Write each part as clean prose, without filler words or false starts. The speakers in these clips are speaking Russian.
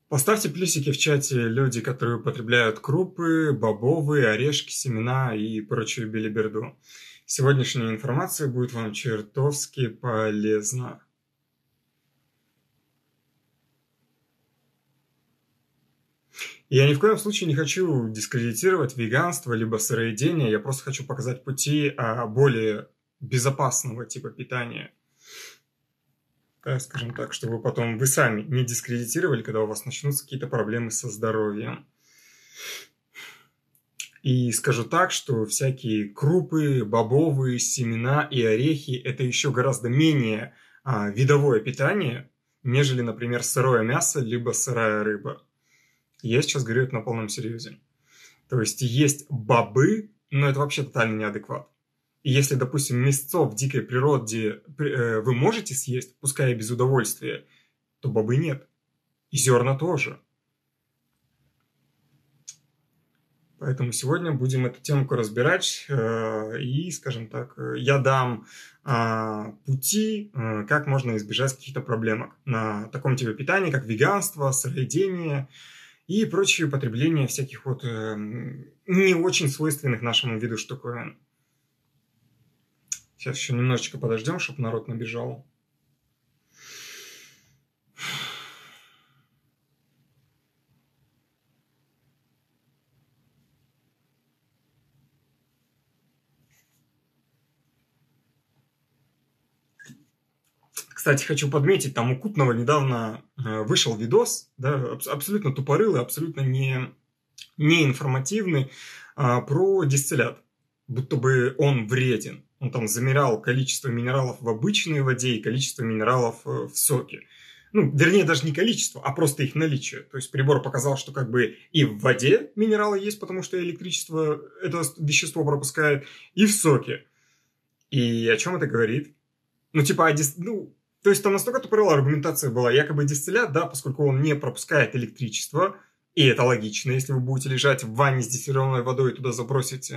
Поставьте плюсики в чате люди, которые употребляют крупы, бобовые, орешки, семена и прочую белиберду. Сегодняшняя информация будет вам чертовски полезна. Я ни в коем случае не хочу дискредитировать веганство либо сыроедение, я просто хочу показать пути более безопасного типа питания. Скажем так, чтобы потом вы сами не дискредитировали, когда у вас начнутся какие-то проблемы со здоровьем. И скажу так, что всякие крупы, бобовые, семена и орехи – это еще гораздо менее видовое питание, нежели, например, сырое мясо либо сырая рыба. Я сейчас говорю это на полном серьезе. То есть бобы, но это вообще тотально неадекват. И если, допустим, мясцо в дикой природе вы можете съесть, пускай и без удовольствия, то бобы нет. И зерна тоже. Поэтому сегодня будем эту темку разбирать. И, скажем так, я дам пути, как можно избежать каких-то проблемок на таком типе питания, как веганство, сыроедение и прочее употребление всяких вот не очень свойственных нашему виду штуковин. Сейчас еще немножечко подождем, чтобы народ набежал. Кстати, хочу подметить, там у Кутного недавно вышел видос, да, абсолютно тупорылый, абсолютно не информативный, про дистиллят, будто бы он вреден. Он там замерял количество минералов в обычной воде и количество минералов в соке. Ну, вернее, даже не количество, а просто их наличие. То есть прибор показал, что как бы и в воде минералы есть, потому что электричество это вещество пропускает, и в соке. И о чем это говорит? Ну, типа, то есть там настолько тупорылая аргументация была, якобы дистиллят, да, поскольку он не пропускает электричество, и это логично, если вы будете лежать в ванне с дистиллированной водой и туда забросить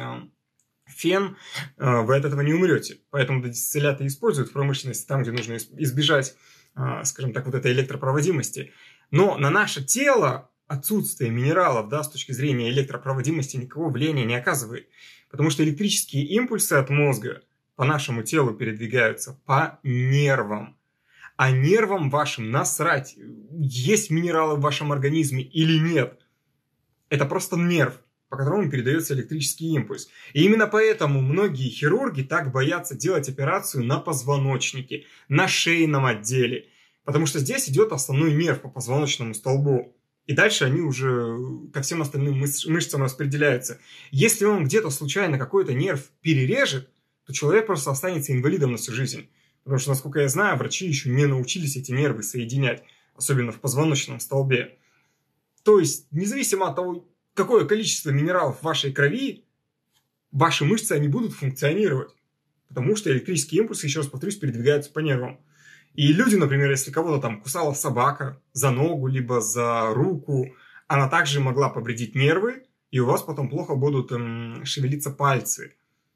фен, вы от этого не умрете. Поэтому дистилляты используют в промышленности там, где нужно избежать, скажем так, вот этой электропроводимости. Но на наше тело отсутствие минералов, да, с точки зрения электропроводимости никакого влияния не оказывает. Потому что электрические импульсы от мозга по нашему телу передвигаются по нервам. А нервам вашим насрать, есть минералы в вашем организме или нет. Это просто нерв, по которому передается электрический импульс. И именно поэтому многие хирурги так боятся делать операцию на позвоночнике, на шейном отделе. Потому что здесь идет основной нерв по позвоночному столбу. И дальше они уже ко всем остальным мышцам распределяются. Если он где-то случайно какой-то нерв перережет, то человек просто останется инвалидом на всю жизнь. Потому что, насколько я знаю, врачи еще не научились эти нервы соединять, особенно в позвоночном столбе. То есть, независимо от того, какое количество минералов в вашей крови, ваши мышцы, они будут функционировать. Потому что электрические импульсы, еще раз повторюсь, передвигаются по нервам. И люди, например, если кого-то там кусала собака за ногу, либо за руку, она также могла повредить нервы, и у вас потом плохо будут шевелиться пальцы.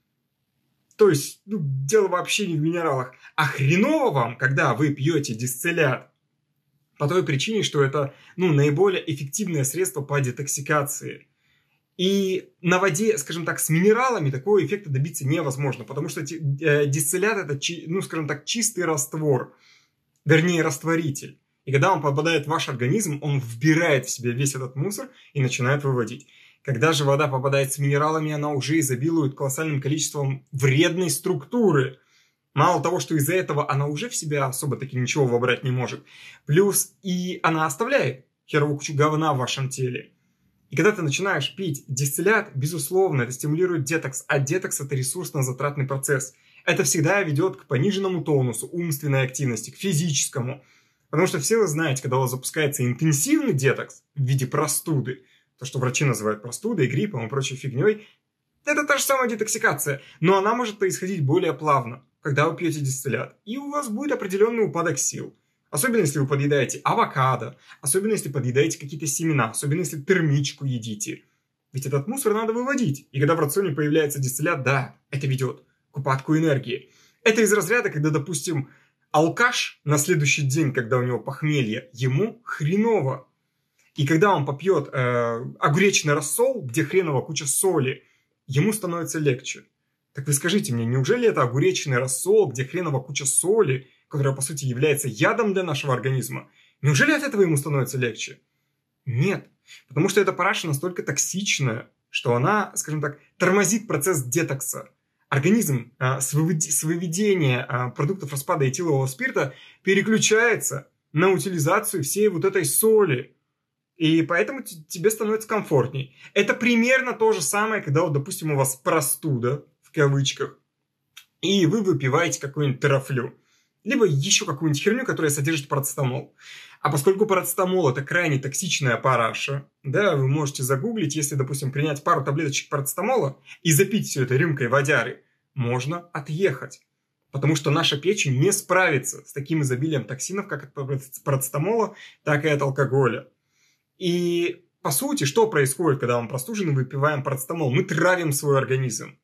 То есть, дело вообще не в минералах. А хреново вам, когда вы пьете дистиллят, по той причине, что это наиболее эффективное средство по детоксикации. И на воде, скажем так, с минералами такого эффекта добиться невозможно, потому что дистиллят это, скажем так, чистый раствор, вернее растворитель. И когда он попадает в ваш организм, он вбирает в себя весь этот мусор и начинает выводить. Когда же вода попадает с минералами, она уже изобилует колоссальным количеством вредной структуры. Мало того, что из-за этого она уже в себя особо-таки ничего вобрать не может. Плюс и она оставляет херовую кучу говна в вашем теле. И когда ты начинаешь пить дистиллят, безусловно, это стимулирует детокс. А детокс – это ресурсно-затратный процесс. Это всегда ведет к пониженному тонусу, умственной активности, к физическому. Потому что все вы знаете, когда у вас запускается интенсивный детокс в виде простуды, то, что врачи называют простудой, гриппом и прочей фигней, это та же самая детоксикация, но она может происходить более плавно, когда вы пьете дистиллят. И у вас будет определенный упадок сил. Особенно, если вы подъедаете авокадо, особенно, если подъедаете какие-то семена, особенно, если термичку едите. Ведь этот мусор надо выводить. И когда в рационе появляется дистиллят, да, это ведет к упадку энергии. Это из разряда, когда, допустим, алкаш на следующий день, когда у него похмелье, ему хреново. И когда он попьет огуречный рассол, где хреново куча соли, ему становится легче. Так вы скажите мне, неужели это огуречный рассол, где хреново куча соли, которая по сути является ядом для нашего организма, неужели от этого ему становится легче? Нет, потому что эта параша настолько токсичная, что она, скажем так, тормозит процесс детокса. Организм с выведения продуктов распада этилового спирта переключается на утилизацию всей вот этой соли. И поэтому тебе становится комфортней. Это примерно то же самое, когда, вот, допустим, у вас простуда, в кавычках, и вы выпиваете какую-нибудь терафлю. Либо еще какую-нибудь херню, которая содержит парацетамол. А поскольку парацетамол – это крайне токсичная параша, да, вы можете загуглить, если, допустим, принять пару таблеточек парацетамола и запить все это рюмкой водяры, можно отъехать. Потому что наша печень не справится с таким изобилием токсинов, как от парацетамола, так и от алкоголя. И, по сути, что происходит, когда мы простужены и выпиваем парацетамол? Мы травим свой организм.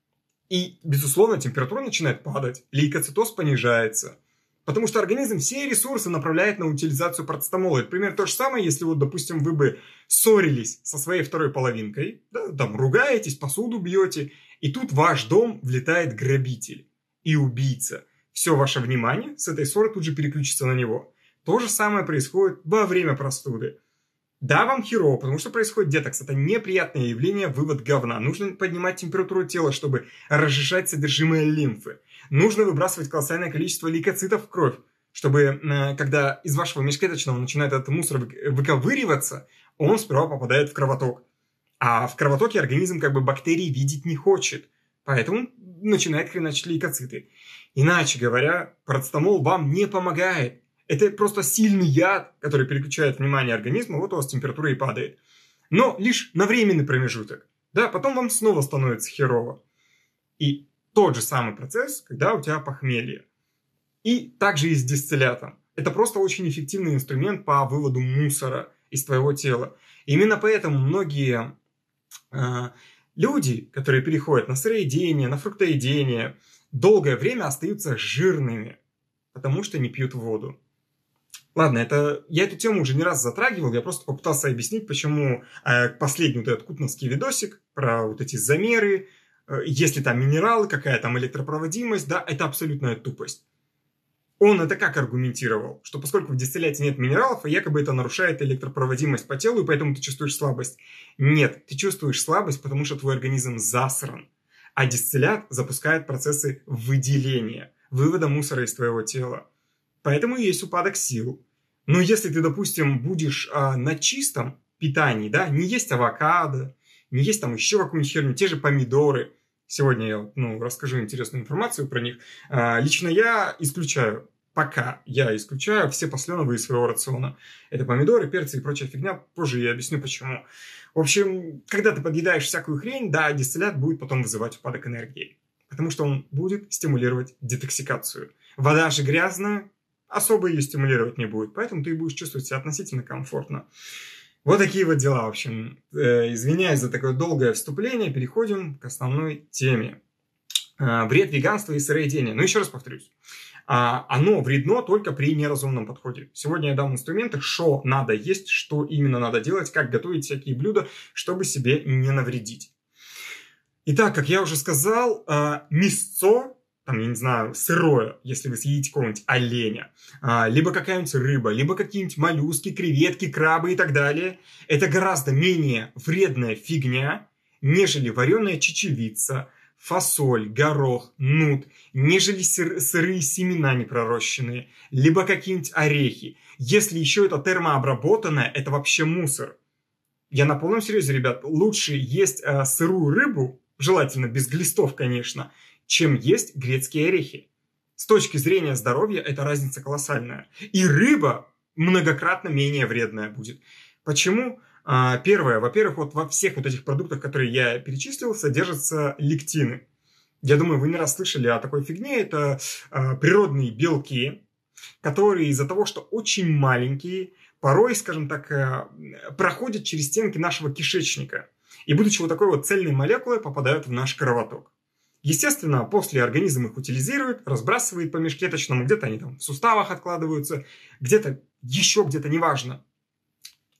И, безусловно, температура начинает падать, лейкоцитоз понижается. Потому что организм все ресурсы направляет на утилизацию парацетамола. Это примерно то же самое, если, вот, допустим, вы бы ссорились со своей второй половинкой, да, там ругаетесь, посуду бьете, и тут в ваш дом влетает грабитель и убийца. Все ваше внимание с этой ссоры тут же переключится на него. То же самое происходит во время простуды. Да, вам херово, потому что происходит детокс. Это неприятное явление, вывод говна. Нужно поднимать температуру тела, чтобы разжижать содержимое лимфы. Нужно выбрасывать колоссальное количество лейкоцитов в кровь, чтобы, когда из вашего межклеточного начинает этот мусор выковыриваться, он сперва попадает в кровоток. А в кровотоке организм как бы бактерий видеть не хочет. Поэтому начинает хреначить лейкоциты. Иначе говоря, парацетамол вам не помогает. Это просто сильный яд, который переключает внимание организма, вот у вас температура и падает. Но лишь на временный промежуток. Да, потом вам снова становится херово. И тот же самый процесс, когда у тебя похмелье. И также и с дистиллятом. Это просто очень эффективный инструмент по выводу мусора из твоего тела. Именно поэтому многие люди, которые переходят на сыроедение, на фруктоедение, долгое время остаются жирными, потому что не пьют воду. Ладно, я эту тему уже не раз затрагивал, я просто попытался объяснить, почему последний вот этот кутновский видосик про вот эти замеры, есть ли там минералы, какая там электропроводимость, да, это абсолютная тупость. Он это как аргументировал? Что поскольку в дистилляте нет минералов, якобы это нарушает электропроводимость по телу, и поэтому ты чувствуешь слабость. Нет, ты чувствуешь слабость, потому что твой организм засран. А дистиллят запускает процессы выделения, вывода мусора из твоего тела. Поэтому и есть упадок сил. Но если ты, допустим, будешь на чистом питании, да, не есть авокадо, не есть там еще какую-нибудь херню, те же помидоры. Сегодня я расскажу интересную информацию про них. Лично я исключаю, пока я исключаю все посленовые из своего рациона. Это помидоры, перцы и прочая фигня. Позже я объясню почему. В общем, когда ты подъедаешь всякую хрень, да, дистиллят будет потом вызывать упадок энергии. Потому что он будет стимулировать детоксикацию. Вода же грязная, особо ее стимулировать не будет. Поэтому ты будешь чувствовать себя относительно комфортно. Вот такие вот дела, в общем. Извиняюсь за такое долгое вступление. Переходим к основной теме. Вред веганства и сыроедения. Но еще раз повторюсь. Оно вредно только при неразумном подходе. Сегодня я дам инструменты, что надо есть, что именно надо делать, как готовить всякие блюда, чтобы себе не навредить. Итак, как я уже сказал, мясцо, там, я не знаю, сырое, если вы съедите какого-нибудь оленя, либо какая-нибудь рыба, либо какие-нибудь моллюски, креветки, крабы и так далее, это гораздо менее вредная фигня, нежели вареная чечевица, фасоль, горох, нут, нежели сырые семена непророщенные, либо какие-нибудь орехи. Если еще это термообработанное, это вообще мусор. Я на полном серьезе, ребят, лучше есть сырую рыбу, желательно без глистов, конечно, чем есть грецкие орехи. С точки зрения здоровья эта разница колоссальная. И рыба многократно менее вредная будет. Почему? Первое, во-первых, вот во всех вот этих продуктах, которые я перечислил, содержатся лектины. Я думаю, вы не раз слышали о такой фигне. Это природные белки, которые из-за того, что очень маленькие, порой, скажем так, проходят через стенки нашего кишечника. И, будучи вот такой вот цельной молекулой, попадают в наш кровоток. Естественно, после организм их утилизирует, разбрасывает по межклеточному, где-то они там в суставах откладываются, где-то еще, где-то неважно.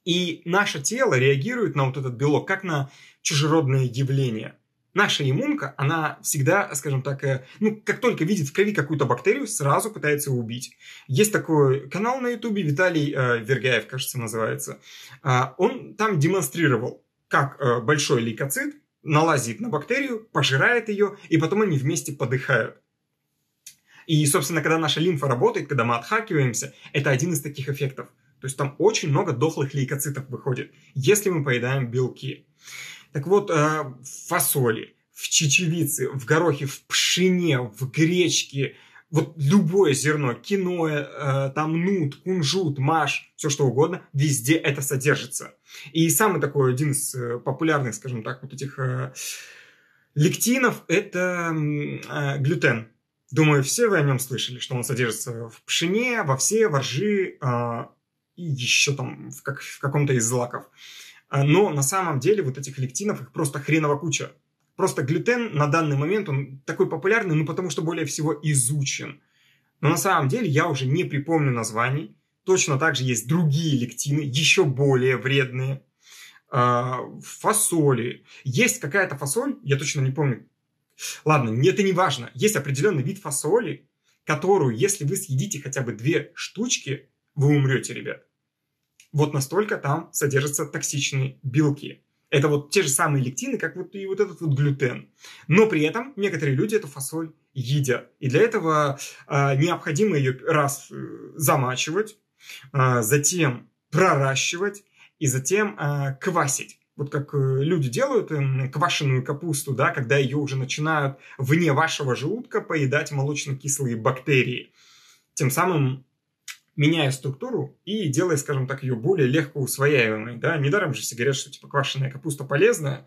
И наше тело реагирует на вот этот белок как на чужеродное явление. Наша иммунка, она всегда, скажем так, как только видит в крови какую-то бактерию, сразу пытается его убить. Есть такой канал на ютубе, Виталий Вергаев, кажется, называется. Он там демонстрировал, как большой лейкоцит налазит на бактерию, пожирает ее, и потом они вместе подыхают. И, собственно, когда наша лимфа работает, когда мы отхакиваемся, это один из таких эффектов. То есть там очень много дохлых лейкоцитов выходит, если мы поедаем белки. Так вот, в фасоли, в чечевице, в горохе, в пшене, в гречке, вот любое зерно, киноа, там нут, кунжут, маш, все что угодно, везде это содержится. И самый такой один из популярных, скажем так, вот этих лектинов – это глютен. Думаю, все вы о нем слышали, что он содержится в пшене, в овсе, во ржи и еще там в каком-то из злаков. Но на самом деле вот этих лектинов, их просто хреново куча. Просто глютен на данный момент, он такой популярный, потому что более всего изучен. Но на самом деле я уже не припомню названий. Точно так же есть другие лектины, еще более вредные. Фасоли. Есть какая-то фасоль, я точно не помню. Ладно, это не важно. Есть определенный вид фасоли, которую, если вы съедите хотя бы 2 штучки, вы умрете, ребят. Вот настолько там содержатся токсичные белки. Это вот те же самые лектины, как вот и вот этот вот глютен. Но при этом некоторые люди эту фасоль едят. И для этого необходимо ее раз замачивать, затем проращивать и затем квасить. Вот как люди делают квашеную капусту, да, когда ее уже начинают вне вашего желудка поедать молочно-кислые бактерии. Тем самым меняя структуру и делая, скажем так, ее более легко усвояемой. Да? Недаром же все говорят, что типа квашеная капуста полезная.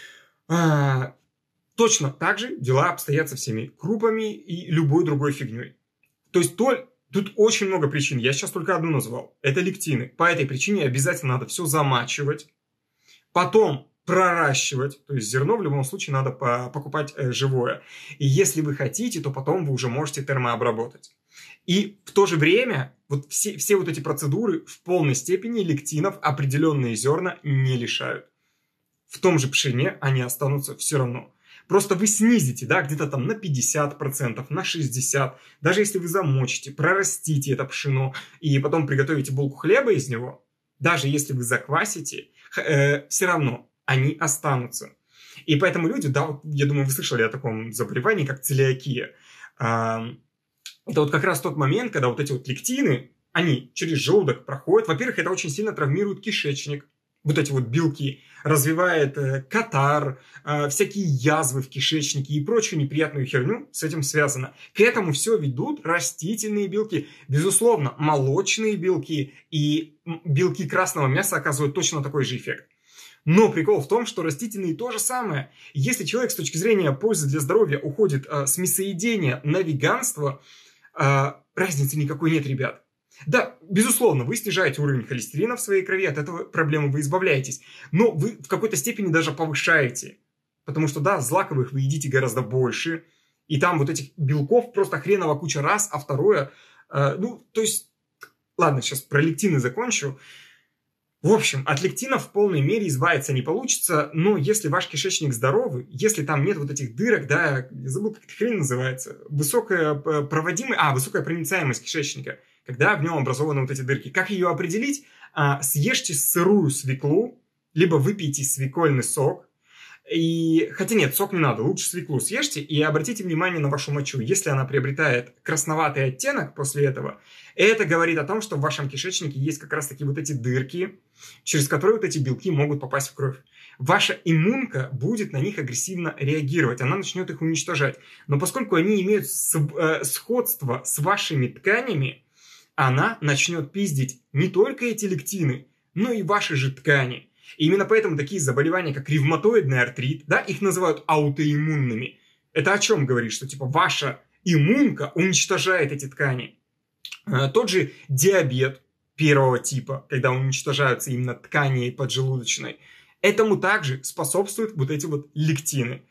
Точно так же дела обстоят со всеми крупами и любой другой фигней. То есть тут очень много причин. Я сейчас только одну назвал. Это лектины. По этой причине обязательно надо все замачивать. Потом проращивать. То есть зерно в любом случае надо покупать живое. И если вы хотите, то потом вы уже можете термообработать. И в то же время вот все вот эти процедуры в полной степени лектинов определенные зерна не лишают. В том же пшене они останутся все равно. Просто вы снизите, да, где-то там на 50%, на 60%. Даже если вы замочите, прорастите это пшено и потом приготовите булку хлеба из него, даже если вы заквасите, все равно они останутся. И поэтому люди, да, вот, я думаю, вы слышали о таком заболевании, как целиакия. Это вот как раз тот момент, когда вот эти вот лектины, они через желудок проходят. Во-первых, это очень сильно травмирует кишечник. Вот эти вот белки развивает катар, всякие язвы в кишечнике и прочую неприятную херню с этим связано. К этому все ведут растительные белки. Безусловно, молочные белки и белки красного мяса оказывают точно такой же эффект. Но прикол в том, что растительные то же самое. Если человек с точки зрения пользы для здоровья уходит с мясоедения на веганство, разницы никакой нет, ребят. Да, безусловно, вы снижаете уровень холестерина в своей крови, от этого проблемы вы избавляетесь. Но вы в какой-то степени даже повышаете. Потому что, да, злаковых вы едите гораздо больше. И там вот этих белков просто хреново куча раз. А второе, то есть, ладно, сейчас про лектины закончу. В общем, от лектинов в полной мере избавиться не получится, но если ваш кишечник здоровый, если там нет вот этих дырок, да, я забыл, как эта хрень называется, высокая проницаемость кишечника, когда в нем образованы вот эти дырки. Как ее определить? Съешьте сырую свеклу, либо выпейте свекольный сок. Хотя нет, сок не надо, лучше свеклу съешьте и обратите внимание на вашу мочу. Если она приобретает красноватый оттенок после этого, это говорит о том, что в вашем кишечнике есть как раз таки вот эти дырки, через которые вот эти белки могут попасть в кровь. Ваша иммунка будет на них агрессивно реагировать, она начнет их уничтожать. Но поскольку они имеют сходство с вашими тканями, она начнет пиздить не только эти лектины, но и ваши же ткани. И именно поэтому такие заболевания, как ревматоидный артрит, да, их называют аутоиммунными. Это о чем говорит? Что типа ваша иммунка уничтожает эти ткани. Тот же диабет первого типа, когда уничтожаются именно ткани поджелудочной, этому также способствуют вот эти вот лектины.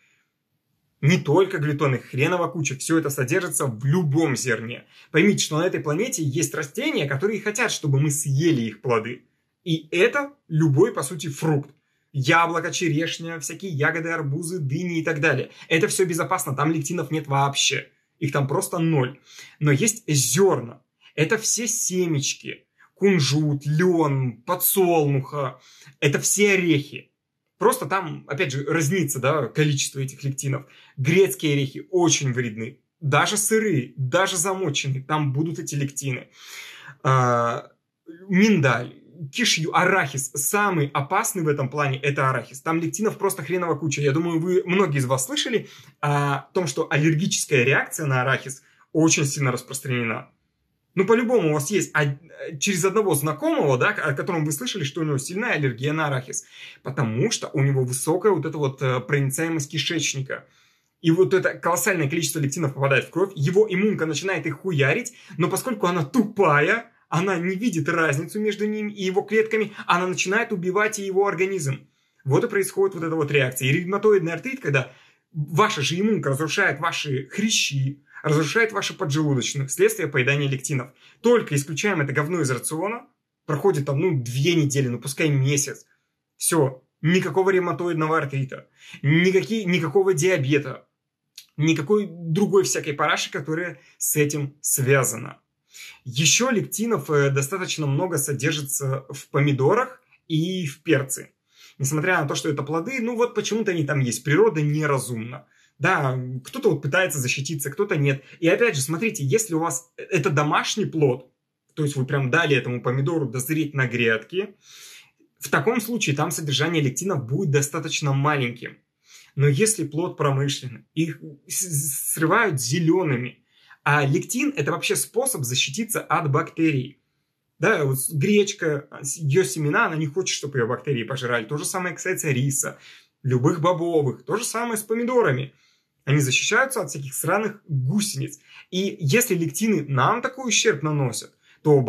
Не только глютен, их хреново куча, все это содержится в любом зерне. Поймите, что на этой планете есть растения, которые хотят, чтобы мы съели их плоды. И это любой, по сути, фрукт. Яблоко, черешня, всякие ягоды, арбузы, дыни и так далее. Это все безопасно, там лектинов нет вообще. Их там просто ноль. Но есть зерна. Это все семечки. Кунжут, лен, подсолнуха. Это все орехи. Просто там, опять же, разнится, да, количество этих лектинов. Грецкие орехи очень вредны. Даже сырые, даже замоченные. Там будут эти лектины. Миндаль. Кишью, арахис. Самый опасный в этом плане – это арахис. Там лектинов просто хреново куча. Я думаю, многие из вас слышали о том, что аллергическая реакция на арахис очень сильно распространена. Ну, по-любому у вас есть через одного знакомого, да, о котором вы слышали, что у него сильная аллергия на арахис. Потому что у него высокая вот эта вот проницаемость кишечника. И вот это колоссальное количество лектинов попадает в кровь. Его иммунка начинает их хуярить, но поскольку она тупая, она не видит разницу между ним и его клетками, она начинает убивать и его организм. Вот и происходит вот эта вот реакция. И ревматоидный артрит, когда ваша же иммунка разрушает ваши хрящи, разрушает ваши поджелудочные вследствие поедания лектинов. Только исключаем это говно из рациона, проходит там, 2 недели, пускай месяц. Все, никакого ревматоидного артрита, никакого диабета, никакой другой всякой параши, которая с этим связана. Еще лектинов достаточно много содержится в помидорах и в перце. Несмотря на то, что это плоды, почему-то они там есть. Природа неразумна. Да, кто-то пытается защититься, кто-то нет. И опять же, смотрите, если у вас это домашний плод, то есть вы прям дали этому помидору дозреть на грядке, в таком случае там содержание лектинов будет достаточно маленьким. Но если плод промышленный, их срывают зелеными, а лектин – это вообще способ защититься от бактерий. Да, вот гречка, ее семена, она не хочет, чтобы ее бактерии пожирали. То же самое касается риса, любых бобовых. То же самое с помидорами. Они защищаются от всяких сраных гусениц. И если лектины нам такой ущерб наносят, то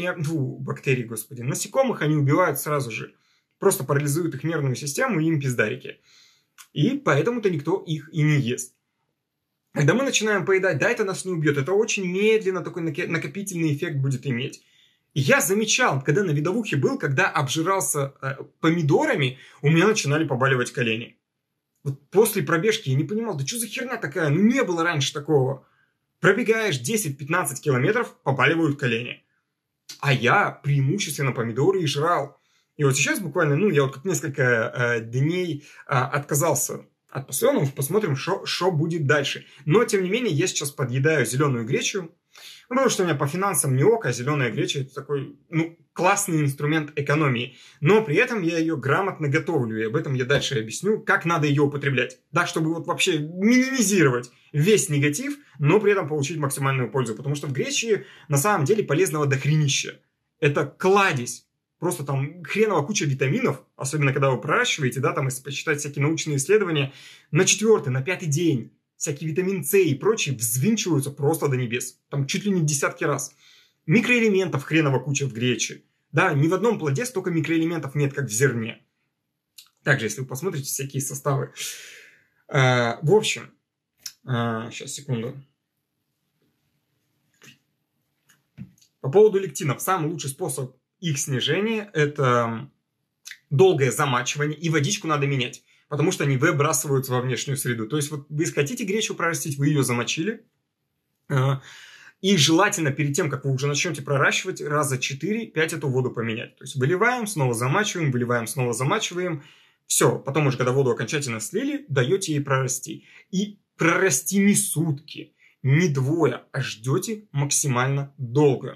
насекомых они убивают сразу же. Просто парализуют их нервную систему и им пиздарики. И поэтому-то никто их и не ест. Когда мы начинаем поедать, да, это нас не убьет. Это очень медленно такой накопительный эффект будет иметь. И я замечал, когда на видовухе был, когда обжирался помидорами, у меня начинали побаливать колени. Вот после пробежки я не понимал, да что за херня такая? Не было раньше такого. Пробегаешь 10-15 километров, побаливают колени. А я преимущественно помидоры и жрал. И вот сейчас буквально, я вот как несколько дней отказался от пассионов, посмотрим, что будет дальше. Но, тем не менее, я сейчас подъедаю зеленую гречу, потому что у меня по финансам не ок, а зеленая греча – это такой, классный инструмент экономии. Но при этом я ее грамотно готовлю, и об этом я дальше объясню, как надо ее употреблять. Да, чтобы вот вообще минимизировать весь негатив, но при этом получить максимальную пользу. Потому что в грече на самом деле полезного дохренища. Это кладезь. Просто там хреново куча витаминов, особенно когда вы проращиваете, да, там, если почитать всякие научные исследования, на 4-й, на 5-й день всякий витамин С и прочие взвинчиваются просто до небес. Там чуть ли не десятки раз. Микроэлементов хреново куча в грече. Да, ни в одном плоде столько микроэлементов нет, как в зерне. Также, если вы посмотрите всякие составы. В общем, сейчас, секунду. По поводу лектинов. Самый лучший способ их снижения – это долгое замачивание, и водичку надо менять, потому что они выбрасываются во внешнюю среду. То есть, вот вы хотите гречу прорастить, вы ее замочили, и желательно перед тем, как вы уже начнете проращивать, раза 4-5 эту воду поменять. То есть, выливаем, снова замачиваем, выливаем, снова замачиваем. Все, потом уже, когда воду окончательно слили, даете ей прорасти. И прорасти не сутки, не двое, а ждете максимально долго.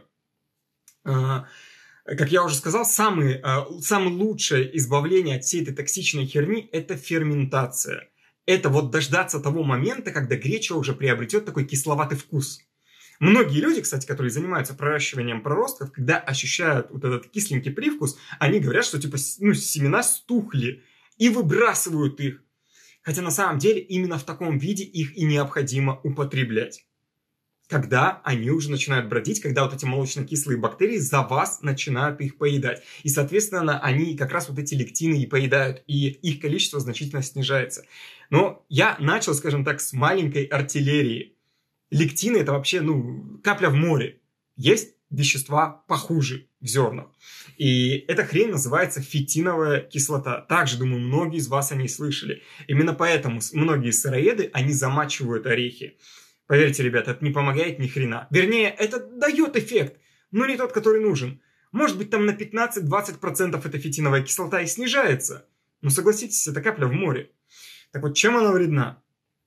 Как я уже сказал, самое лучшее избавление от всей этой токсичной херни – это ферментация. Это вот дождаться того момента, когда греча уже приобретет такой кисловатый вкус. Многие люди, кстати, которые занимаются проращиванием проростков, когда ощущают вот этот кисленький привкус, они говорят, что типа семена стухли и выбрасывают их. Хотя на самом деле именно в таком виде их и необходимо употреблять. Когда они уже начинают бродить, когда вот эти молочно-кислые бактерии за вас начинают их поедать. И, соответственно, они как раз вот эти лектины и поедают, и их количество значительно снижается. Но я начал, скажем так, с маленькой артиллерии. Лектины – это вообще, капля в море. Есть вещества похуже. в зернах. И эта хрень называется фитиновая кислота. Также, думаю, многие из вас о ней слышали. Именно поэтому многие сыроеды, они замачивают орехи. Поверьте, ребята, это не помогает ни хрена. Вернее, это дает эффект, но не тот, который нужен. Может быть, там на 15-20% эта фитиновая кислота и снижается. Но согласитесь, это капля в море. Так вот, чем она вредна?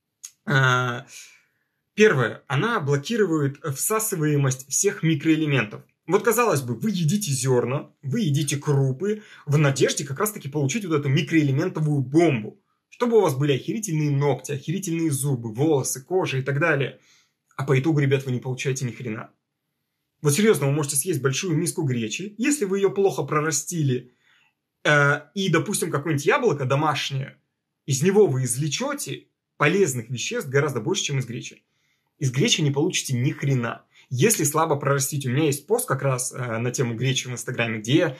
Первое. Она блокирует всасываемость всех микроэлементов. Вот, казалось бы, вы едите зерна, вы едите крупы в надежде как раз-таки получить вот эту микроэлементовую бомбу. Чтобы у вас были охерительные ногти, охерительные зубы, волосы, кожа и так далее. А по итогу, ребят, вы не получаете ни хрена. Вот серьезно, вы можете съесть большую миску гречи, если вы ее плохо прорастили, и, допустим, какое-нибудь яблоко домашнее, из него вы извлечете полезных веществ гораздо больше, чем из гречи. Из гречи не получите ни хрена. Если слабо прорастить, у меня есть пост как раз на тему гречи в Инстаграме, где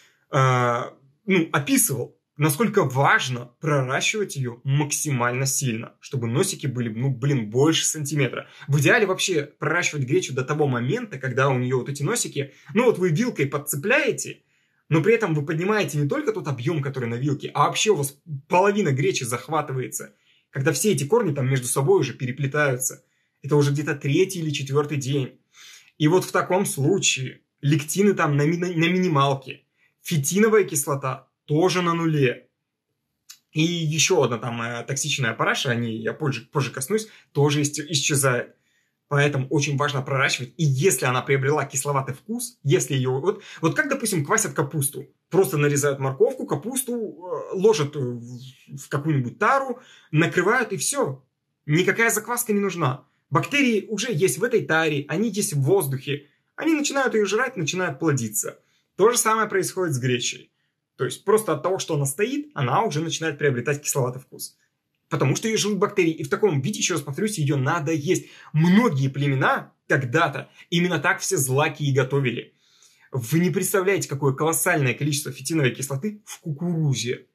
я описывал, насколько важно проращивать ее максимально сильно, чтобы носики были, больше сантиметра. В идеале вообще проращивать гречу до того момента, когда у нее вот эти носики, вы вилкой подцепляете, но при этом вы поднимаете не только тот объем, который на вилке, а вообще у вас половина гречи захватывается, когда все эти корни там между собой уже переплетаются. Это уже где-то 3-й или 4-й день. И вот в таком случае лектины там на минималке, фитиновая кислота тоже на нуле. И еще одна там токсичная параша, я позже коснусь, тоже исчезает. Поэтому очень важно проращивать. И если она приобрела кисловатый вкус, если ее... Вот как, допустим, квасят капусту. Просто нарезают морковку, капусту, ложат в какую-нибудь тару, накрывают и все. Никакая закваска не нужна. Бактерии уже есть в этой таре, они есть в воздухе. Они начинают ее жрать, начинают плодиться. То же самое происходит с гречей. То есть просто от того, что она стоит, она уже начинает приобретать кисловатый вкус. Потому что ее живут бактерии. И в таком виде, еще раз повторюсь, ее надо есть. Многие племена когда-то именно так все злаки и готовили. Вы не представляете, какое колоссальное количество фитиновой кислоты в кукурузе.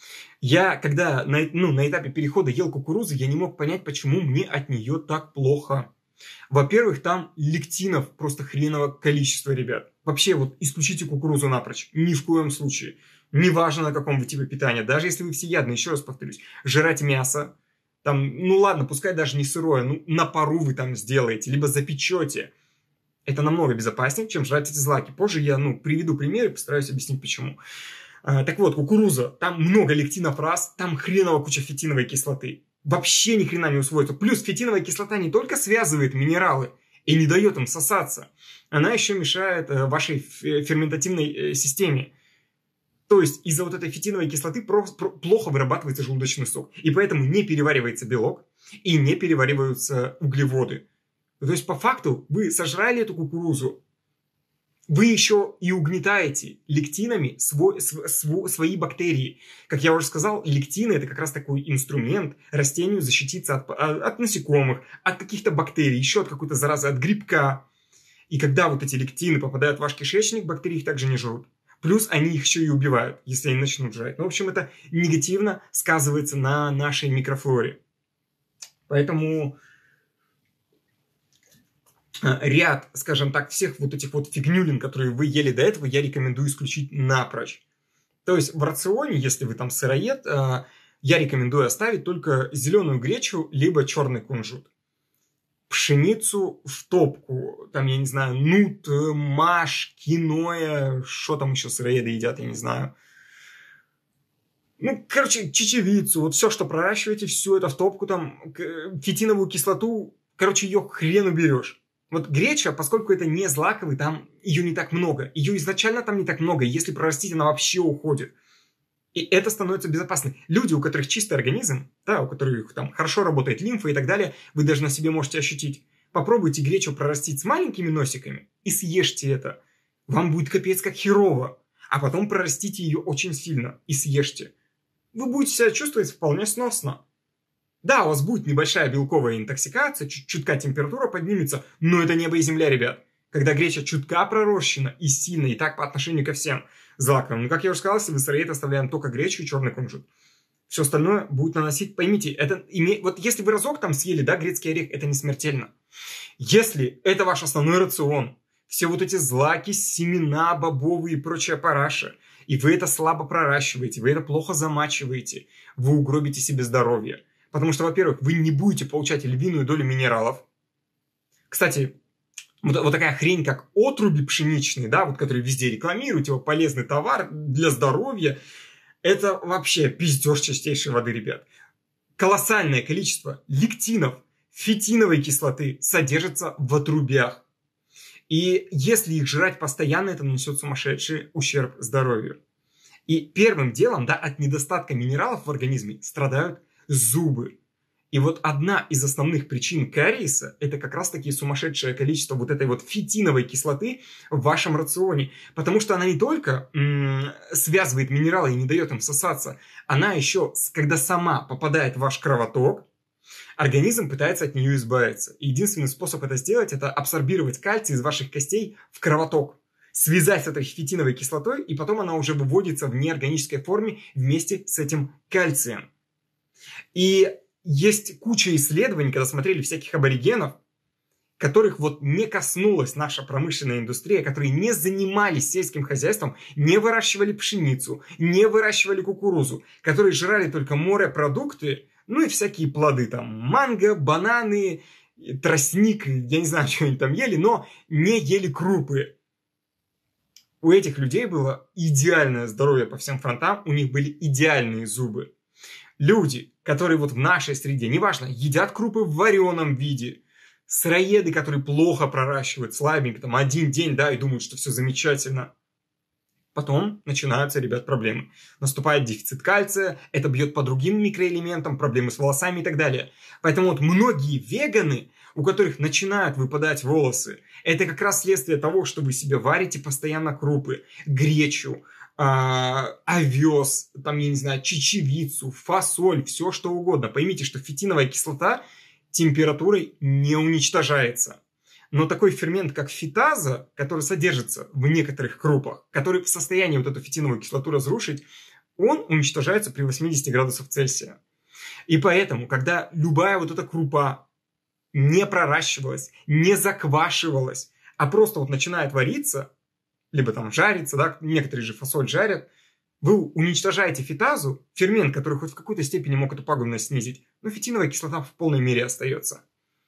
Я, когда на этапе перехода ел кукурузу, я не мог понять, почему мне от нее так плохо. Во-первых, там лектинов просто хреново количество, ребят. Вообще, исключите кукурузу напрочь. Ни в коем случае. Неважно, на каком вы типе питания. Даже если вы всеядный, еще раз повторюсь, жрать мясо. Ладно, пускай даже не сырое, на пару вы там сделаете, либо запечете. Это намного безопаснее, чем жрать эти злаки. Позже я, приведу примеры, постараюсь объяснить, почему. Так вот, кукуруза, там много лектинов раз, там хреново куча фитиновой кислоты. Вообще ни хрена не усвоится. Плюс фитиновая кислота не только связывает минералы и не дает им сосаться, она еще мешает вашей ферментативной системе. То есть из-за вот этой фитиновой кислоты плохо вырабатывается желудочный сок. И поэтому не переваривается белок и не перевариваются углеводы. То есть по факту вы сожрали эту кукурузу, вы еще и угнетаете лектинами свои бактерии. Как я уже сказал, лектины – это как раз такой инструмент растению защититься от насекомых, от каких-то бактерий, еще от какой-то заразы, от грибка. И когда вот эти лектины попадают в ваш кишечник, бактерии их также не жрут. Плюс они их еще и убивают, если они начнут жрать. В общем, это негативно сказывается на нашей микрофлоре. Поэтому ряд, скажем так, всех вот этих фигнюлин, которые вы ели до этого, я рекомендую исключить напрочь. То есть в рационе, если вы там сыроед, я рекомендую оставить только зеленую гречу, либо черный кунжут. Пшеницу в топку, там, я не знаю, нут, маш, киноя, что там еще сыроеды едят, я не знаю. Чечевицу, все, что проращиваете, все это в топку, там, фитиновую кислоту, ее хрен уберешь. Греча, поскольку это не злаковый, там ее не так много. Ее изначально там не так много, если прорастить, она вообще уходит. И это становится безопасным. Люди, у которых чистый организм, у которых там хорошо работает лимфа и так далее, вы даже на себе можете ощутить. Попробуйте гречу прорастить с маленькими носиками и съешьте это. Вам будет капец как херово. А потом прорастите ее очень сильно и съешьте. Вы будете себя чувствовать вполне сносно. Да, у вас будет небольшая белковая интоксикация, чутка температура поднимется, но это небо и земля, ребят. Когда греча чутка пророщена и сильно, и так по отношению ко всем злаковым. Как я уже сказал, если вы сыроед, оставляем только гречу и черный кунжут. Все остальное будет наносить, поймите, если вы разок там съели, грецкий орех, это не смертельно. Если это ваш основной рацион, все вот эти злаки, семена, бобовые и прочая параша, и вы это слабо проращиваете, вы это плохо замачиваете, вы угробите себе здоровье. Потому что, во-первых, вы не будете получать львиную долю минералов. Кстати, вот такая хрень, как отруби пшеничные, да, вот которые везде рекламируют, его полезный товар для здоровья, это вообще пиздеж чистейшей воды, ребят. Колоссальное количество лектинов, фитиновой кислоты содержится в отрубях. И если их жрать постоянно, это нанесет сумасшедший ущерб здоровью. И первым делом, да, от недостатка минералов в организме страдают зубы. И вот одна из основных причин кариеса – это как раз-таки сумасшедшее количество вот этой вот фитиновой кислоты в вашем рационе. Потому что она не только связывает минералы и не дает им всосаться, она еще, когда сама попадает в ваш кровоток, организм пытается от нее избавиться. И единственный способ это сделать – это абсорбировать кальций из ваших костей в кровоток, связать с этой фитиновой кислотой, и потом она уже выводится в неорганической форме вместе с этим кальцием. И есть куча исследований, когда смотрели всяких аборигенов, которых вот не коснулась наша промышленная индустрия, которые не занимались сельским хозяйством, не выращивали пшеницу, не выращивали кукурузу, которые жрали только морепродукты, ну и всякие плоды, там, манго, бананы, тростник, я не знаю, что они там ели, но не ели крупы. У этих людей было идеальное здоровье по всем фронтам, у них были идеальные зубы. Люди, которые вот в нашей среде, неважно, едят крупы в вареном виде, сыроеды, которые плохо проращивают, слабенько, там, один день, да, и думают, что все замечательно. Потом начинаются, ребят, проблемы. Наступает дефицит кальция, это бьет по другим микроэлементам, проблемы с волосами и так далее. Поэтому вот многие веганы, у которых начинают выпадать волосы, это как раз следствие того, что вы себе варите постоянно крупы, гречу, овес, там, я не знаю, чечевицу, фасоль, все что угодно. Поймите, что фитиновая кислота температурой не уничтожается. Но такой фермент, как фитаза, который содержится в некоторых крупах, который в состоянии вот эту фитиновую кислоту разрушить, он уничтожается при 80 градусах Цельсия. И поэтому, когда любая вот эта крупа не проращивалась, не заквашивалась, а просто вот начинает вариться, либо там жарится, да, некоторые же фасоль жарят, вы уничтожаете фитазу, фермент, который хоть в какой-то степени мог эту пагубность снизить, но фитиновая кислота в полной мере остается.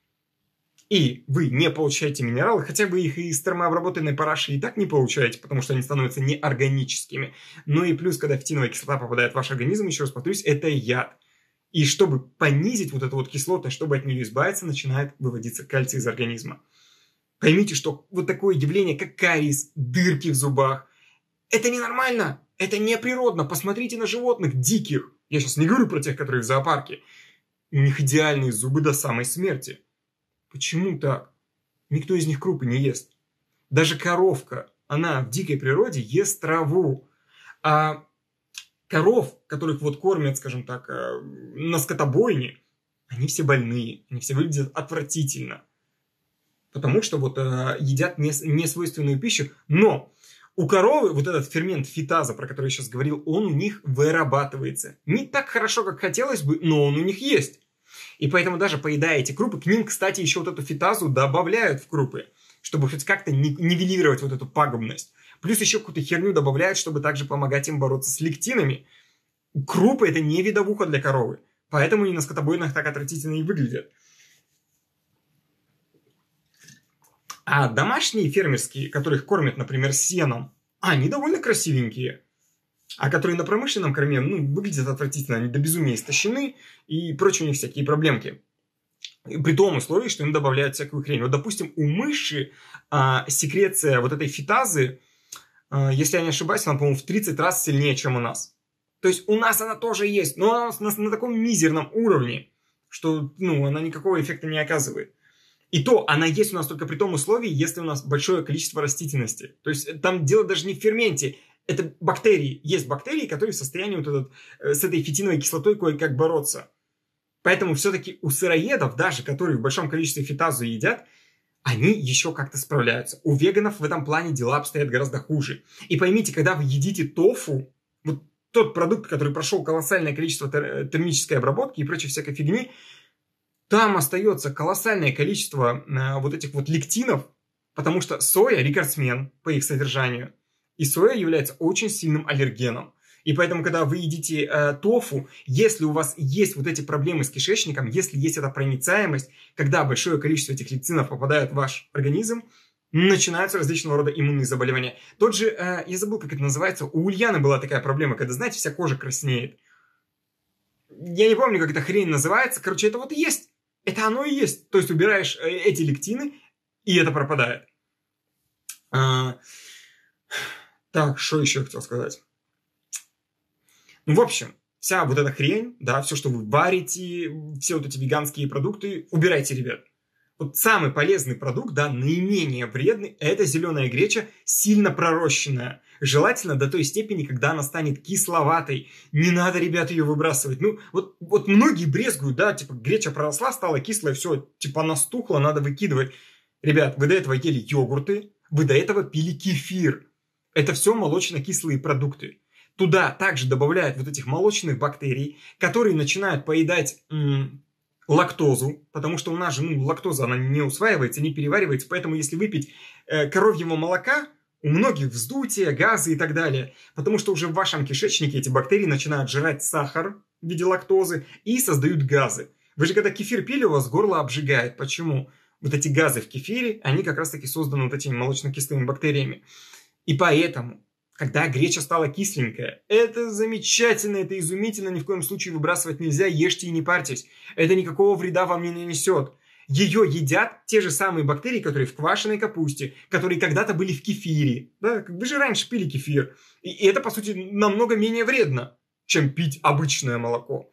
И вы не получаете минералы, хотя вы их из термообработанной параши и так не получаете, потому что они становятся неорганическими. Ну и плюс, когда фитиновая кислота попадает в ваш организм, еще раз повторюсь, это яд. И чтобы понизить вот эту вот кислотность, чтобы от нее избавиться, начинает выводиться кальций из организма. Поймите, что вот такое явление, как кариес, дырки в зубах, это ненормально, это неприродно. Посмотрите на животных диких. Я сейчас не говорю про тех, которые в зоопарке. У них идеальные зубы до самой смерти. Почему так? Никто из них крупы не ест. Даже коровка, она в дикой природе ест траву. А коров, которых вот кормят, скажем так, на скотобойне, они все больные, они все выглядят отвратительно. Потому что вот едят несвойственную пищу. Но у коровы вот этот фермент фитаза, про который я сейчас говорил, он у них вырабатывается. Не так хорошо, как хотелось бы, но он у них есть. И поэтому даже поедая эти крупы, к ним, кстати, еще вот эту фитазу добавляют в крупы, чтобы хоть как-то нивелировать вот эту пагубность. Плюс еще какую-то херню добавляют, чтобы также помогать им бороться с лектинами. Крупы – это не видовуха для коровы. Поэтому они на скотобойнях так отвратительно и выглядят. А домашние фермерские, которых кормят, например, сеном, они довольно красивенькие. А которые на промышленном корме, выглядят отвратительно, они до безумия истощены и прочие у них всякие проблемки. При том условии, что им добавляют всякую хрень. Вот, допустим, у мыши секреция вот этой фитазы, если я не ошибаюсь, она, по-моему, в 30 раз сильнее, чем у нас. То есть у нас она тоже есть, но она у нас на таком мизерном уровне, что она никакого эффекта не оказывает. И то она есть у нас только при том условии, если у нас большое количество растительности. То есть там дело даже не в ферменте. Это бактерии. Есть бактерии, которые в состоянии с этой фитиновой кислотой кое-как бороться. Поэтому все-таки у сыроедов, даже которые в большом количестве фитазу едят, они еще как-то справляются. У веганов в этом плане дела обстоят гораздо хуже. И поймите, когда вы едите тофу, вот тот продукт, который прошел колоссальное количество термической обработки и прочей всякой фигни, там остается колоссальное количество вот этих вот лектинов, Потому что соя – рекордсмен по их содержанию. И соя является очень сильным аллергеном. И поэтому, когда вы едите тофу, если у вас есть вот эти проблемы с кишечником, если есть эта проницаемость, когда большое количество этих лектинов попадает в ваш организм, начинаются различного рода иммунные заболевания. Тот же, я забыл, как это называется, у Ульяны была такая проблема, когда, знаете, вся кожа краснеет. Я не помню, как эта хрень называется. Короче, это вот и есть. Это оно и есть. То есть убираешь эти лектины, и это пропадает. Так, что еще я хотел сказать? Ну, в общем, вся вот эта хрень, да, все, что вы варите, все вот эти веганские продукты, убирайте, ребят. Вот самый полезный продукт, да, наименее вредный, это зеленая греча, сильно пророщенная. Желательно до той степени, когда она станет кисловатой. Не надо, ребят, ее выбрасывать. Ну, вот многие брезгуют, да, типа греча проросла, стала кислая, все, типа она стухла, надо выкидывать. Ребят, вы до этого ели йогурты, вы до этого пили кефир. Это все молочно-кислые продукты. Туда также добавляют вот этих молочных бактерий, которые начинают поедать лактозу, потому что у нас же лактоза, она не усваивается, не переваривается, поэтому если выпить коровьего молока, у многих вздутие, газы и так далее, потому что уже в вашем кишечнике эти бактерии начинают жрать сахар в виде лактозы и создают газы. Вы же когда кефир пили, у вас горло обжигает. Почему? Вот эти газы в кефире, они как раз таки созданы вот этими молочно-кислыми бактериями. И поэтому, когда греча стала кисленькая, это замечательно, это изумительно, ни в коем случае выбрасывать нельзя, ешьте и не парьтесь. Это никакого вреда вам не нанесет. Ее едят те же самые бактерии, которые в квашеной капусте, которые когда-то были в кефире. Да? Вы же раньше пили кефир. И это, по сути, намного менее вредно, чем пить обычное молоко.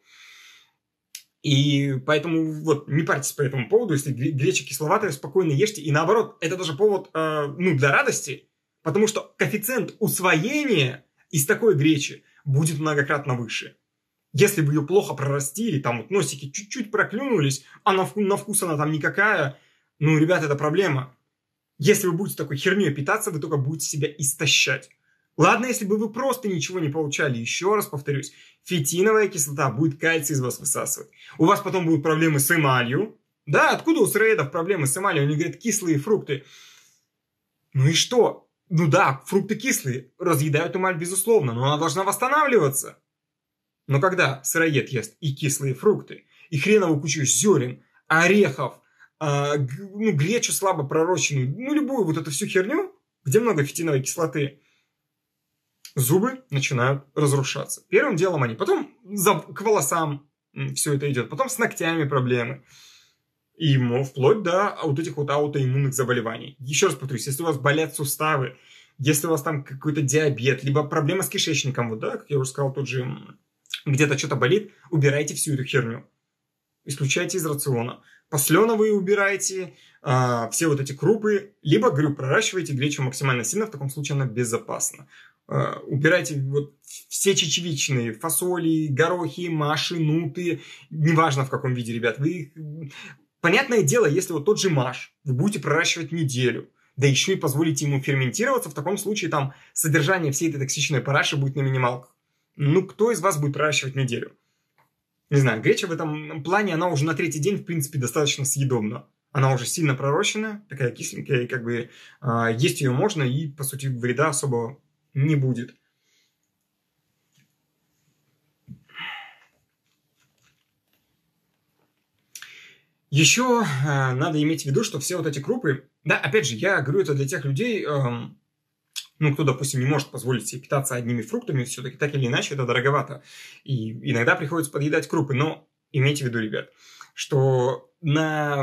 И поэтому вот не парьтесь по этому поводу. Если греча кисловатая, спокойно ешьте. И наоборот, это даже повод для радости. Потому что коэффициент усвоения из такой гречи будет многократно выше. Если вы ее плохо прорастили, там вот носики чуть-чуть проклюнулись, а на вкус она там никакая, ну, ребят, это проблема. Если вы будете такой херней питаться, вы только будете себя истощать. Ладно, если бы вы просто ничего не получали, еще раз повторюсь, фитиновая кислота будет кальций из вас высасывать. У вас потом будут проблемы с эмалью. Да, откуда у сыроедов проблемы с эмалью? Они говорят, кислые фрукты. Ну и что? Ну да, фрукты кислые, разъедают эмаль, безусловно, но она должна восстанавливаться. Но когда сыроед ест и кислые фрукты, и хреновую кучу зерен, орехов, гречу слабо пророщенную, любую вот эту всю херню, где много фитиновой кислоты, зубы начинают разрушаться. Первым делом они, потом к волосам все это идет, потом с ногтями проблемы. И вплоть до вот этих вот аутоиммунных заболеваний. Еще раз повторюсь, если у вас болят суставы, если у вас там какой-то диабет, либо проблема с кишечником, вот, да, как я уже сказал, тут же где-то что-то болит, убирайте всю эту херню. Исключайте из рациона. Посленовые убирайте, все вот эти крупы, либо, говорю, проращивайте гречу максимально сильно, в таком случае она безопасна. Убирайте вот все чечевичные, фасоли, горохи, маши, нуты, неважно в каком виде, ребят, вы их... Понятное дело, если вот тот же маш вы будете проращивать неделю, да еще и позволите ему ферментироваться, в таком случае там содержание всей этой токсичной параши будет на минималках. Ну, кто из вас будет проращивать неделю? Не знаю, греча в этом плане, она уже на третий день, в принципе, достаточно съедобна. Она уже сильно пророщенная, такая кисленькая, и как бы есть ее можно, и, по сути, вреда особого не будет. Еще надо иметь в виду, что все вот эти крупы, да, опять же, я говорю это для тех людей, кто, допустим, не может позволить себе питаться одними фруктами, все-таки так или иначе это дороговато. И иногда приходится подъедать крупы, но имейте в виду, ребят, что у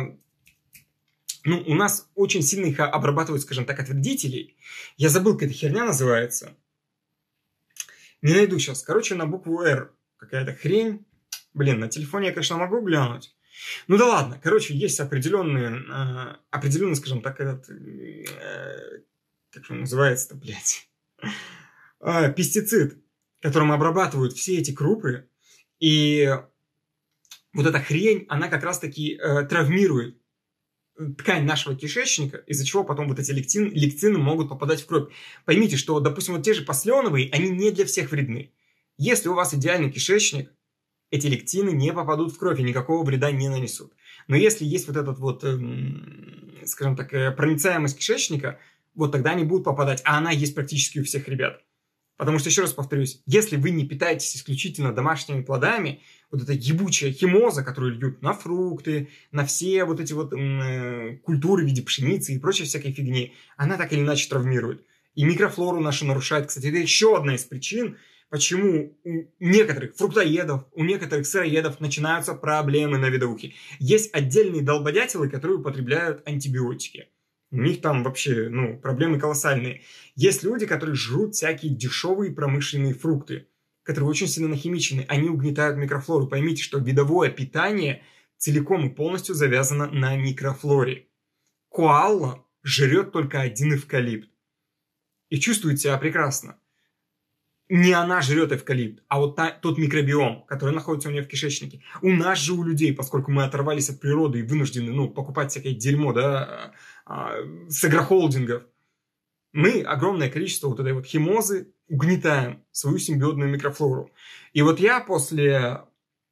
нас очень сильно их обрабатывают, скажем так, от вредителей. Я забыл, как эта херня называется. Не найду сейчас. Короче, на букву «Р» какая-то хрень. Блин, на телефоне я, конечно, могу глянуть. Ну да ладно, короче, есть определенный, скажем так, как же он называется-то, блядь, пестицид, которым обрабатывают все эти крупы, и вот эта хрень, она как раз-таки травмирует ткань нашего кишечника, из-за чего потом вот эти лектины могут попадать в кровь. Поймите, что, допустим, вот те же посленовые, они не для всех вредны. Если у вас идеальный кишечник, эти лектины не попадут в кровь и никакого вреда не нанесут. Но если есть вот этот вот скажем так, проницаемость кишечника, вот тогда они будут попадать. А она есть практически у всех ребят. Потому что, еще раз повторюсь, если вы не питаетесь исключительно домашними плодами, вот эта ебучая химоза, которую льют на фрукты, на все вот эти вот культуры в виде пшеницы и прочей всякой фигни, она так или иначе травмирует. И микрофлору нашу нарушает. Кстати, это еще одна из причин, почему у некоторых фруктоедов, у некоторых сыроедов начинаются проблемы на видовухе. Есть отдельные долбодятелы, которые употребляют антибиотики. У них там вообще, проблемы колоссальные. Есть люди, которые жрут всякие дешевые промышленные фрукты, которые очень сильно нахимичены. Они угнетают микрофлору. Поймите, что видовое питание целиком и полностью завязано на микрофлоре. Коала жрет только один эвкалипт. И чувствует себя прекрасно. Не она жрет эвкалипт, а вот тот микробиом, который находится у нее в кишечнике. У нас же, у людей, поскольку мы оторвались от природы и вынуждены покупать всякое дерьмо, с агрохолдингов, мы огромное количество вот этой вот химозы угнетаем свою симбиотную микрофлору. И вот я после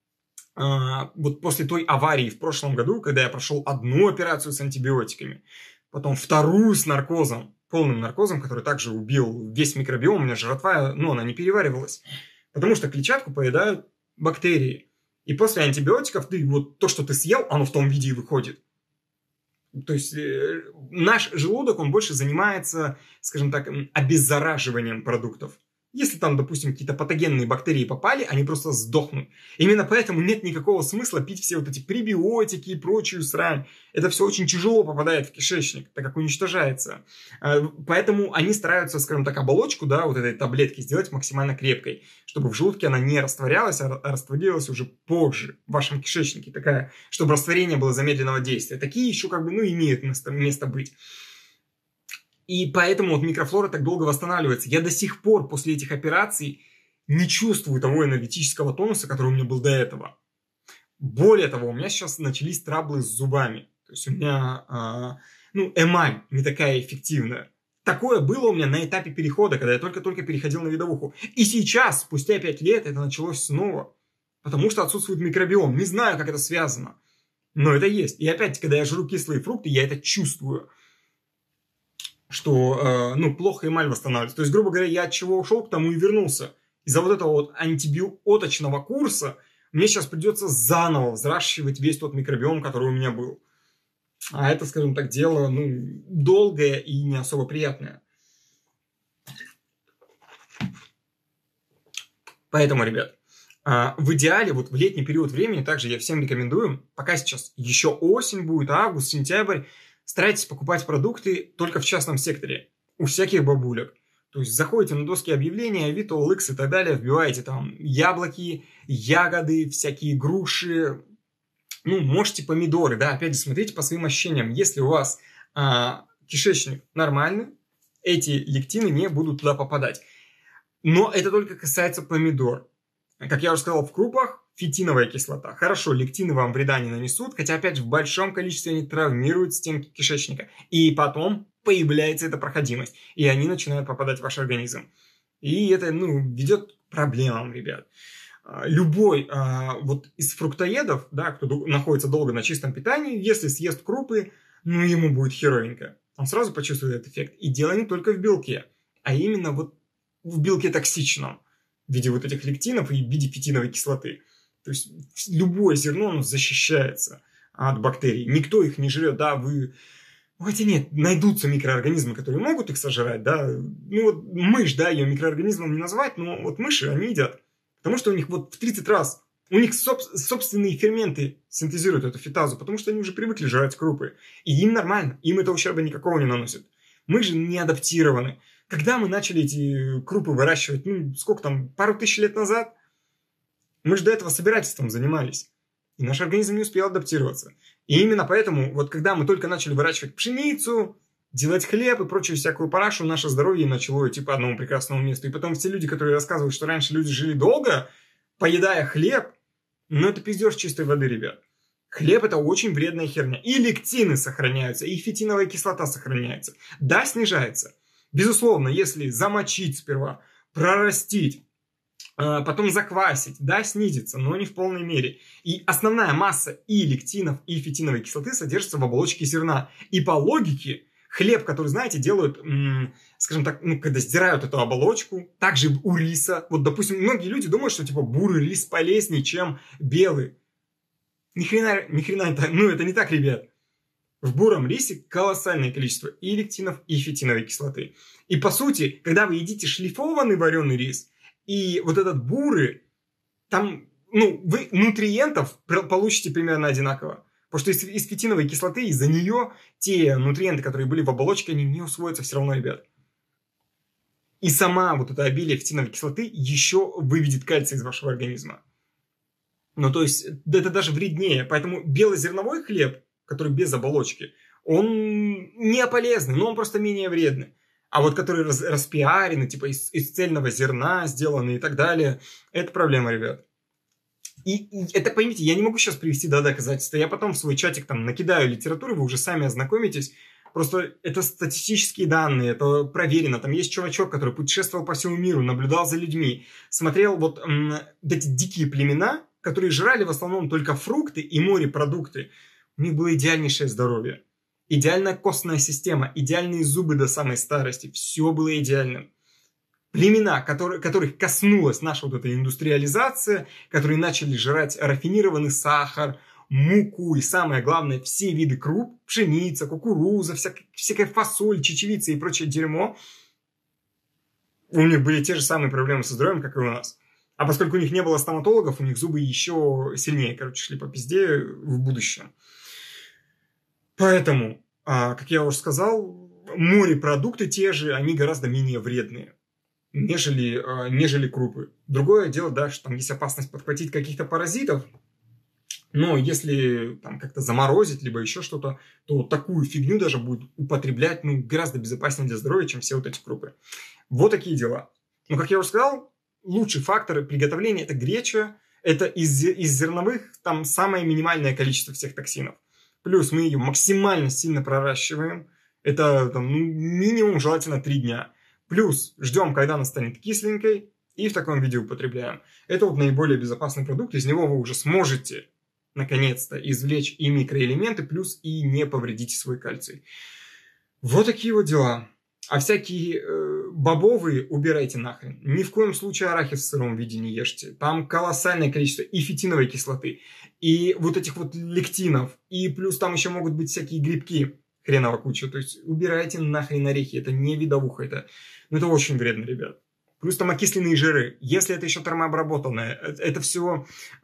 той аварии в прошлом году, когда я прошел одну операцию с антибиотиками, потом вторую с наркозом, полным наркозом, который также убил весь микробиом, у меня жратва, она не переваривалась. Потому что клетчатку поедают бактерии. И после антибиотиков то, что ты съел, оно в том виде и выходит. То есть наш желудок, он больше занимается, скажем так, обеззараживанием продуктов. Если там, допустим, какие-то патогенные бактерии попали, они просто сдохнут. Именно поэтому нет никакого смысла пить все вот эти пребиотики и прочую срань. Это все очень тяжело попадает в кишечник, так как уничтожается. Поэтому они стараются, скажем так, оболочку, вот этой таблетки сделать максимально крепкой, чтобы в желудке она не растворялась, а растворилась уже позже в вашем кишечнике. Такая, чтобы растворение было замедленного действия. Такие еще имеют место быть. И поэтому вот микрофлора так долго восстанавливается. Я до сих пор после этих операций не чувствую того энергетического тонуса, который у меня был до этого. Более того, у меня сейчас начались траблы с зубами. То есть у меня эмаль не такая эффективная. Такое было у меня на этапе перехода, когда я только-только переходил на видовуху. И сейчас, спустя 5 лет, это началось снова. Потому что отсутствует микробиом. Не знаю, как это связано. Но это есть. И опять, когда я жру кислые фрукты, я это чувствую. Что, плохо эмаль восстанавливается. То есть, грубо говоря, я от чего ушел, к тому и вернулся. Из-за вот этого вот антибиоточного курса мне сейчас придется заново взращивать весь тот микробиом, который у меня был. А это, скажем так, дело, долгое и не особо приятное. Поэтому, ребят, в идеале, в летний период времени, также я всем рекомендую, пока сейчас еще осень будет, август, сентябрь, старайтесь покупать продукты только в частном секторе, у всяких бабулек. То есть заходите на доски объявления, Авито, OLX и так далее, вбиваете там яблоки, ягоды, всякие груши, можете помидоры, опять же, смотрите по своим ощущениям. Если у вас кишечник нормальный, эти лектины не будут туда попадать. Но это только касается помидор. Как я уже сказал, в крупах фитиновая кислота. Хорошо, лектины вам вреда не нанесут, хотя опять в большом количестве они травмируют стенки кишечника. И потом появляется эта проходимость. И они начинают попадать в ваш организм. И это, ведет к проблемам, ребят. Любой из фруктоедов, кто находится долго на чистом питании, если съест крупы, ему будет херовенько. Он сразу почувствует этот эффект. И дело не только в белке, а именно в белке токсичном. В виде вот этих лектинов и в виде фитиновой кислоты. То есть любое зерно, оно защищается от бактерий. Никто их не жрет, хотя нет, найдутся микроорганизмы, которые могут их сожрать, мышь, ее микроорганизмом не назвать, но мыши, они едят. Потому что у них в 30 раз, у них собственные ферменты синтезируют эту фитазу, потому что они уже привыкли жрать крупы. И им нормально, им это ущерба никакого не наносит. Мы же не адаптированы. Когда мы начали эти крупы выращивать, пару тысяч лет назад, мы же до этого собирательством занимались. И наш организм не успел адаптироваться. И именно поэтому, когда мы только начали выращивать пшеницу, делать хлеб и прочую всякую парашу, наше здоровье начало идти по одному прекрасному месту. И потом все люди, которые рассказывают, что раньше люди жили долго, поедая хлеб, это пиздеж чистой воды, ребят. Хлеб – это очень вредная херня. И лектины сохраняются, и фитиновая кислота сохраняется. Снижается. Безусловно, если замочить сперва, прорастить, потом заквасить, да, снизится, но не в полной мере. И основная масса и лектинов, и фитиновой кислоты содержится в оболочке зерна. И по логике, хлеб, который, знаете, делают, скажем так, когда сдирают эту оболочку, также у риса. Вот, допустим, многие люди думают, что, типа, бурый рис полезнее, чем белый. Ни хрена это, это не так, ребят. В буром рисе колоссальное количество и лектинов, и фитиновой кислоты. И, по сути, когда вы едите шлифованный вареный рис, и вот этот бурый, там, вы нутриентов получите примерно одинаково. Потому что из фитиновой кислоты, из-за нее те нутриенты, которые были в оболочке, они не усвоятся все равно, ребят. И сама вот это обилие фитиновой кислоты еще выведет кальций из вашего организма. То есть, это даже вреднее. Поэтому белозерновой хлеб, который без оболочки, он не полезный, но он просто менее вредный. А вот который распиарены, типа из цельного зерна сделаны и так далее, это проблема, ребят. И это, поймите, я не могу сейчас привести доказательства. Я потом в свой чатик там накидаю литературу, вы уже сами ознакомитесь. Просто это статистические данные, это проверено. Там есть чувачок, который путешествовал по всему миру, наблюдал за людьми, смотрел вот эти дикие племена, которые жрали в основном только фрукты и морепродукты. У них было идеальнейшее здоровье. Идеальная костная система, идеальные зубы до самой старости. Все было идеальным. Племена, которых коснулась наша вот эта индустриализация, которые начали жрать рафинированный сахар, муку и, самое главное, все виды круп, пшеница, кукуруза, всякая фасоль, чечевица и прочее дерьмо, у них были те же самые проблемы со здоровьем, как и у нас. А поскольку у них не было стоматологов, у них зубы еще сильнее, шли по пизде в будущем. Поэтому, как я уже сказал, морепродукты те же, они гораздо менее вредные, нежели крупы. Другое дело, да, что там есть опасность подхватить каких-то паразитов, но если там как-то заморозить, либо еще что-то, то такую фигню даже будет употреблять гораздо безопаснее для здоровья, чем все вот эти крупы. Вот такие дела. Но, как я уже сказал, лучший фактор приготовления – это греча, это из зерновых там самое минимальное количество всех токсинов. Плюс мы ее максимально сильно проращиваем. Это минимум желательно 3 дня. Плюс ждем, когда она станет кисленькой, и в таком виде употребляем. Это вот наиболее безопасный продукт. Из него вы уже сможете, наконец-то, извлечь и микроэлементы, плюс и не повредите свой кальций. Вот такие вот дела. А всякие бобовые убирайте нахрен. Ни в коем случае арахис в сыром виде не ешьте. Там колоссальное количество и фитиновой кислоты, и вот этих вот лектинов, и плюс там еще могут быть всякие грибки, хреново куча. То есть убирайте нахрен орехи, это не видовуха, это очень вредно, ребят. Плюс там окисленные жиры. Если это еще термообработанное, это все,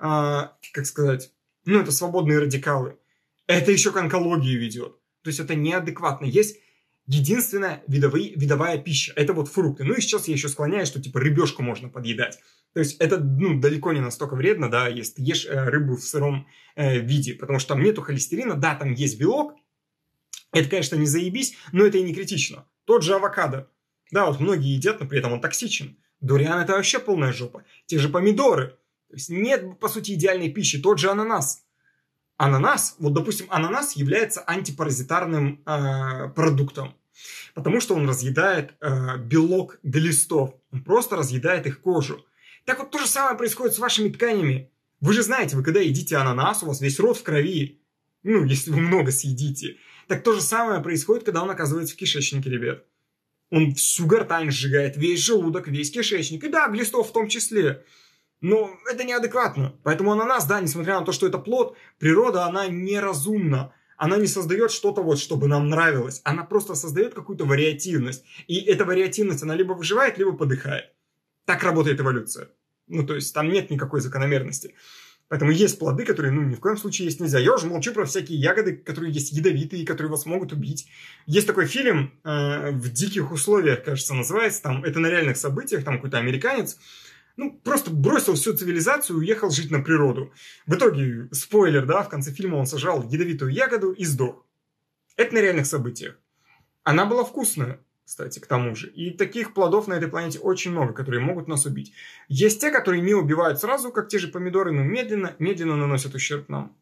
как сказать, это свободные радикалы. Это еще к онкологии ведет. То есть это неадекватно. Есть единственная видовая пища. Это вот фрукты. И сейчас я еще склоняюсь, что типа рыбешку можно подъедать. То есть это далеко не настолько вредно, да, если ты ешь рыбу в сыром виде. Потому что там нету холестерина, да, там есть белок. Это, конечно, не заебись, но это и не критично. Тот же авокадо. Да, вот многие едят, но при этом он токсичен. Дуриан – это вообще полная жопа. Те же помидоры. То есть нет, по сути, идеальной пищи. Тот же ананас. Ананас, вот, допустим, ананас является антипаразитарным продуктом. Потому что он разъедает белок глистов. Он просто разъедает их кожу. Так вот то же самое происходит с вашими тканями. Вы же знаете, вы когда едите ананас, у вас весь рот в крови. Если вы много съедите. Так то же самое происходит, когда он оказывается в кишечнике, ребят. Он всю гортань сжигает, весь желудок, весь кишечник. И да, глистов в том числе. Но это неадекватно. Поэтому ананас, да, несмотря на то, что это плод, природа, она неразумна. Она не создает что-то вот, чтобы нам нравилось. Она просто создает какую-то вариативность. И эта вариативность, она либо выживает, либо подыхает. Так работает эволюция. То есть там нет никакой закономерности. Поэтому есть плоды, которые, ни в коем случае есть нельзя. Я уже молчу про всякие ягоды, которые есть ядовитые, которые вас могут убить. Есть такой фильм «В диких условиях», кажется, называется. Там, это на реальных событиях. Там какой-то американец просто бросил всю цивилизацию и уехал жить на природу. В итоге, спойлер, да, в конце фильма он сожрал ядовитую ягоду и сдох. Это на реальных событиях. Она была вкусная, кстати, к тому же. И таких плодов на этой планете очень много, которые могут нас убить. Есть те, которые не убивают сразу, как те же помидоры, но медленно наносят ущерб нам.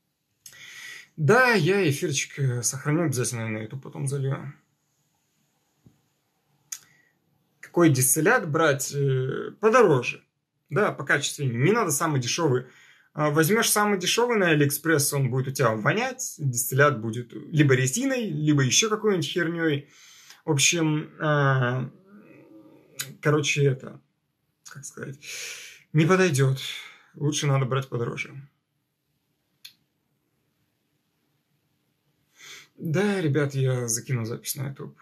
Да, я эфирчик сохраню обязательно на YouTube, потом залью. Какой дистиллят брать подороже? да, покачественнее. Не надо самый дешевый. Возьмешь самый дешевый на Алиэкспресс, он будет у тебя вонять, дистиллят будет либо резиной, либо еще какой-нибудь херней. В общем, короче, это, как сказать, не подойдет. Лучше надо брать подороже. Да, ребят, я закину запись на YouTube.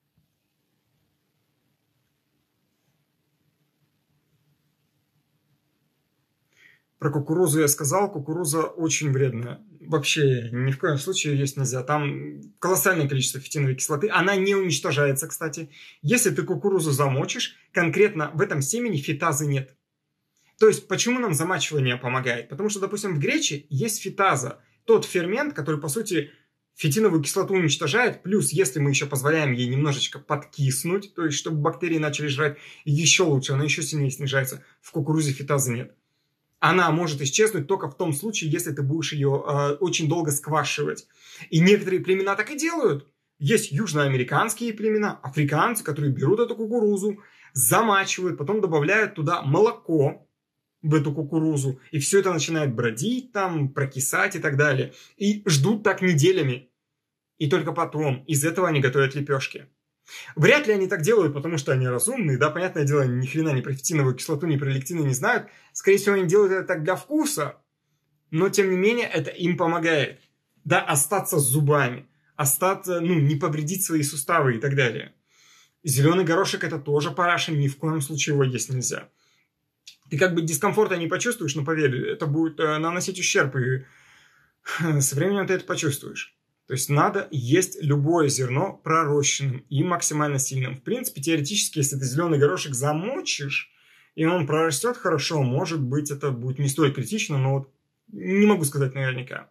Про кукурузу я сказал, кукуруза очень вредная. Вообще, ни в коем случае ее есть нельзя. Там колоссальное количество фитиновой кислоты. Она не уничтожается, кстати. Если ты кукурузу замочишь, конкретно в этом семени фитазы нет. То есть, почему нам замачивание помогает? Потому что, допустим, в грече есть фитаза. Тот фермент, который, по сути, фитиновую кислоту уничтожает. Плюс, если мы еще позволяем ей немножечко подкиснуть, то есть, чтобы бактерии начали жрать, еще лучше, она еще сильнее снижается. В кукурузе фитазы нет. Она может исчезнуть только в том случае, если ты будешь ее очень долго сквашивать. И некоторые племена так и делают. Есть южноамериканские племена, африканцы, которые берут эту кукурузу, замачивают, потом добавляют туда молоко в эту кукурузу. И все это начинает бродить, там, прокисать и так далее. И ждут так неделями. И только потом из этого они готовят лепешки. Вряд ли они так делают, потому что они разумные, да, понятное дело, ни хрена ни про фитиновую кислоту, ни про лектины не знают. Скорее всего, они делают это так для вкуса, но, тем не менее, это им помогает, да, остаться с зубами, остаться, не повредить свои суставы и так далее. Зеленый горошек – это тоже параша, ни в коем случае его есть нельзя. Ты как бы дискомфорта не почувствуешь, но поверь, это будет наносить ущерб, и со временем ты это почувствуешь. То есть надо есть любое зерно пророщенным и максимально сильным. В принципе, теоретически, если ты зеленый горошек замочишь, и он прорастет хорошо, может быть, это будет не столь критично, но вот не могу сказать наверняка.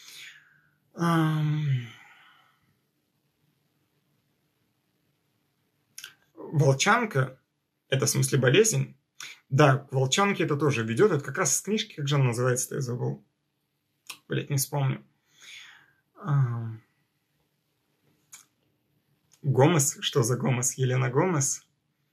Волчанка – это в смысле болезнь? Да, к волчанке это тоже ведет. Это как раз из книжки, как же она называется-то, я забыл. Блять, не вспомню. Гомес? Что за Гомес? Елена Гомес?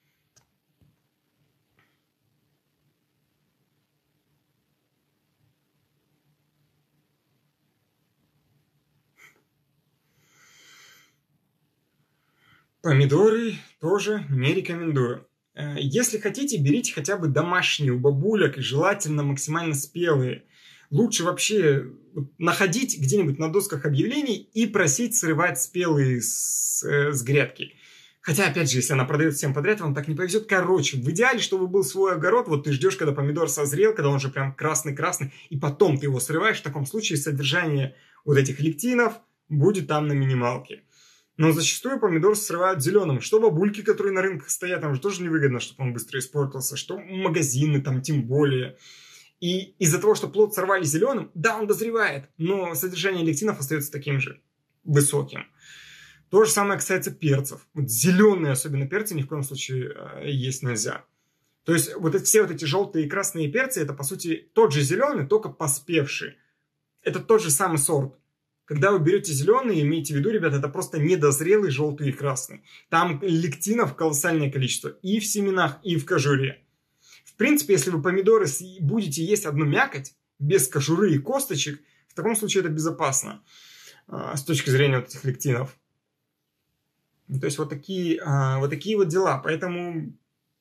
Помидоры тоже не рекомендую. Если хотите, берите хотя бы домашние у бабулек, и желательно максимально спелые. Лучше вообще находить где-нибудь на досках объявлений и просить срывать спелые с грядки. Хотя, опять же, если она продает всем подряд, вам так не повезет. Короче, в идеале, чтобы был свой огород, вот ты ждешь, когда помидор созрел, когда он уже прям красный-красный, и потом ты его срываешь, в таком случае содержание вот этих лектинов будет там на минималке. Но зачастую помидор срывают зеленым. Что бабульки, которые на рынках стоят, там же тоже невыгодно, чтобы он быстро испортился. Что магазины там тем более. И из-за того, что плод сорвали зеленым, да, он дозревает, но содержание лектинов остается таким же высоким. То же самое касается перцев. Вот зеленые, особенно перцы, ни в коем случае есть нельзя. То есть все эти желтые и красные перцы, это по сути тот же зеленый, только поспевший. Это тот же самый сорт. Когда вы берете зеленый, имейте в виду, ребята, это просто недозрелый желтый и красный. Там лектинов колоссальное количество и в семенах, и в кожуре. В принципе, если вы помидоры будете есть одну мякоть, без кожуры и косточек, в таком случае это безопасно с точки зрения вот этих лектинов. То есть вот такие вот дела. Поэтому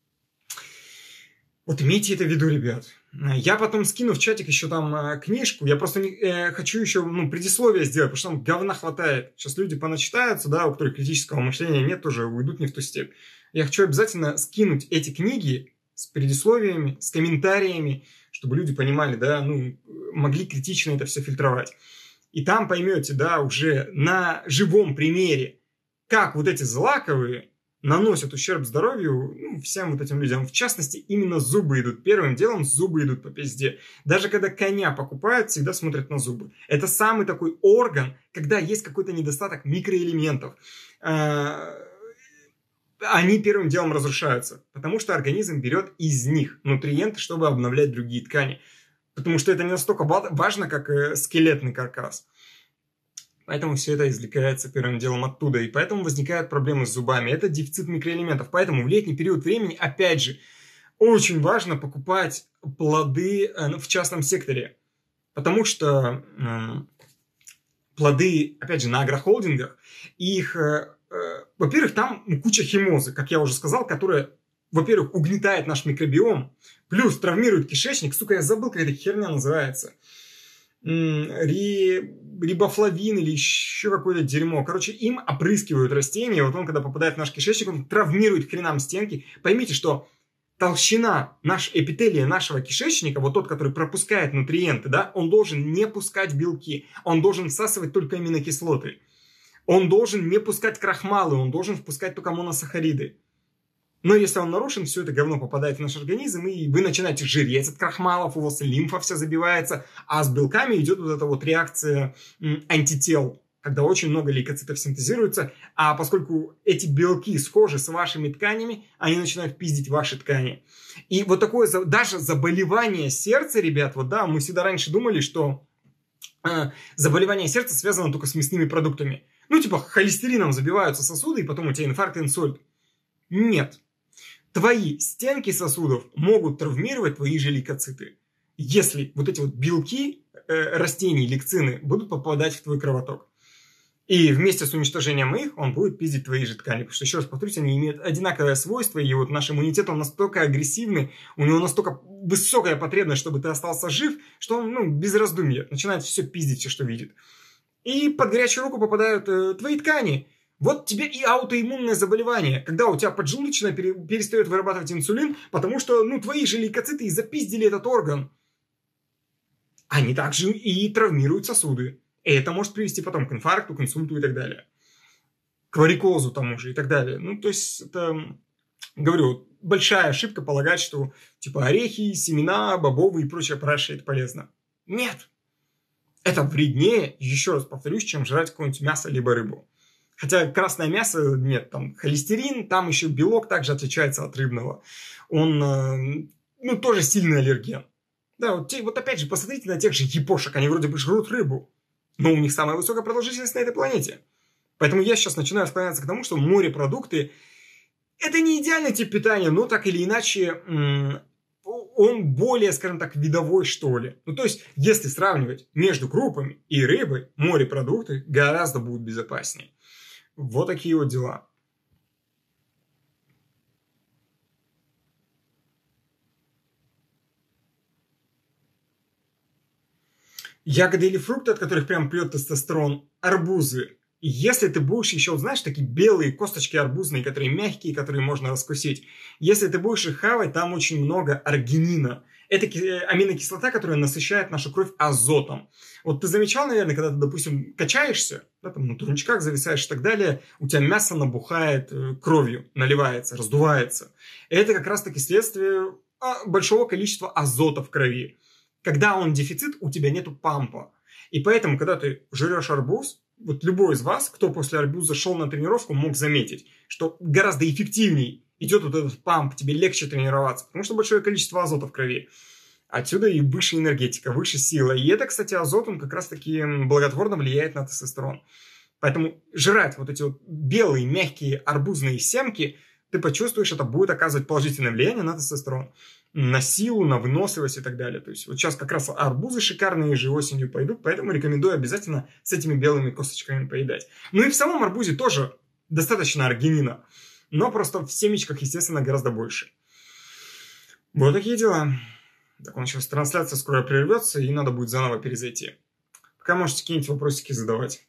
вот имейте это в виду, ребят. Я потом скину в чатик еще там книжку. Я просто хочу еще предисловие сделать, потому что там говна хватает. Сейчас люди поначитаются, да, у которых критического мышления нет, тоже уйдут не в ту степь. Я хочу обязательно скинуть эти книги с предисловиями, с комментариями, чтобы люди понимали, да, могли критично это все фильтровать. И там поймете, да, уже на живом примере, как вот эти злаковые наносят ущерб здоровью всем вот этим людям. В частности, именно зубы идут. Первым делом зубы идут по пизде. Даже когда коня покупают, всегда смотрят на зубы. Это самый такой орган, когда есть какой-то недостаток микроэлементов. Они первым делом разрушаются, потому что организм берет из них нутриенты, чтобы обновлять другие ткани. Потому что это не настолько важно, как скелетный каркас. Поэтому все это извлекается первым делом оттуда. И поэтому возникают проблемы с зубами. Это дефицит микроэлементов. Поэтому в летний период времени, опять же, очень важно покупать плоды в частном секторе, потому что плоды, опять же, на агрохолдингах, их, во-первых, там куча химозы, как я уже сказал, которая, во-первых, угнетает наш микробиом, плюс травмирует кишечник. Сука, я забыл, как эта херня называется. Рибофлавин или еще какое-то дерьмо. Короче, им опрыскивают растения. Вот он, когда попадает в наш кишечник, он травмирует хренам стенки. Поймите, что толщина эпителия нашего кишечника, вот тот, который пропускает нутриенты, да, он должен не пускать белки. Он должен всасывать только аминокислоты. Он должен не пускать крахмалы. Он должен впускать только моносахариды. Но если он нарушен, все это говно попадает в наш организм, и вы начинаете жиреть от крахмалов, у вас лимфа вся забивается, а с белками идет вот эта вот реакция антител, когда очень много лейкоцитов синтезируется, а поскольку эти белки схожи с вашими тканями, они начинают пиздить ваши ткани. И вот такое даже заболевание сердца, ребят, вот да, мы всегда раньше думали, что заболевание сердца связано только с мясными продуктами. Ну, типа, холестерином забиваются сосуды, и потом у тебя инфаркт, инсульт. Нет. Твои стенки сосудов могут травмировать твои же лейкоциты, если вот эти вот белки растений, лектины, будут попадать в твой кровоток. И вместе с уничтожением их он будет пиздить твои же ткани. Потому что, еще раз повторюсь, они имеют одинаковое свойство, и вот наш иммунитет, он настолько агрессивный, у него настолько высокая потребность, чтобы ты остался жив, что он, без раздумья, начинает все пиздить, все, что видит. И под горячую руку попадают твои ткани. Вот тебе и аутоиммунное заболевание, когда у тебя поджелудочная перестает вырабатывать инсулин, потому что, твои же лейкоциты и запиздили этот орган. Они также и травмируют сосуды. И это может привести потом к инфаркту, к инсульту и так далее. К варикозу тому же и так далее. То есть, это, говорю, большая ошибка полагать, что, типа, орехи, семена, бобовые и прочее прочее это полезно. Нет. Это вреднее, еще раз повторюсь, чем жрать какое-нибудь мясо либо рыбу. Хотя красное мясо, нет, там холестерин, там еще белок также отличается от рыбного. Он, тоже сильный аллерген. Да, вот опять же, посмотрите на тех же япошек, они вроде бы жрут рыбу, но у них самая высокая продолжительность на этой планете. Поэтому я сейчас начинаю склоняться к тому, что морепродукты – это не идеальный тип питания, но так или иначе он более, скажем так, видовой, что ли. То есть, если сравнивать между крупами и рыбой, морепродукты гораздо будут безопаснее. Вот такие вот дела. Ягоды или фрукты, от которых прям прет тестостерон, арбузы. И если ты будешь еще, знаешь, такие белые косточки арбузные, которые мягкие, которые можно раскусить. Если ты будешь их хавать, там очень много аргинина. Это аминокислота, которая насыщает нашу кровь азотом. Вот ты замечал, наверное, когда ты, допустим, качаешься, да, там на турничках зависаешь и так далее, у тебя мясо набухает кровью, наливается, раздувается. Это как раз-таки следствие большого количества азота в крови. Когда он дефицит, у тебя нету пампа. И поэтому, когда ты жрешь арбуз, вот любой из вас, кто после арбуза шел на тренировку, мог заметить, что гораздо эффективней идет вот этот памп, тебе легче тренироваться, потому что большое количество азота в крови. Отсюда и выше энергетика, выше сила. И это, кстати, азот, он как раз-таки благотворно влияет на тестостерон. Поэтому жрать вот эти вот белые, мягкие арбузные семки, ты почувствуешь, это будет оказывать положительное влияние на тестостерон, на силу, на выносливость и так далее. То есть вот сейчас как раз арбузы шикарные же осенью пойдут, поэтому рекомендую обязательно с этими белыми косточками поедать. И в самом арбузе тоже достаточно аргинина, но просто в семечках, естественно, гораздо больше. Вот такие дела. Так, у нас сейчас трансляция скоро прервется, и надо будет заново перезайти. Пока можете какие-нибудь вопросики задавать.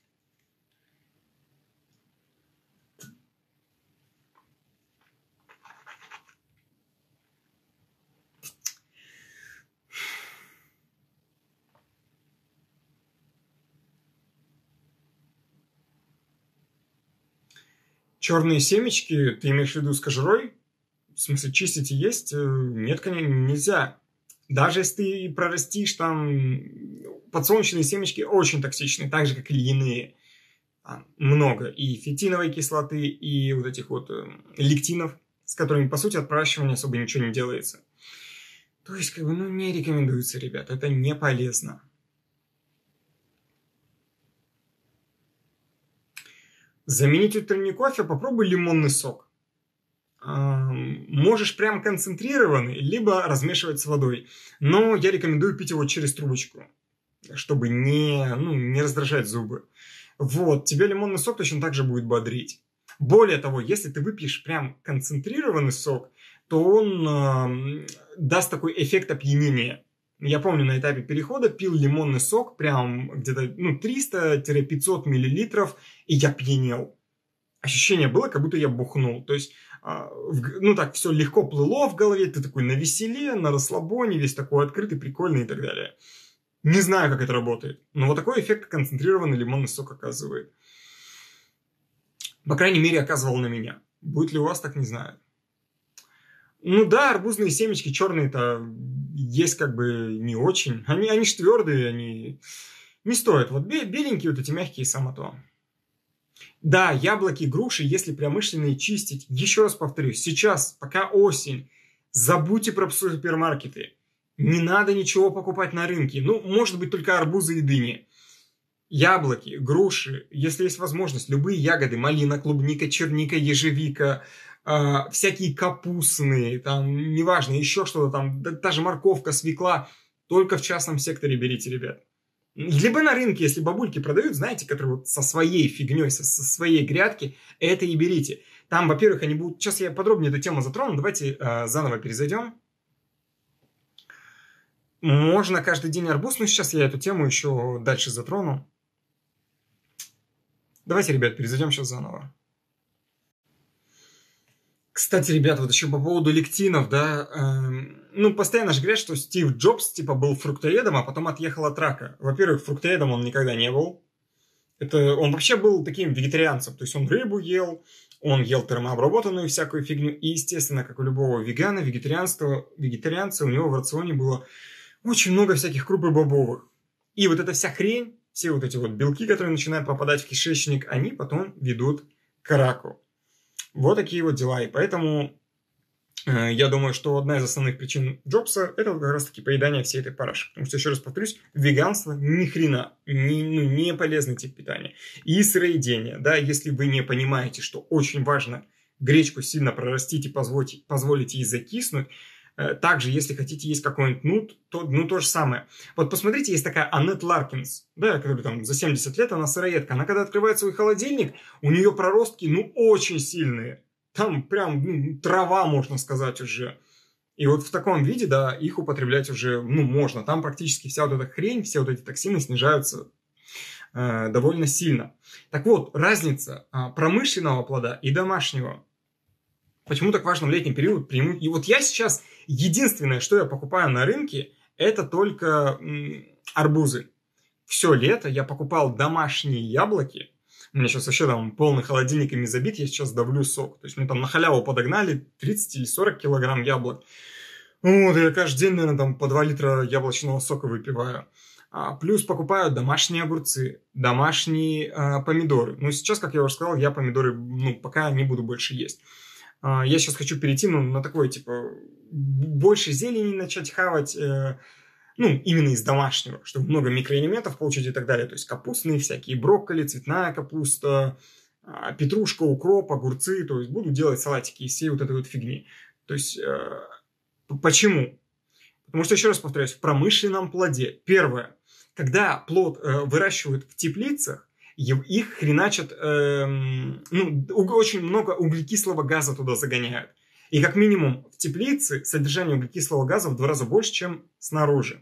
Черные семечки, ты имеешь в виду с кожурой? В смысле, чистить и есть? Нет, конечно, нельзя. Даже если ты прорастишь там... Подсолнечные семечки очень токсичны, так же, как и льняные. Много. И фитиновой кислоты, и вот этих вот лектинов, с которыми, по сути, от проращивания особо ничего не делается. То есть, не рекомендуется, ребят. Это не полезно. Заменить утренний кофе, попробуй лимонный сок. можешь прям концентрированный, либо размешивать с водой. Но я рекомендую пить его через трубочку, чтобы не раздражать зубы. Вот, тебя лимонный сок точно так же будет бодрить. Более того, если ты выпьешь прям концентрированный сок, то он даст такой эффект опьянения. Я помню, на этапе перехода пил лимонный сок прям где-то 300-500 миллилитров, и я пьянел. Ощущение было, как будто я бухнул. То есть, так все легко плыло в голове, ты такой на веселе, на расслабоне, весь такой открытый, прикольный и так далее. Не знаю, как это работает, но вот такой эффект концентрированный лимонный сок оказывает. По крайней мере, оказывал на меня. Будет ли у вас, так не знаю. Ну да, арбузные семечки черные-то есть как бы не очень. Они же твердые, они не стоят. Вот беленькие вот эти мягкие само то. Да, яблоки, груши, если промышленные чистить. Еще раз повторюсь, сейчас, пока осень, забудьте про супермаркеты. Не надо ничего покупать на рынке. Может быть, только арбузы и дыни. Яблоки, груши, если есть возможность, любые ягоды, малина, клубника, черника, ежевика, всякие капустные, там, неважно, еще что-то там, та же морковка, свекла, только в частном секторе берите, ребят. Либо на рынке, если бабульки продают, знаете, которые вот со своей фигней, со своей грядки, это и берите. Там, во-первых, они будут... Сейчас я подробнее эту тему затрону, давайте заново перезайдем. Можно каждый день арбуз, но сейчас я эту тему еще дальше затрону. Давайте, ребят, перезайдем сейчас заново. Кстати, ребят, вот еще по поводу лектинов, да, постоянно же говорят, что Стив Джобс, был фруктоедом, а потом отъехал от рака. Во-первых, фруктоедом он никогда не был. Он вообще был таким вегетарианцем, то есть он рыбу ел, он ел термообработанную всякую фигню, и, естественно, как у любого вегана, вегетарианца, у него в рационе было очень много всяких круп и бобовых. И вот эта вся хрень, все вот эти вот белки, которые начинают попадать в кишечник, они потом ведут к раку. Вот такие вот дела. И поэтому я думаю, что одна из основных причин Джобса – это как раз-таки поедание всей этой параши. Потому что, еще раз повторюсь, веганство ни хрена, не полезный тип питания. И сыроедение, да, если вы не понимаете, что очень важно гречку сильно прорастить и позволить ей закиснуть. Также, если хотите есть какой-нибудь нут, то же самое. Вот посмотрите, есть такая Аннет Ларкинс, да, которая там за 70 лет, она сыроедка. Она когда открывает свой холодильник, у нее проростки, очень сильные. Там прям трава, можно сказать, уже. И вот в таком виде, да, их употреблять уже, можно. Там практически вся вот эта хрень, все вот эти токсины снижаются довольно сильно. Так вот, разница промышленного плода и домашнего. Почему так важно в летний период? И вот я сейчас, единственное, что я покупаю на рынке, это только арбузы. Все лето я покупал домашние яблоки. У меня сейчас вообще там полный холодильник ими забит, я сейчас давлю сок. То есть мне там на халяву подогнали 30 или 40 килограмм яблок. Вот, я каждый день, наверное, там по 2 литра яблочного сока выпиваю. Плюс покупаю домашние огурцы, домашние помидоры. Сейчас, как я уже сказал, я помидоры пока не буду больше есть. Я сейчас хочу перейти на такое, больше зелени начать хавать, именно из домашнего, чтобы много микроэлементов получить и так далее. То есть капустные всякие, брокколи, цветная капуста, петрушка, укроп, огурцы. То есть буду делать салатики из всей вот этой вот фигни. То есть почему? Потому что, еще раз повторяюсь, в промышленном плоде. Первое, когда плод выращивают в теплицах, их хреначат, очень много углекислого газа туда загоняют. И как минимум в теплице содержание углекислого газа в 2 раза больше, чем снаружи.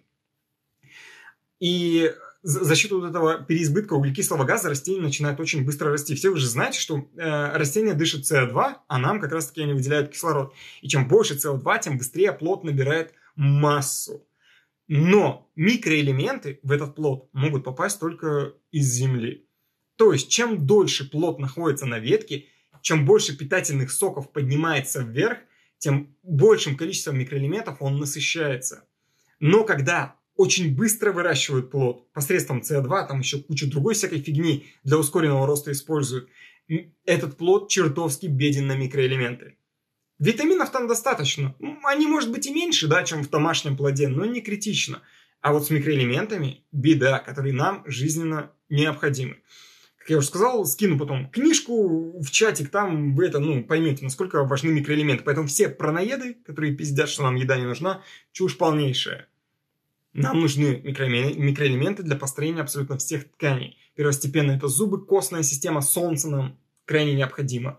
И за счет вот этого переизбытка углекислого газа растения начинают очень быстро расти. Все вы же знаете, что растения дышат СО2, а нам как раз таки они выделяют кислород. И чем больше СО2, тем быстрее плод набирает массу. Но микроэлементы в этот плод могут попасть только из земли. То есть, чем дольше плод находится на ветке, чем больше питательных соков поднимается вверх, тем большим количеством микроэлементов он насыщается. Но когда очень быстро выращивают плод посредством СО2, там еще кучу другой всякой фигни для ускоренного роста используют, этот плод чертовски беден на микроэлементы. Витаминов там достаточно. Они, может быть, и меньше, да, чем в домашнем плоде, но не критично. А вот с микроэлементами беда, которые нам жизненно необходимы. Как я уже сказал, скину потом книжку в чатик, там вы это, поймете, насколько важны микроэлементы. Поэтому все праноеды, которые пиздят, что нам еда не нужна, чушь полнейшая. Нам нужны микроэлементы для построения абсолютно всех тканей. Первостепенно это зубы, костная система, солнце нам крайне необходимо.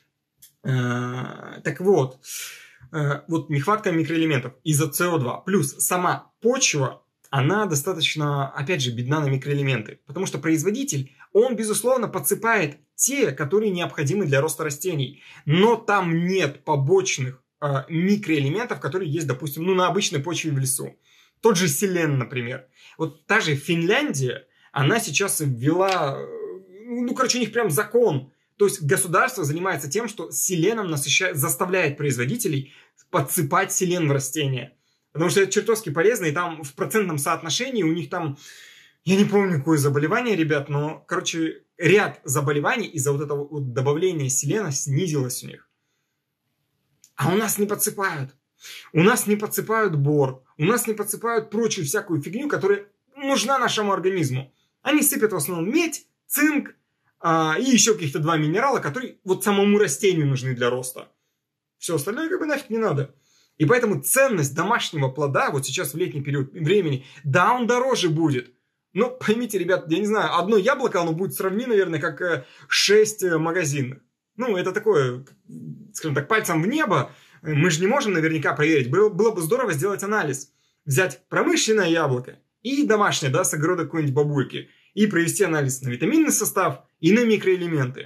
Так вот, нехватка микроэлементов из-за СО2. Плюс сама почва, она достаточно, опять же, бедна на микроэлементы. Потому что производитель, он, безусловно, подсыпает те, которые необходимы для роста растений. Но там нет побочных микроэлементов, которые есть, допустим, на обычной почве в лесу. Тот же селен, например. Вот та же Финляндия, она сейчас ввела, у них прям закон. То есть государство занимается тем, что селеном заставляет производителей подсыпать селен в растения. Потому что это чертовски полезно, и там в процентном соотношении у них там, я не помню, какое заболевание, ребят, но, ряд заболеваний из-за вот этого добавления селена снизилось у них. А у нас не подсыпают. У нас не подсыпают бор, у нас не подсыпают прочую всякую фигню, которая нужна нашему организму. Они сыпят в основном медь, цинк и еще каких-то 2 минерала, которые вот самому растению нужны для роста. Все остальное нафиг не надо. И поэтому ценность домашнего плода вот сейчас в летний период времени, да, он дороже будет. Но поймите, ребят, я не знаю, одно яблоко, оно будет сравни, наверное, как 6 магазинных. Это такое, скажем так, пальцем в небо. Мы же не можем наверняка проверить. Было бы здорово сделать анализ. Взять промышленное яблоко и домашнее, с огорода какой-нибудь бабульки. И провести анализ на витаминный состав и на микроэлементы.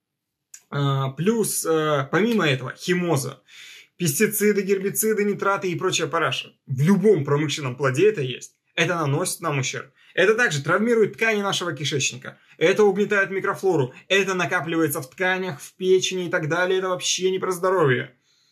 Плюс, помимо этого, химоза. Пестициды, гербициды, нитраты и прочая параша. В любом промышленном плоде это есть. Это наносит нам ущерб. Это также травмирует ткани нашего кишечника. Это угнетает микрофлору. Это накапливается в тканях, в печени и так далее. Это вообще не про здоровье.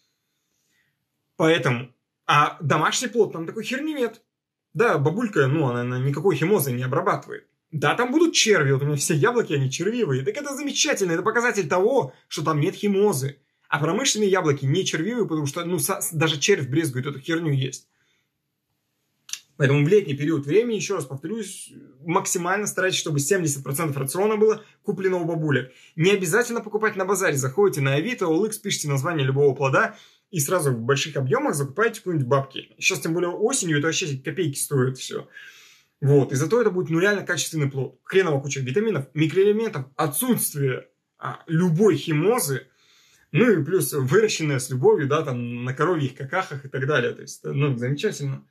Поэтому, а домашний плод, там такой херни нет. Да, бабулька, она никакой химозой не обрабатывает. Да, там будут черви, вот у меня все яблоки, они червивые. Так это замечательно, это показатель того, что там нет химозы. А промышленные яблоки не червивые, потому что, даже червь брезгует эту херню есть. Поэтому в летний период времени, еще раз повторюсь, максимально старайтесь, чтобы 70% рациона было куплено у бабулек. Не обязательно покупать на базаре. Заходите на Авито, OLX, пишите название любого плода и сразу в больших объемах закупаете какие-нибудь бабки. Сейчас, тем более осенью, это вообще копейки стоит все. И зато это будет реально качественный плод. Хреново куча витаминов, микроэлементов, отсутствие любой химозы, и плюс выращенное с любовью, там на коровьих какахах и так далее. То есть, замечательно.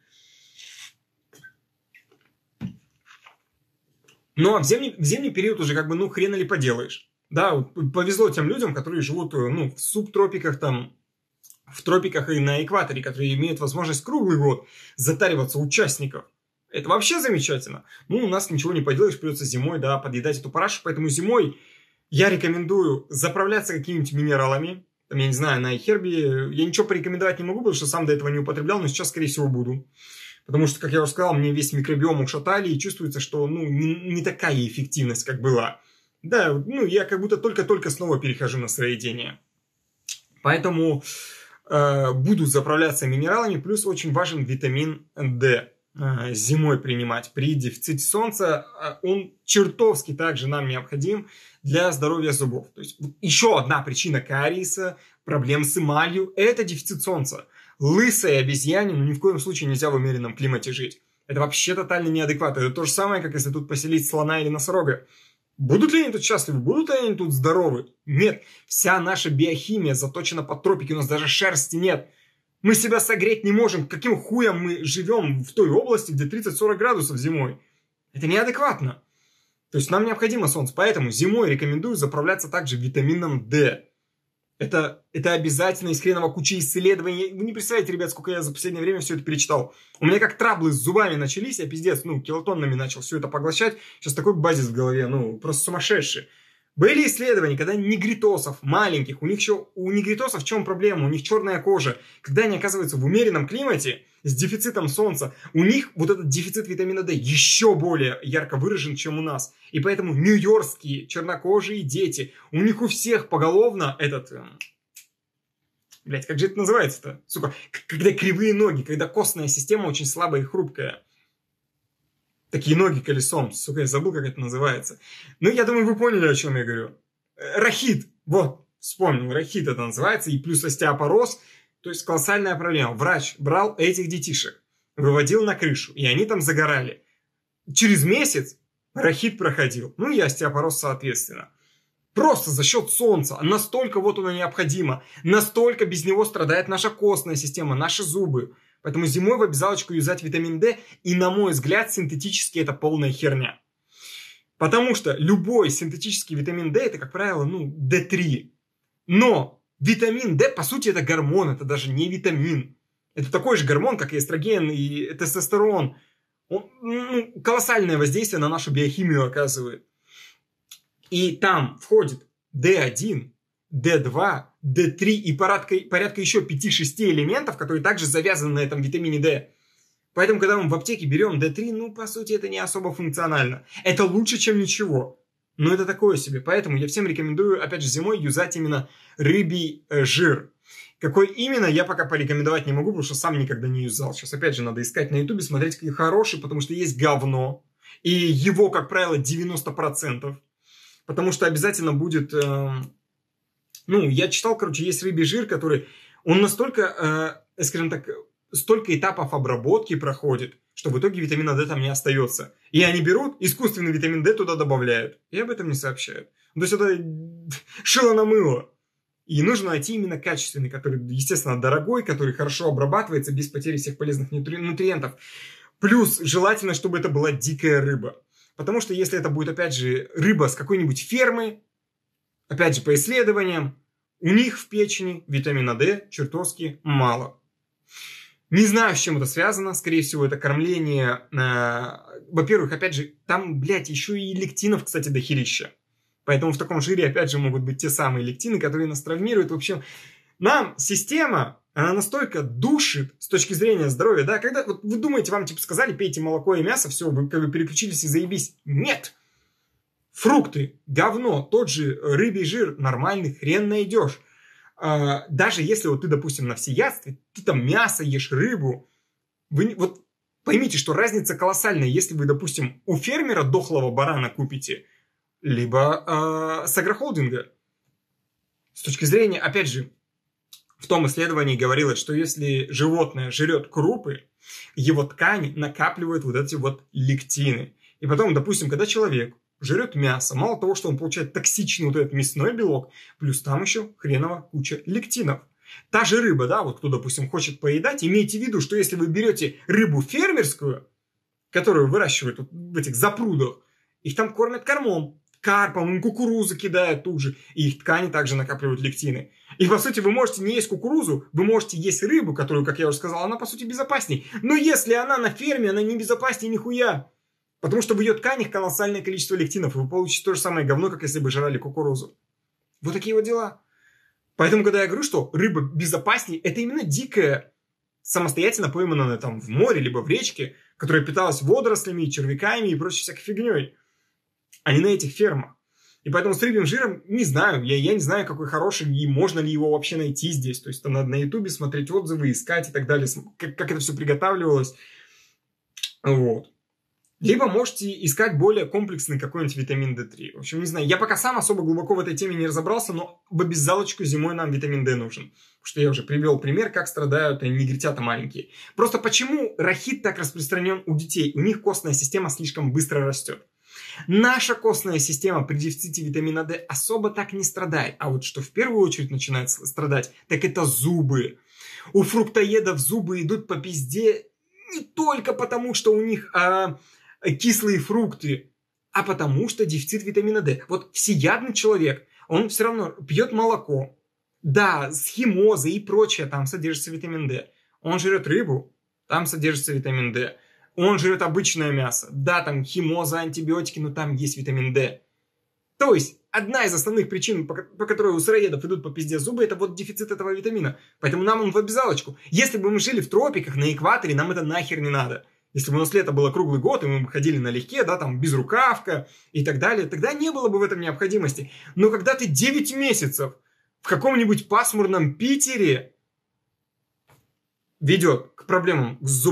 Ну, а в зимний период уже хрена ли поделаешь. Да, повезло тем людям, которые живут, в субтропиках, в тропиках и на экваторе, которые имеют возможность круглый год затариваться участников. Это вообще замечательно. У нас ничего не поделаешь, придется зимой, подъедать эту парашу. Поэтому зимой я рекомендую заправляться какими-нибудь минералами. Я не знаю, на iHerb я ничего порекомендовать не могу, потому что сам до этого не употреблял, но сейчас, скорее всего, буду. Потому что, как я уже сказал, мне весь микробиом ушатали, и чувствуется, что, не такая эффективность, как была. Да, я как будто только-только снова перехожу на сыроедение. Поэтому буду заправляться минералами, плюс очень важен витамин D. Зимой принимать при дефиците солнца. Он чертовски также нам необходим для здоровья зубов. То есть, еще одна причина кариеса, проблем с эмалью – это дефицит солнца. Лысой обезьяне ни в коем случае нельзя в умеренном климате жить. Это вообще тотально неадекватно. Это то же самое, как если тут поселить слона или носорога. Будут ли они тут счастливы? Будут ли они тут здоровы? Нет. Вся наша биохимия заточена под тропики. У нас даже шерсти нет. Мы себя согреть не можем. Каким хуем мы живем в той области, где 30-40 градусов зимой? Это неадекватно. То есть нам необходимо солнце. Поэтому зимой рекомендую заправляться также витамином D. Это обязательно из хреново кучи исследований. Вы не представляете, ребят, сколько я за последнее время все это перечитал. У меня как траблы с зубами начались, я пиздец, килотоннами начал все это поглощать. Сейчас такой базис в голове, просто сумасшедший. Были исследования, когда негритосов, маленьких, у негритосов в чем проблема? У них черная кожа. Когда они оказываются в умеренном климате, с дефицитом солнца, у них вот этот дефицит витамина D еще более ярко выражен, чем у нас. И поэтому нью-йоркские чернокожие дети, у них у всех поголовно как же это называется-то? Сука, когда кривые ноги, когда костная система очень слабая и хрупкая. Такие ноги колесом. Сука, я забыл, как это называется. Ну, я думаю, вы поняли, о чем я говорю. Рахит. Вот, вспомнил. Рахит это называется. И плюс остеопороз. То есть колоссальная проблема. Врач брал этих детишек, выводил на крышу, и они там загорали. Через месяц рахит проходил. Ну и остеопороз соответственно. Просто за счет солнца. Настолько вот оно необходимо. Настолько без него страдает наша костная система, наши зубы. Поэтому зимой в обязалочку юзать витамин D. И на мой взгляд, синтетически это полная херня. Потому что любой синтетический витамин D это, как правило, D3. Но витамин D, по сути, это гормон. Это даже не витамин. Это такой же гормон, как и эстроген и тестостерон. Он колоссальное воздействие на нашу биохимию оказывает. И там входит D1, D2, D3 и порядка еще 5-6 элементов, которые также завязаны на этом витамине D. Поэтому, когда мы в аптеке берем D3, по сути, это не особо функционально. Это лучше, чем ничего. Но это такое себе. Поэтому я всем рекомендую, опять же, зимой юзать именно рыбий жир. Какой именно, я пока порекомендовать не могу, потому что сам никогда не юзал. Сейчас, опять же, надо искать на ютубе, смотреть, какие хорошие, потому что есть говно. И его, как правило, 90%. Потому что обязательно будет... я читал, есть рыбий жир, который... Он настолько, скажем так, столько этапов обработки проходит, что в итоге витамина D там не остается. И они берут, искусственный витамин D туда добавляют. И об этом не сообщают. То есть это шило на мыло. И нужно найти именно качественный, который, естественно, дорогой, который хорошо обрабатывается без потери всех полезных нутриентов. Плюс желательно, чтобы это была дикая рыба. Потому что если это будет, опять же, рыба с какой-нибудь фермы, опять же, по исследованиям, у них в печени витамина D чертовски мало. Не знаю, с чем это связано. Скорее всего, это кормление... Во-первых, опять же, там, еще и лектинов, кстати, дохерища. Поэтому в таком жире, опять же, могут быть те самые лектины, которые нас травмируют. В общем, нам система, она настолько душит с точки зрения здоровья, да, когда вы думаете, вам сказали, пейте молоко и мясо, все, вы переключились и заебись. Нет! Фрукты, говно, тот же рыбий жир, нормальный, хрен найдешь. Даже если ты, допустим, на всеядстве, ты там мясо ешь, рыбу, вы поймите, что разница колоссальная, если вы, допустим, у фермера дохлого барана купите, либо с агрохолдинга. С точки зрения, опять же, в том исследовании говорилось, что если животное жрет крупы, его ткани накапливают эти лектины. И потом, допустим, когда человек жрет мясо, мало того, что он получает токсичный этот мясной белок, плюс там еще хреново куча лектинов. Та же рыба, да, кто, допустим, хочет поедать, имейте в виду, что если вы берете рыбу фермерскую, которую выращивают в этих запрудах, их там кормят кормом. Карпом, кукурузу кидают тут же, и их ткани также накапливают лектины. И, по сути, вы можете не есть кукурузу, вы можете есть рыбу, которую, как я уже сказал, она, по сути, безопасней. Но если она на ферме, она не безопаснее нихуя. Потому что в ее тканях колоссальное количество лектинов, и вы получите то же самое говно, как если бы жрали кукурузу. Вот такие дела. Поэтому, когда я говорю, что рыба безопаснее, это именно дикая, самостоятельно пойманная там в море, либо в речке, которая питалась водорослями, червяками и прочей всякой фигней. А не на этих фермах. И поэтому с рыбьим жиром не знаю. Я не знаю, какой хороший, и можно ли его вообще найти здесь. То есть там надо на ютубе смотреть отзывы, искать и так далее. Как это все приготавливалось. Либо можете искать более комплексный какой-нибудь витамин D3. В общем, не знаю. Я пока сам особо глубоко в этой теме не разобрался, но в обязалочку зимой нам витамин D нужен. Потому что я уже привел пример, как страдают негритята маленькие. Просто почему рахит так распространен у детей? У них костная система слишком быстро растет. Наша костная система при дефиците витамина D особо так не страдает. А что в первую очередь начинает страдать, так это зубы. У фруктоедов зубы идут по пизде не только потому, что у них кислые фрукты, а потому что дефицит витамина D. Всеядный человек, он все равно пьет молоко. Да, с химозой и прочее, там содержится витамин D. Он жрет рыбу, там содержится витамин D. Он жрет обычное мясо. Да, там химоза, антибиотики, но там есть витамин D. То есть, одна из основных причин, по которой у сыроедов идут по пизде зубы, это дефицит этого витамина. Поэтому нам он в обязалочку. Если бы мы жили в тропиках, на экваторе, нам это нахер не надо. Если бы у нас лето было круглый год, и мы бы ходили налегке, да, там, безрукавка и так далее, тогда не было бы в этом необходимости. Но когда ты 9 месяцев в каком-нибудь пасмурном Питере ведет к проблемам с зубами,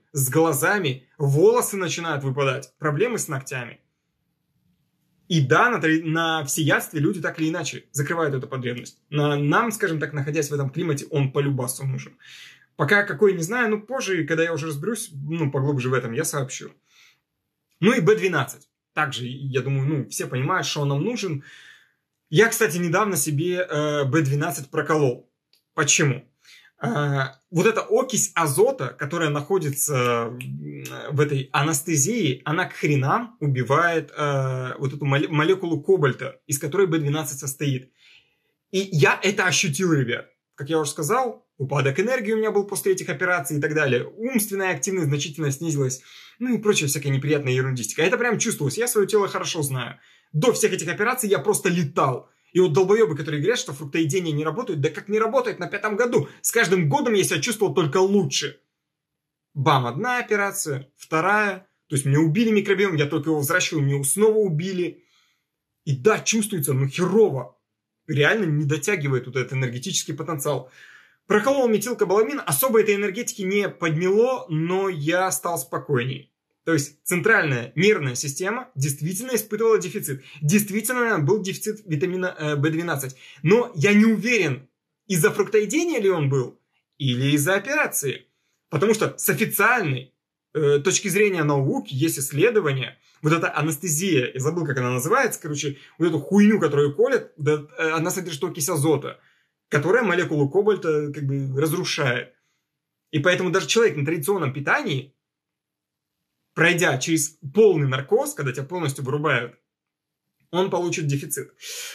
с глазами, волосы начинают выпадать, проблемы с ногтями. И да, на всеядстве люди так или иначе закрывают эту потребность. Нам, скажем так, находясь в этом климате, он по любасу нужен. Пока какой не знаю, но позже, когда я уже разберусь, поглубже в этом, я сообщу. Ну и B12. Также, я думаю, все понимают, что он нам нужен. Я, кстати, недавно себе B12 проколол. Почему? Вот эта окись азота, которая находится в этой анестезии, она к хренам убивает вот эту молекулу кобальта, из которой B12 состоит. И я это ощутил, ребят. Как я уже сказал, упадок энергии у меня был после этих операций и так далее. Умственная активность значительно снизилась. Ну и прочая всякая неприятная ерундистика. Это прям чувствовалось. Я свое тело хорошо знаю. До всех этих операций я просто летал. И вот долбоебы, которые говорят, что фруктоедение не работает, да как не работает на 5-м году. С каждым годом я себя чувствовал только лучше. Бам, одна операция, вторая. То есть мне убили микробиом, я только его взращивал, мне его снова убили. И да, чувствуется, херово. Реально не дотягивает вот этот энергетический потенциал. Проколол метилкобаламин, особо этой энергетики не подняло, но я стал спокойней. То есть центральная нервная система действительно испытывала дефицит. Действительно был дефицит витамина B12. Но я не уверен, из-за фруктоедения ли он был, или из-за операции. Потому что с официальной точки зрения науки есть исследования. Вот эта анестезия, я забыл, как она называется, вот эту хуйню, которую колят, она содержит окись азота, которая молекулу кобальта разрушает. И поэтому даже человек на традиционном питании, пройдя через полный наркоз, когда тебя полностью вырубают, он получит дефицит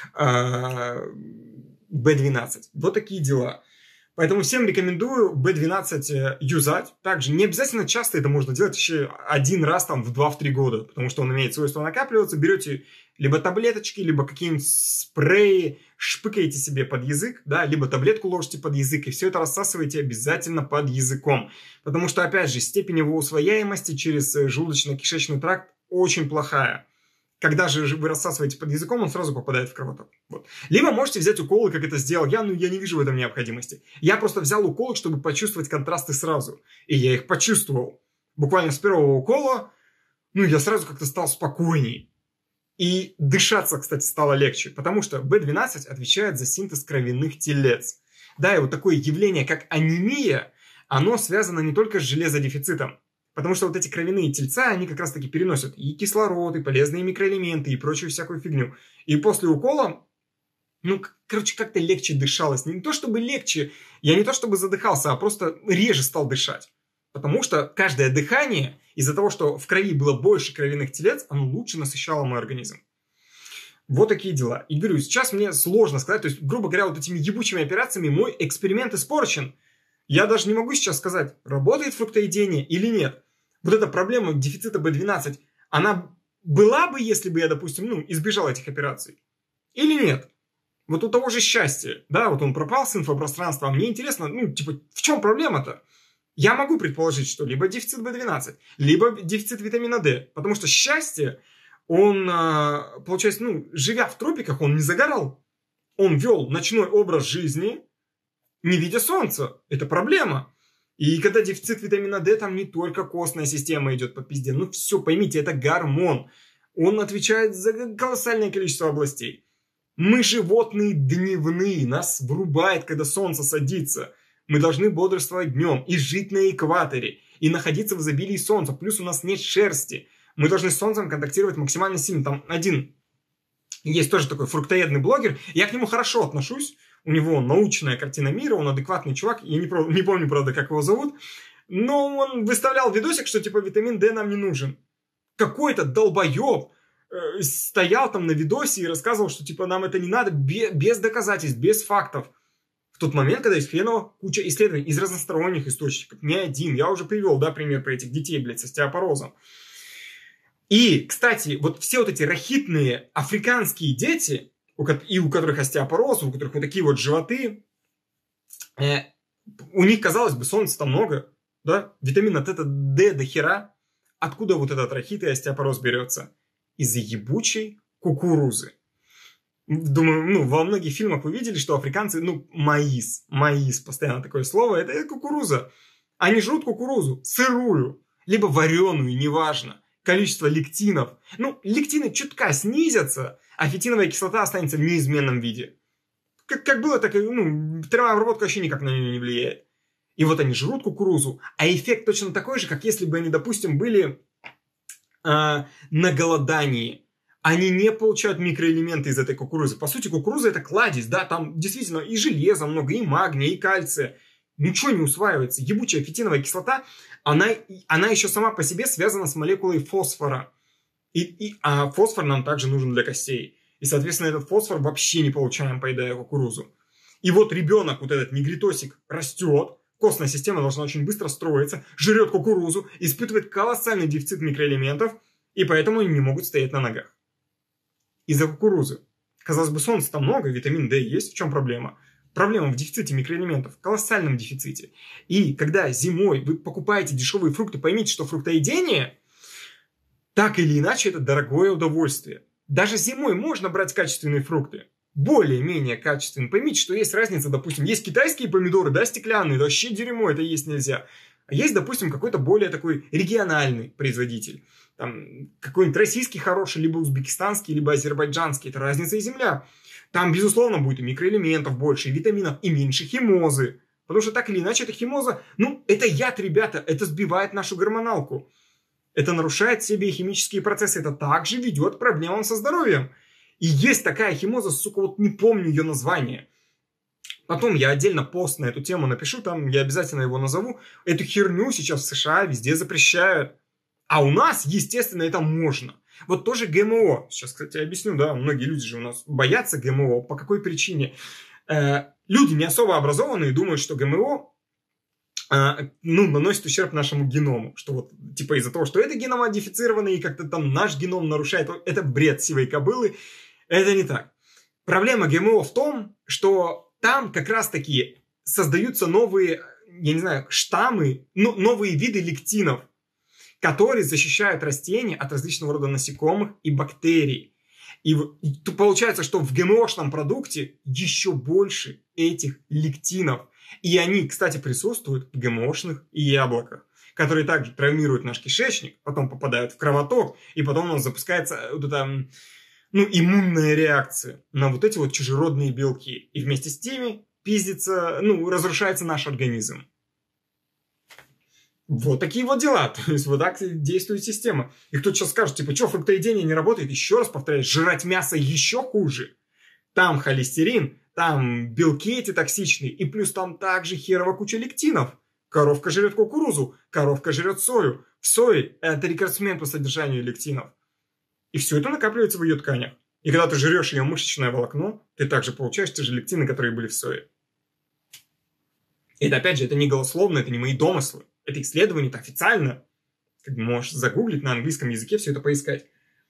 B12. Вот такие дела. Поэтому всем рекомендую B12 юзать. Также не обязательно часто это можно делать, еще один раз в 2-3 года, потому что он имеет свойство накапливаться. Берете либо таблеточки, либо какие-нибудь спреи, шпыкаете себе под язык, да, либо таблетку ложите под язык, и все это рассасываете обязательно под языком. Потому что, опять же, степень его усвояемости через желудочно-кишечный тракт очень плохая. Когда же вы рассасываете под языком, он сразу попадает в кровоток. Вот. Либо можете взять уколы, как это сделал я, но я не вижу в этом необходимости. Я просто взял уколы, чтобы почувствовать контрасты сразу. И я их почувствовал. Буквально с первого укола, я сразу как-то стал спокойней. И дышаться, кстати, стало легче. Потому что B12 отвечает за синтез кровяных телец. Да, и вот такое явление, как анемия, оно связано не только с железодефицитом. Потому что вот эти кровяные тельца, они как раз-таки переносят и кислород, и полезные микроэлементы, и прочую всякую фигню. И после укола, как-то легче дышалось. Не то чтобы легче, я не то чтобы задыхался, а просто реже стал дышать. Потому что каждое дыхание, из-за того, что в крови было больше кровяных телец, оно лучше насыщало мой организм. Вот такие дела. И говорю, сейчас мне сложно сказать, то есть, грубо говоря, вот этими ебучими операциями мой эксперимент испорчен. Я даже не могу сейчас сказать, работает фруктоедение или нет. Вот эта проблема дефицита B12, она была бы, если бы я, допустим, избежал этих операций? Или нет? Вот у того же счастья, да, вот он пропал с инфопространства, а мне интересно, в чем проблема-то? Я могу предположить, что либо дефицит B12, либо дефицит витамина D, потому что счастье, он, получается, живя в тропиках, он не загорал. Он вел ночной образ жизни, не видя солнца. Это проблема. И когда дефицит витамина D, там не только костная система идет по пизде. Все, поймите, это гормон. Он отвечает за колоссальное количество областей. Мы животные дневные. Нас врубает, когда солнце садится. Мы должны бодрствовать днем и жить на экваторе. И находиться в изобилии солнца. Плюс у нас нет шерсти. Мы должны с солнцем контактировать максимально сильно. Там один есть тоже такой фруктоедный блогер. Я к нему хорошо отношусь. У него научная картина мира, он адекватный чувак. Я не помню, правда, как его зовут. Но он выставлял видосик, что витамин D нам не нужен. Какой-то долбоеб стоял там на видосе и рассказывал, что нам это не надо без доказательств, без фактов. В тот момент, когда есть хреново куча исследований из разносторонних источников. Не один. Я уже привел, пример про этих детей, с остеопорозом. И, кстати, вот все вот эти рахитные африканские дети, у которых остеопороз, у которых вот такие вот животы, у них, казалось бы, солнца-то много, да? Витамина D до хера. Откуда вот этот рахит и остеопороз берется? Из-за ебучей кукурузы. Думаю, во многих фильмах вы видели, что африканцы, маис, постоянно такое слово, это кукуруза. Они жрут кукурузу, сырую. либо вареную, неважно, количество лектинов. Ну, лектины чутка снизятся, а фитиновая кислота останется в неизменном виде. Как было, так и, тревая обработка вообще никак на нее не влияет. И вот они жрут кукурузу, а эффект точно такой же, как если бы они, допустим, были на голодании. Они не получают микроэлементы из этой кукурузы. По сути, кукуруза это кладезь, да, там действительно и железа много, и магния, и кальция. Ничего не усваивается. Ебучая фитиновая кислота, она еще сама по себе связана с молекулой фосфора. А фосфор нам также нужен для костей. И, соответственно, этот фосфор вообще не получаем, поедая кукурузу. И вот ребенок, вот этот негритосик, растет, костная система должна очень быстро строиться, жрет кукурузу, испытывает колоссальный дефицит микроэлементов, и поэтому они не могут стоять на ногах. Из-за кукурузы. Казалось бы, солнца там много, витамин D есть, в чем проблема? Проблема в дефиците микроэлементов, в колоссальном дефиците. И когда зимой вы покупаете дешевые фрукты, поймите, что фруктоедение, так или иначе, это дорогое удовольствие. Даже зимой можно брать качественные фрукты. Более-менее качественные. Поймите, что есть разница, допустим, есть китайские помидоры, да, стеклянные, это вообще дерьмо, это есть нельзя. А есть, допустим, какой-то более такой региональный производитель. Там какой-нибудь российский хороший, либо узбекистанский, либо азербайджанский. Это разница и земля. Там, безусловно, будет и микроэлементов больше, и витаминов, и меньше химозы. Потому что так или иначе, эта химоза, это яд, ребята, это сбивает нашу гормоналку. Это нарушает все биохимические процессы, это также ведет к проблемам со здоровьем. И есть такая химоза, сука, вот не помню ее название. Потом я отдельно пост на эту тему напишу, там я обязательно его назову. Эту херню сейчас в США везде запрещают. А у нас, естественно, это можно. Вот тоже ГМО. Сейчас, кстати, объясню, да, многие люди же у нас боятся ГМО. По какой причине? Люди не особо образованные думают, что ГМО наносит ущерб нашему геному. Что вот, типа, из-за того, что это геномодифицированный, и как-то там наш геном нарушает. Это бред сивой кобылы. Это не так. Проблема ГМО в том, что там как раз-таки создаются новые, я не знаю, штаммы, новые виды лектинов, которые защищают растения от различного рода насекомых и бактерий. И получается, что в ГМОшном продукте еще больше этих лектинов. И они, кстати, присутствуют в ГМОшных яблоках, которые также травмируют наш кишечник, потом попадают в кровоток, и потом у нас запускается вот эта иммунная реакция на вот эти вот чужеродные белки. И вместе с теми разрушается наш организм. Вот такие вот дела. То есть вот так действует система. И кто сейчас скажет, типа, что фруктоедение не работает? Еще раз повторяю, жрать мясо еще хуже. Там холестерин, там белки эти токсичные, и плюс там также херова куча лектинов. Коровка жрет кукурузу, коровка жрет сою. В сое это рекордсмен по содержанию лектинов. И все это накапливается в ее тканях. И когда ты жрешь ее мышечное волокно, ты также получаешь те же лектины, которые были в сое. И это, опять же, это не голословно, это не мои домыслы. Это исследование, это официально. Как бы можешь загуглить на английском языке, все это поискать.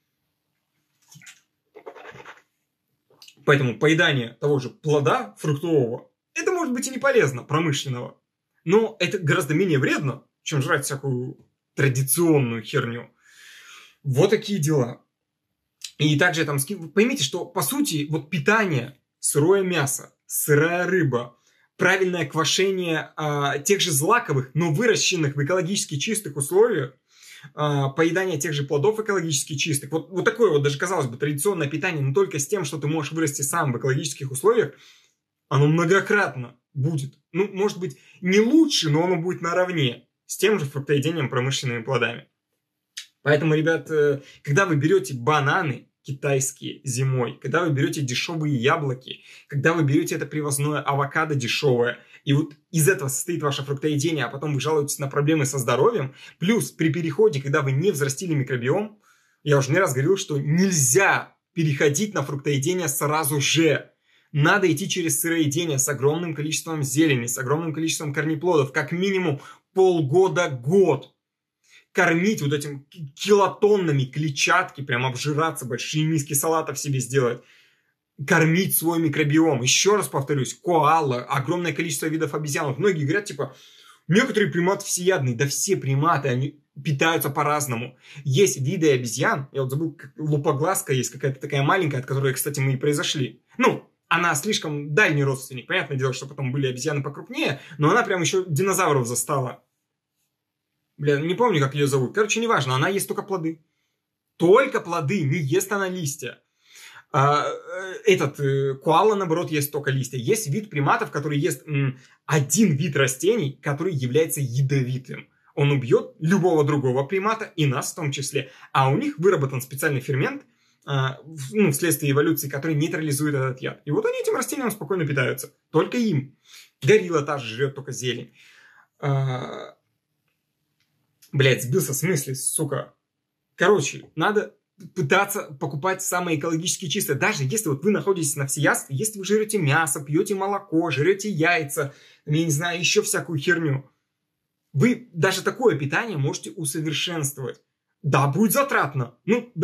Поэтому поедание того же плода фруктового, это может быть и не полезно, промышленного. Но это гораздо менее вредно, чем жрать всякую традиционную херню. Вот такие дела. И также там, поймите, что по сути вот питание, сырое мясо, сырая рыба, правильное квашение тех же злаковых, но выращенных в экологически чистых условиях, поедание тех же плодов экологически чистых. Вот такое вот даже, казалось бы, традиционное питание, но только с тем, что ты можешь вырасти сам в экологических условиях, оно многократно будет. Может быть, не лучше, но оно будет наравне с тем же фруктоедением промышленными плодами. Поэтому, ребят, когда вы берете бананы китайские зимой, когда вы берете дешевые яблоки, когда вы берете это привозное авокадо дешевое, и вот из этого состоит ваше фруктоедение, а потом вы жалуетесь на проблемы со здоровьем, плюс при переходе, когда вы не взрастили микробиом, я уже не раз говорил, что нельзя переходить на фруктоедение сразу же. Надо идти через сыроедение с огромным количеством зелени, с огромным количеством корнеплодов, как минимум полгода-год. Кормить вот этим килотоннами клетчатки, прям обжираться, большие миски салатов себе сделать. Кормить свой микробиом. Еще раз повторюсь, коала, огромное количество видов обезьян. Многие говорят, типа, некоторые приматы всеядные. Да все приматы, они питаются по-разному. Есть виды обезьян, я вот забыл, лупоглазка есть какая-то такая маленькая, от которой, кстати, мы и произошли. Она слишком дальний родственник. Понятное дело, что потом были обезьяны покрупнее, но она прям еще динозавров застала. Блин, не помню, как ее зовут. Короче, неважно, она ест только плоды. Только плоды, не ест она листья. Коала, наоборот, ест только листья. Есть вид приматов, который ест один вид растений, который является ядовитым. Он убьет любого другого примата, и нас в том числе. А у них выработан специальный фермент, вследствие эволюции, который нейтрализует этот яд. И вот они этим растением спокойно питаются. Только им. Горилла та же жрет только зелень. Сбился с мысли, сука. Короче, надо пытаться покупать самое экологически чистое. Даже если вот вы находитесь на всеядстве, если вы жрете мясо, пьете молоко, жрете яйца, я не знаю, еще всякую херню, вы даже такое питание можете усовершенствовать. Да, будет затратно.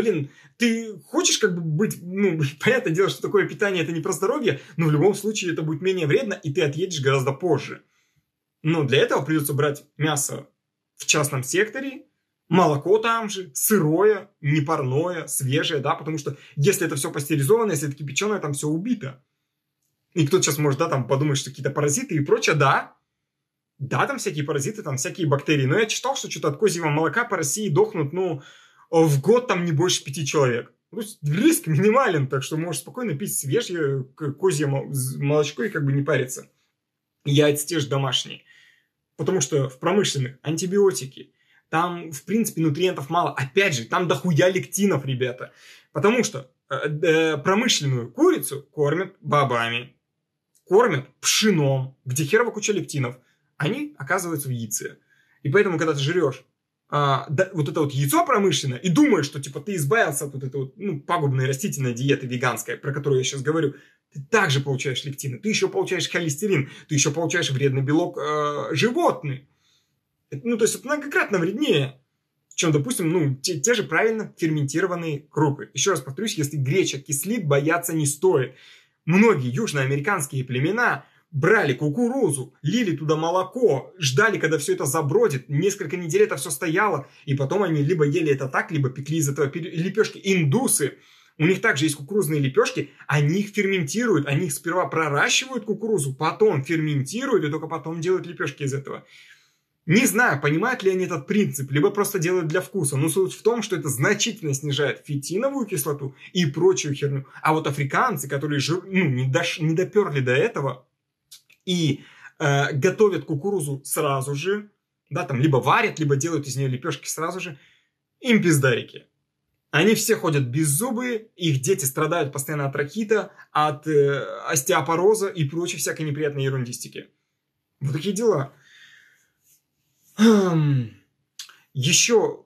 Ты хочешь быть... понятное дело, что такое питание это не про здоровье, но в любом случае это будет менее вредно, и ты отъедешь гораздо позже. Но для этого придется брать мясо в частном секторе, молоко там же, сырое, непарное, свежее, да, потому что если это все пастеризовано, если это кипяченое, там все убито. И кто-то сейчас может, подумать, что какие-то паразиты и прочее, да, там всякие паразиты, там всякие бактерии, но я читал, что что-то от козьего молока по России дохнут, в год там не больше 5 человек. То есть риск минимален, так что можешь спокойно пить свежее козье молочко и не париться. Яйца те же домашние. Потому что в промышленных антибиотики, там, в принципе, нутриентов мало. Опять же, там дохуя лектинов, ребята. Потому что промышленную курицу кормят бобами, кормят пшеном, где херово куча лектинов. Они оказываются в яйце. И поэтому, когда ты жрешь вот это вот яйцо промышленное и думаешь, что ты избавился от вот этой пагубной растительной диеты веганской, про которую я сейчас говорю, ты также получаешь лектины, ты еще получаешь холестерин, ты еще получаешь вредный белок животный. То есть это многократно вреднее, чем, допустим, те же правильно ферментированные крупы. Еще раз повторюсь, если греча кислит, бояться не стоит. Многие южноамериканские племена брали кукурузу, лили туда молоко, ждали, когда все это забродит, несколько недель это все стояло, и потом они либо ели это так, либо пекли из этого лепешки. Индусы, у них также есть кукурузные лепешки, они их ферментируют, они их сперва проращивают кукурузу, потом ферментируют, и только потом делают лепешки из этого. Не знаю, понимают ли они этот принцип, либо просто делают для вкуса, но суть в том, что это значительно снижает фитиновую кислоту и прочую херню. А вот африканцы, которые не доперли до этого, и готовят кукурузу сразу же, да, либо варят, либо делают из нее лепешки сразу же, им пиздарики. Они все ходят беззубые, их дети страдают постоянно от рахита, от остеопороза и прочей всякой неприятной ерундистики. Вот такие дела. Еще,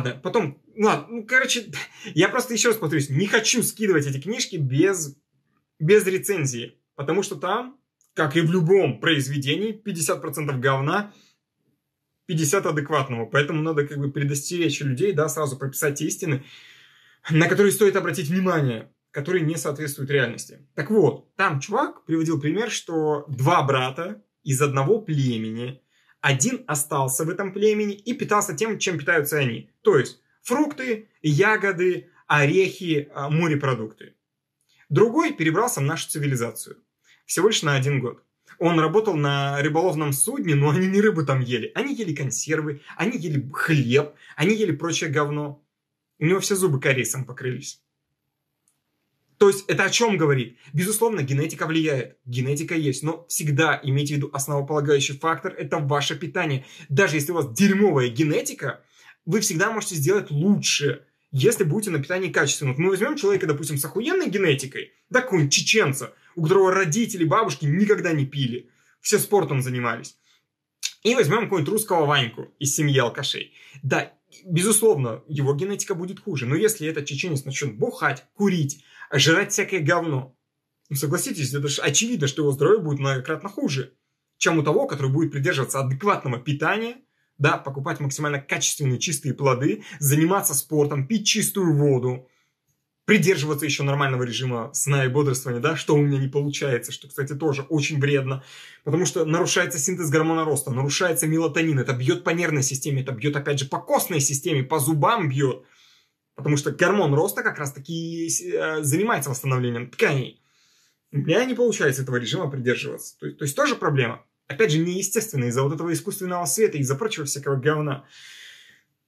я просто еще раз повторюсь, не хочу скидывать эти книжки без рецензии, потому что там, как и в любом произведении, 50% говна, 50% адекватного. Поэтому надо предостеречь людей, да, сразу прописать истины, на которые стоит обратить внимание, которые не соответствуют реальности. Так вот, там чувак приводил пример, что 2 брата из одного племени, один остался в этом племени и питался тем, чем питаются они. То есть фрукты, ягоды, орехи, морепродукты. Другой перебрался в нашу цивилизацию. Всего лишь на 1 год. Он работал на рыболовном судне, но они не рыбу там ели. Они ели консервы, они ели хлеб, они ели прочее говно. У него все зубы кариесом покрылись. То есть это о чем говорит? Безусловно, генетика влияет. Генетика есть, но всегда имейте в виду основополагающий фактор – это ваше питание. Даже если у вас дерьмовая генетика, вы всегда можете сделать лучше, если будете на питании качественном. Мы возьмем человека, допустим, с охуенной генетикой, да, какого-нибудь чеченца, у которого родители, бабушки никогда не пили, все спортом занимались. И возьмем какого-нибудь русского Ваньку из семьи алкашей. Да, безусловно, его генетика будет хуже. Но если этот чеченец начнет бухать, курить, жрать всякое говно, согласитесь, это же очевидно, что его здоровье будет многократно хуже, чем у того, который будет придерживаться адекватного питания, да, покупать максимально качественные чистые плоды, заниматься спортом, пить чистую воду, придерживаться еще нормального режима сна и бодрствования, да, что у меня не получается, что, кстати, тоже очень вредно, потому что нарушается синтез гормона роста, нарушается мелатонин, это бьет по нервной системе, это бьет, опять же, по костной системе, по зубам бьет, потому что гормон роста как раз-таки занимается восстановлением тканей. У меня не получается этого режима придерживаться, то есть тоже проблема. Опять же, неестественно из-за вот этого искусственного света, из-за прочего всякого говна.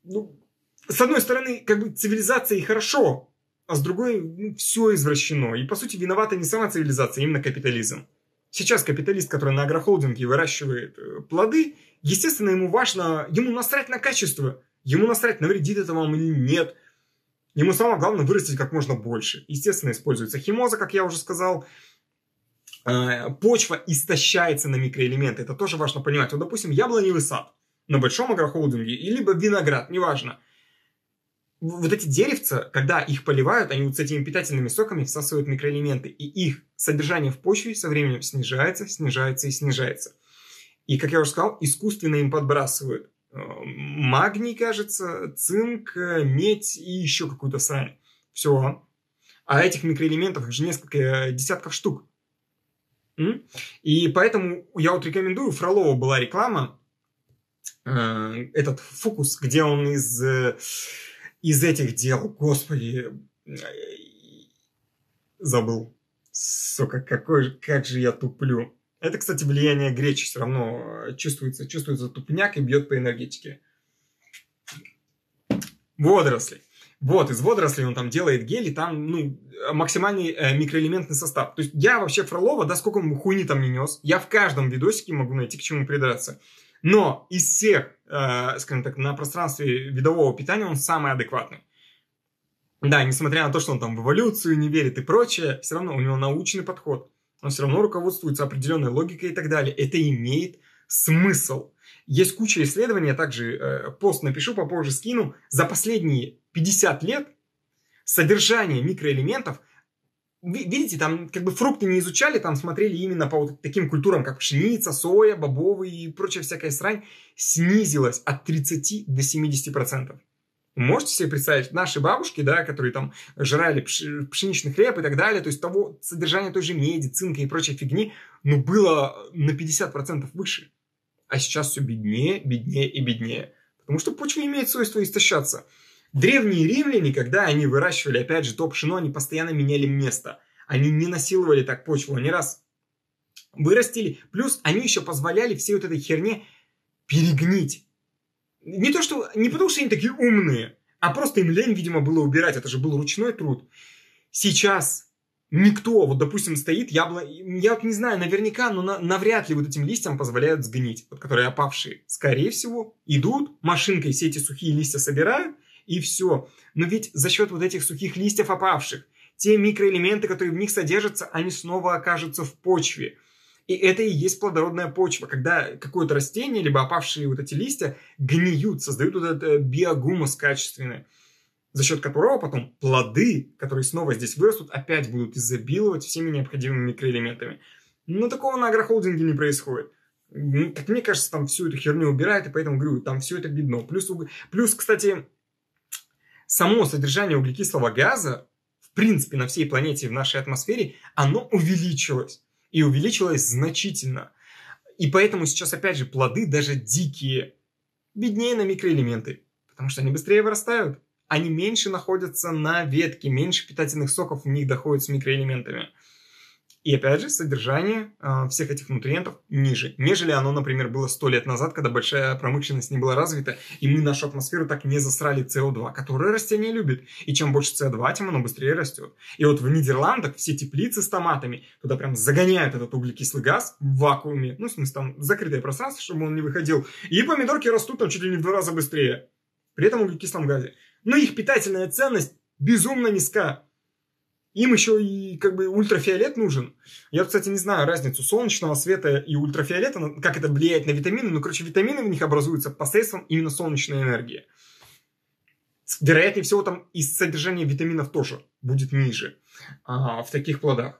ну, с одной стороны, как бы цивилизация и хорошо, а с другой, ну, все извращено. И, по сути, виновата не сама цивилизация, а именно капитализм. Сейчас капиталист, который на агрохолдинге выращивает плоды, естественно, ему важно, ему насрать на качество, ему насрать, навредит это вам или нет. Ему самое главное вырастить как можно больше. Естественно, используется химоза, как я уже сказал. Почва истощается на микроэлементы. Это тоже важно понимать. Вот, допустим, яблоневый сад на большом агрохолдинге, либо виноград, неважно. Вот эти деревца, когда их поливают, они вот с этими питательными соками всасывают микроэлементы. И их содержание в почве со временем снижается, снижается и снижается. И, как я уже сказал, искусственно им подбрасывают магний, кажется, цинк, медь и еще какую-то срань. Все. А этих микроэлементов же несколько десятков штук. И поэтому я вот рекомендую, у Фролова была реклама, этот фокус, где он из этих дел, господи, забыл, сука, как же я туплю. Это, кстати, влияние гречи все равно чувствуется тупняк и бьет по энергетике. Водоросли. Вот, из водорослей он там делает гель, и там, ну, максимальный микроэлементный состав. То есть я вообще Фролова, да, сколько он хуйни там не нес, я в каждом видосике могу найти, к чему придраться. Но из всех, скажем так, на пространстве видового питания он самый адекватный. Да, несмотря на то, что он там в эволюцию не верит и прочее, все равно у него научный подход. Он все равно руководствуется определенной логикой и так далее. Это имеет смысл. Есть куча исследований, я также пост напишу, попозже скину. За последние 50 лет содержание микроэлементов, видите, там как бы фрукты не изучали, там смотрели именно по вот таким культурам, как пшеница, соя, бобовые и прочая всякая срань, снизилось от 30 до 70%. Можете себе представить, наши бабушки, да, которые там жрали пшеничный хлеб и так далее, то есть того содержания той же меди, цинка и прочей фигни, ну, было на 50% выше. А сейчас все беднее, беднее и беднее. Потому что почва имеет свойство истощаться. Древние римляне, когда они выращивали, опять же, то пшено, они постоянно меняли место. Они не насиловали так почву, они раз вырастили. Плюс они еще позволяли всей вот этой херне перегнить. Не потому, что они такие умные, а просто им лень, видимо, было убирать. Это же был ручной труд. Сейчас никто, вот, допустим, стоит яблоко, я вот не знаю, наверняка, но навряд ли вот этим листьям позволяют сгнить, вот, которые опавшие. Скорее всего, идут, машинкой все эти сухие листья собирают, и все. Но ведь за счет вот этих сухих листьев опавших, те микроэлементы, которые в них содержатся, они снова окажутся в почве. И это и есть плодородная почва, когда какое-то растение, либо опавшие вот эти листья гниют, создают вот этот биогумус качественный, за счет которого потом плоды, которые снова здесь вырастут, опять будут изобиловать всеми необходимыми микроэлементами. Но такого на агрохолдинге не происходит. Как мне кажется, там всю эту херню убирают, и поэтому, говорю, там все это бедно. Плюс, кстати, само содержание углекислого газа, в принципе, на всей планете, в нашей атмосфере, оно увеличилось. И увеличилось значительно. И поэтому сейчас, опять же, плоды, даже дикие, беднее на микроэлементы. Потому что они быстрее вырастают. Они меньше находятся на ветке, меньше питательных соков в них доходит с микроэлементами. И опять же, содержание всех этих нутриентов ниже, нежели оно, например, было 100 лет назад, когда большая промышленность не была развита, и мы нашу атмосферу так не засрали СО2, которое растение любит. И чем больше СО2, тем оно быстрее растет. И вот в Нидерландах все теплицы с томатами, туда прям загоняют этот углекислый газ в вакууме, ну, в смысле, там закрытое пространство, чтобы он не выходил, и помидорки растут там чуть ли не в 2 раза быстрее. При этом углекислом газе. Но их питательная ценность безумно низка. Им еще и как бы ультрафиолет нужен. Я, кстати, не знаю разницу солнечного света и ультрафиолета, как это влияет на витамины, но, короче, витамины в них образуются посредством именно солнечной энергии. Вероятнее всего, там и содержание витаминов тоже будет ниже в таких плодах.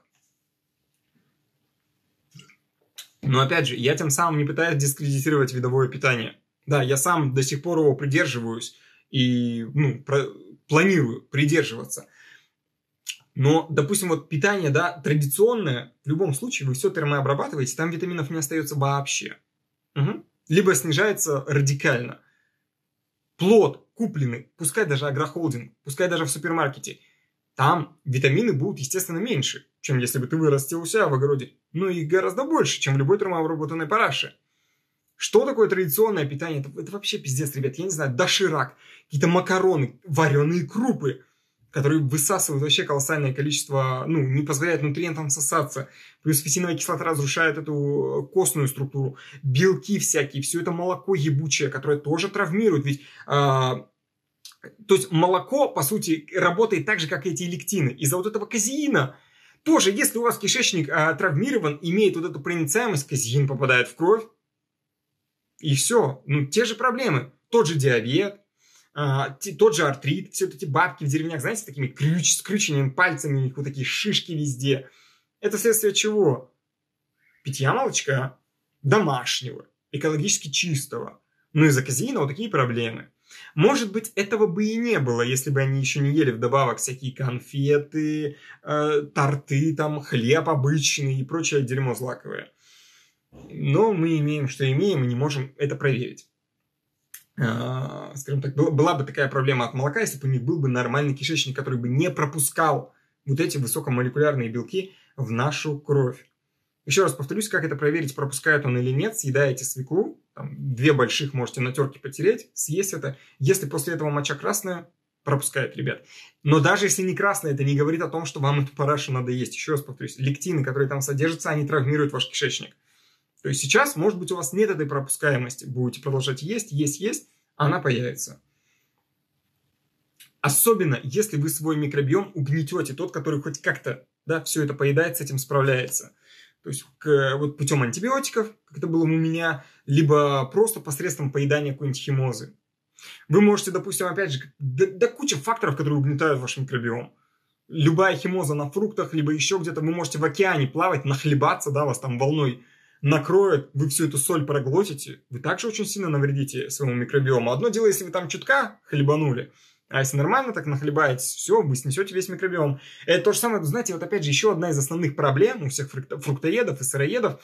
Но, опять же, я тем самым не пытаюсь дискредитировать видовое питание. Да, я сам до сих пор его придерживаюсь и планирую придерживаться. Но, допустим, вот питание, да, традиционное, в любом случае вы все термообрабатываете, там витаминов не остается вообще. Либо снижается радикально. Плод купленный, пускай даже агрохолдинг, пускай даже в супермаркете, там витамины будут, естественно, меньше, чем если бы ты вырастил у себя в огороде. Но их гораздо больше, чем в любой термообработанной параше. Что такое традиционное питание? Это вообще пиздец, ребят. Я не знаю, доширак, какие-то макароны, вареные крупы, которые высасывают вообще колоссальное количество, не позволяют нутриентам всосаться. Плюс фитиновая кислота разрушает эту костную структуру. Белки всякие, все это молоко ебучее, которое тоже травмирует. Ведь, то есть молоко, по сути, работает так же, как и эти лектины. Из-за вот этого казеина. Тоже, если у вас кишечник травмирован, имеет вот эту проницаемость, казеин попадает в кровь. И все. Те же проблемы. Тот же диабет, тот же артрит. Все вот эти бабки в деревнях, знаете, с такими скрюченными пальцами, у них вот такие шишки везде. Это следствие чего? Питья молочка домашнего, экологически чистого. Из-за казеина вот такие проблемы. Может быть, этого бы и не было, если бы они еще не ели вдобавок всякие конфеты, торты, хлеб обычный и прочее дерьмо злаковое. Но мы имеем, что имеем, и не можем это проверить. Скажем так, была бы такая проблема от молока, если бы у них был бы нормальный кишечник, который бы не пропускал вот эти высокомолекулярные белки в нашу кровь. Еще раз повторюсь, как это проверить, пропускает он или нет. Съедаете свеклу, 2 больших можете на терке потереть, съесть это. Если после этого моча красная, пропускает, ребят. Но даже если не красная, это не говорит о том, что вам эту парашу надо есть. Еще раз повторюсь, лектины, которые там содержатся, они травмируют ваш кишечник. То есть сейчас, может быть, у вас нет этой пропускаемости. Будете продолжать есть, она появится. Особенно, если вы свой микробиом угнетете, тот, который хоть как-то все это поедает, с этим справляется. То есть вот путем антибиотиков, как это было у меня, либо просто посредством поедания какой-нибудь химозы. Вы можете, допустим, опять же, куча факторов, которые угнетают ваш микробиом. Любая химоза на фруктах, либо еще где-то, вы можете в океане плавать, нахлебаться, вас там волной накроет, вы всю эту соль проглотите, вы также очень сильно навредите своему микробиому. Одно дело, если вы там чутка хлебанули, а если нормально так нахлебаетесь, все, вы снесете весь микробиом. Это то же самое, знаете, вот опять же, еще одна из основных проблем у всех фруктоедов и сыроедов,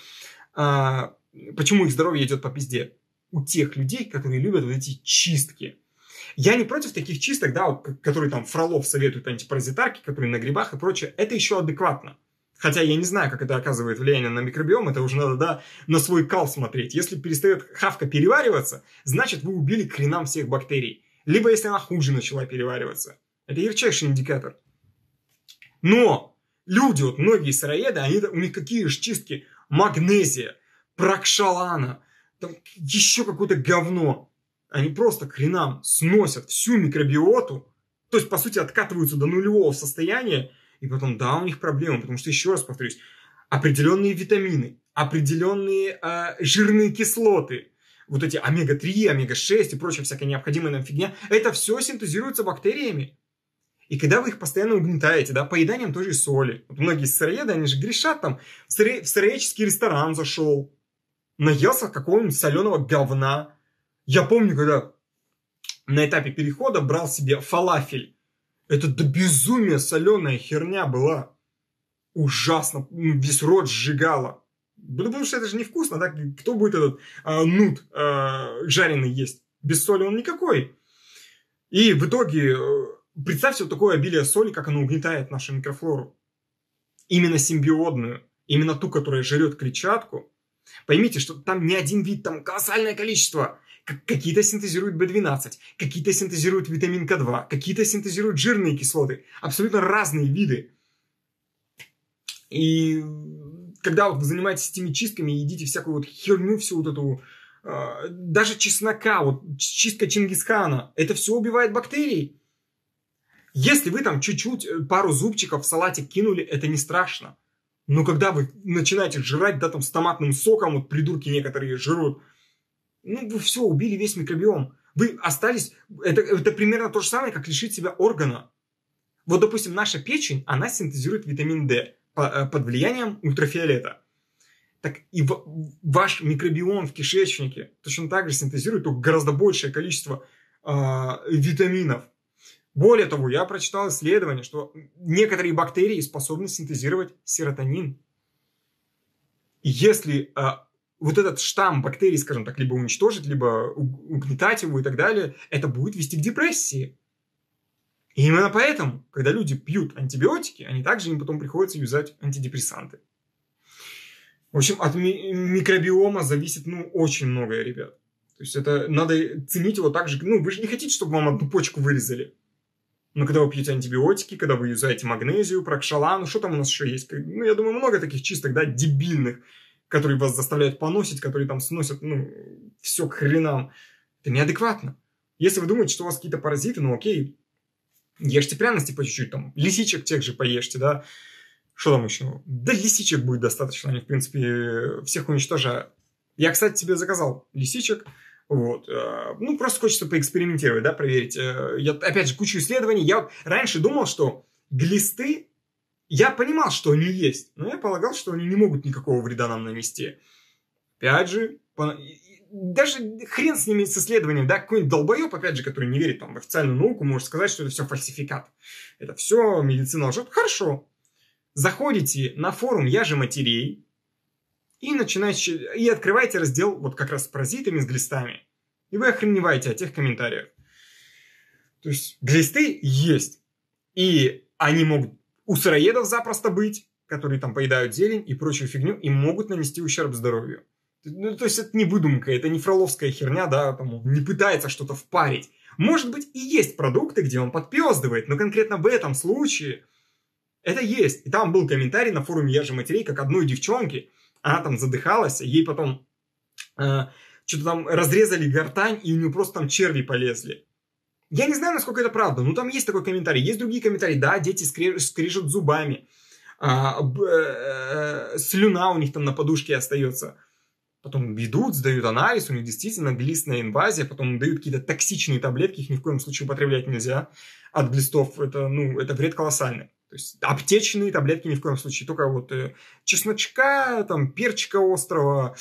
почему их здоровье идет по пизде. У тех людей, которые любят вот эти чистки. Я не против таких чисток, которые там Фролов советует, антипаразитарки, которые на грибах и прочее. Это еще адекватно. Хотя я не знаю, как это оказывает влияние на микробиом, это уже надо, на свой кал смотреть. Если перестает хавка перевариваться, значит, вы убили к хренам всех бактерий. Либо если она хуже начала перевариваться. Это ярчайший индикатор. Но люди, многие сыроеды, у них какие же чистки? Магнезия, прокшалана, еще какое-то говно. Они просто к хренам сносят всю микробиоту, то есть, по сути, откатываются до нулевого состояния, и потом, у них проблемы, потому что, еще раз повторюсь, определенные витамины, определенные жирные кислоты, вот эти омега-3, омега-6 и прочая всякая необходимая нам фигня, это все синтезируется бактериями. И когда вы их постоянно угнетаете, поеданием той же соли. Вот многие сыроеды, они же грешат в сыроедческий ресторан зашел, наелся какого-нибудь соленого говна. Я помню, когда на этапе перехода брал себе фалафель. Это до безумия соленая херня была. Ужасно. Весь рот сжигало. Потому что это же невкусно, Кто будет этот нут жареный есть? Без соли он никакой. И в итоге, представьте вот такое обилие соли, как оно угнетает нашу микрофлору. Именно симбиотную. Именно ту, которая жрет клетчатку. Поймите, что там не один вид, там колоссальное количество. Какие-то синтезируют B12, какие-то синтезируют витамин К2, какие-то синтезируют жирные кислоты. Абсолютно разные виды. И когда вы занимаетесь этими чистками, едите всякую херню, всю эту, даже чеснока, чистка Чингисхана, это все убивает бактерии. Если вы там чуть-чуть, пару зубчиков в салатик кинули, это не страшно. Но когда вы начинаете жрать, с томатным соком, придурки некоторые жрут, вы все, убили весь микробиом. Вы остались... Это примерно то же самое, как лишить себя органа. Вот, допустим, наша печень, она синтезирует витамин D под влиянием ультрафиолета. Так и ваш микробиом в кишечнике точно так же синтезирует только гораздо большее количество витаминов. Более того, я прочитал исследование, что некоторые бактерии способны синтезировать серотонин. И если вот этот штамм бактерий, скажем так, либо уничтожить, либо угнетать его и так далее, это будет вести к депрессии. И именно поэтому, когда люди пьют антибиотики, они также им потом приходится юзать антидепрессанты. В общем, от микробиома зависит, ну, очень многое, ребят. То есть это надо ценить его так же. Ну, вы же не хотите, чтобы вам одну почку вырезали. Но когда вы пьете антибиотики, когда вы юзаете магнезию, прокшалан, что там у нас еще есть? Ну, я думаю, много таких чистых, да, дебильных, которые вас заставляют поносить, которые там сносят, ну, все к хренам. Это неадекватно. Если вы думаете, что у вас какие-то паразиты, ну, окей, ешьте пряности по чуть-чуть, там, лисичек тех же поешьте, да. Что там еще? Да лисичек будет достаточно, они, в принципе, всех уничтожают. Я, кстати, себе заказал лисичек. Вот. Ну, просто хочется поэкспериментировать, да, проверить. Я, опять же, кучу исследований. Я вот раньше думал, что глисты, я понимал, что они есть, но я полагал, что они не могут никакого вреда нам нанести. Опять же, даже хрен с ними, с исследованием, да, какой-нибудь долбоеб, опять же, который не верит там, в официальную науку, может сказать, что это все фальсификат. Это все медицина лжет. Хорошо. Заходите на форум «Я же матерей», и начинаете, и открываете раздел вот как раз с паразитами, с глистами. И вы охреневаете от тех комментариев. То есть глисты есть. И они могут у сыроедов запросто быть, которые там поедают зелень и прочую фигню, и могут нанести ущерб здоровью. Ну, то есть это не выдумка, это не фроловская херня, да, там он не пытается что-то впарить. Может быть и есть продукты, где он подпездывает, но конкретно в этом случае это есть. И там был комментарий на форуме «Я же матерей», как одной девчонки. Она там задыхалась, ей потом что-то там разрезали гортань, и у нее просто там черви полезли. Я не знаю, насколько это правда, но там есть такой комментарий. Есть другие комментарии. Да, дети скрежут зубами. Слюна у них там на подушке остается. Потом ведут, сдают анализ, у них действительно глистная инвазия, потом дают какие-то токсичные таблетки, их ни в коем случае употреблять нельзя. От глистов это, ну, это вред колоссальный. То есть аптечные таблетки ни в коем случае. Только вот чесночка, там, перчика острого,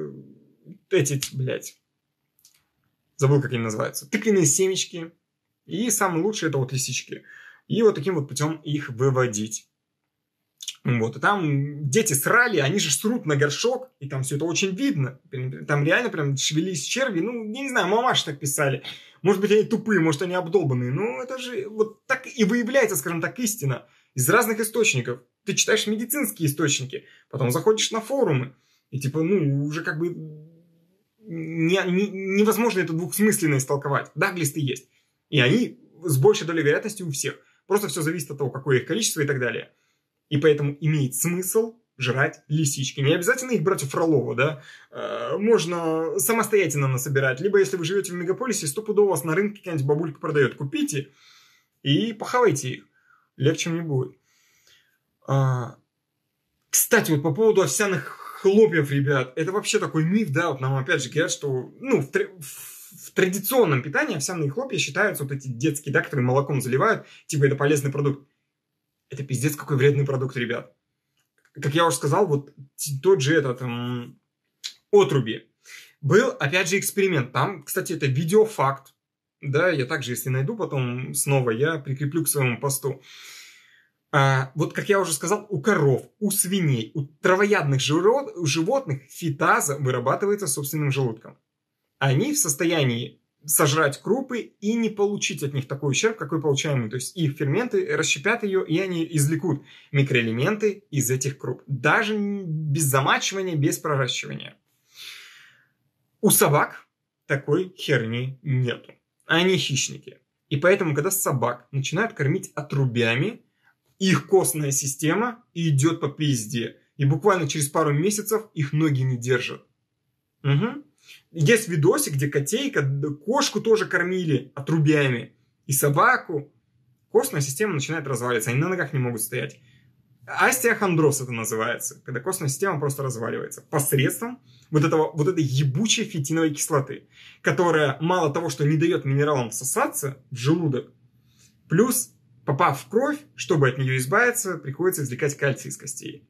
забыл, как они называются. Тыквенные семечки. И самое лучшее это вот лисички. И вот таким вот путем их выводить. Вот. И там дети срали, они же срут на горшок, и там все это очень видно. Там реально прям шевелились черви. Ну, я не знаю, мамаши так писали. Может быть, они тупые, может, они обдолбанные. Но это же вот так и выявляется, скажем так, истина. Из разных источников. Ты читаешь медицинские источники, потом заходишь на форумы, и типа, ну, уже как бы невозможно это двухсмысленно истолковать. Да, глисты есть. И они с большей долей вероятности у всех. Просто все зависит от того, какое их количество и так далее. И поэтому имеет смысл жрать лисички. Не обязательно их брать у Фролова, да. Можно самостоятельно насобирать. Либо, если вы живете в мегаполисе, стопудово у вас на рынке какая-нибудь бабулька продает. Купите и похавайте их. Легче не будет. Кстати, вот по поводу овсяных хлопьев, ребят. Это вообще такой миф, да. Вот нам опять же говорят, что ну, в традиционном питании овсяные хлопья считаются вот эти детские, да, которые молоком заливают. Типа это полезный продукт. Это пиздец какой вредный продукт, ребят. Как я уже сказал, вот тот же этот отруби. Был, опять же, эксперимент. Там, кстати, это видеофакт. Да, я также, если найду потом снова, я прикреплю к своему посту. Вот, как я уже сказал, у коров, у свиней, у травоядных животных фитаза вырабатывается собственным желудком. Они в состоянии сожрать крупы и не получить от них такой ущерб, какой получаем мы. То есть их ферменты расщепят ее, и они извлекут микроэлементы из этих круп. Даже без замачивания, без проращивания. У собак такой херни нету. Они хищники. И поэтому, когда собак начинают кормить отрубями, их костная система идет по пизде. И буквально через пару месяцев их ноги не держат. Угу. Есть видосик, где котейка, кошку тоже кормили отрубями. И собаку. Костная система начинает разваливаться. Они на ногах не могут стоять. Остеохондроз это называется. Когда костная система просто разваливается. Посредством вот этой ебучей фитиновой кислоты. Которая мало того, что не дает минералам всосаться в желудок. Плюс, попав в кровь, чтобы от нее избавиться, приходится извлекать кальций из костей.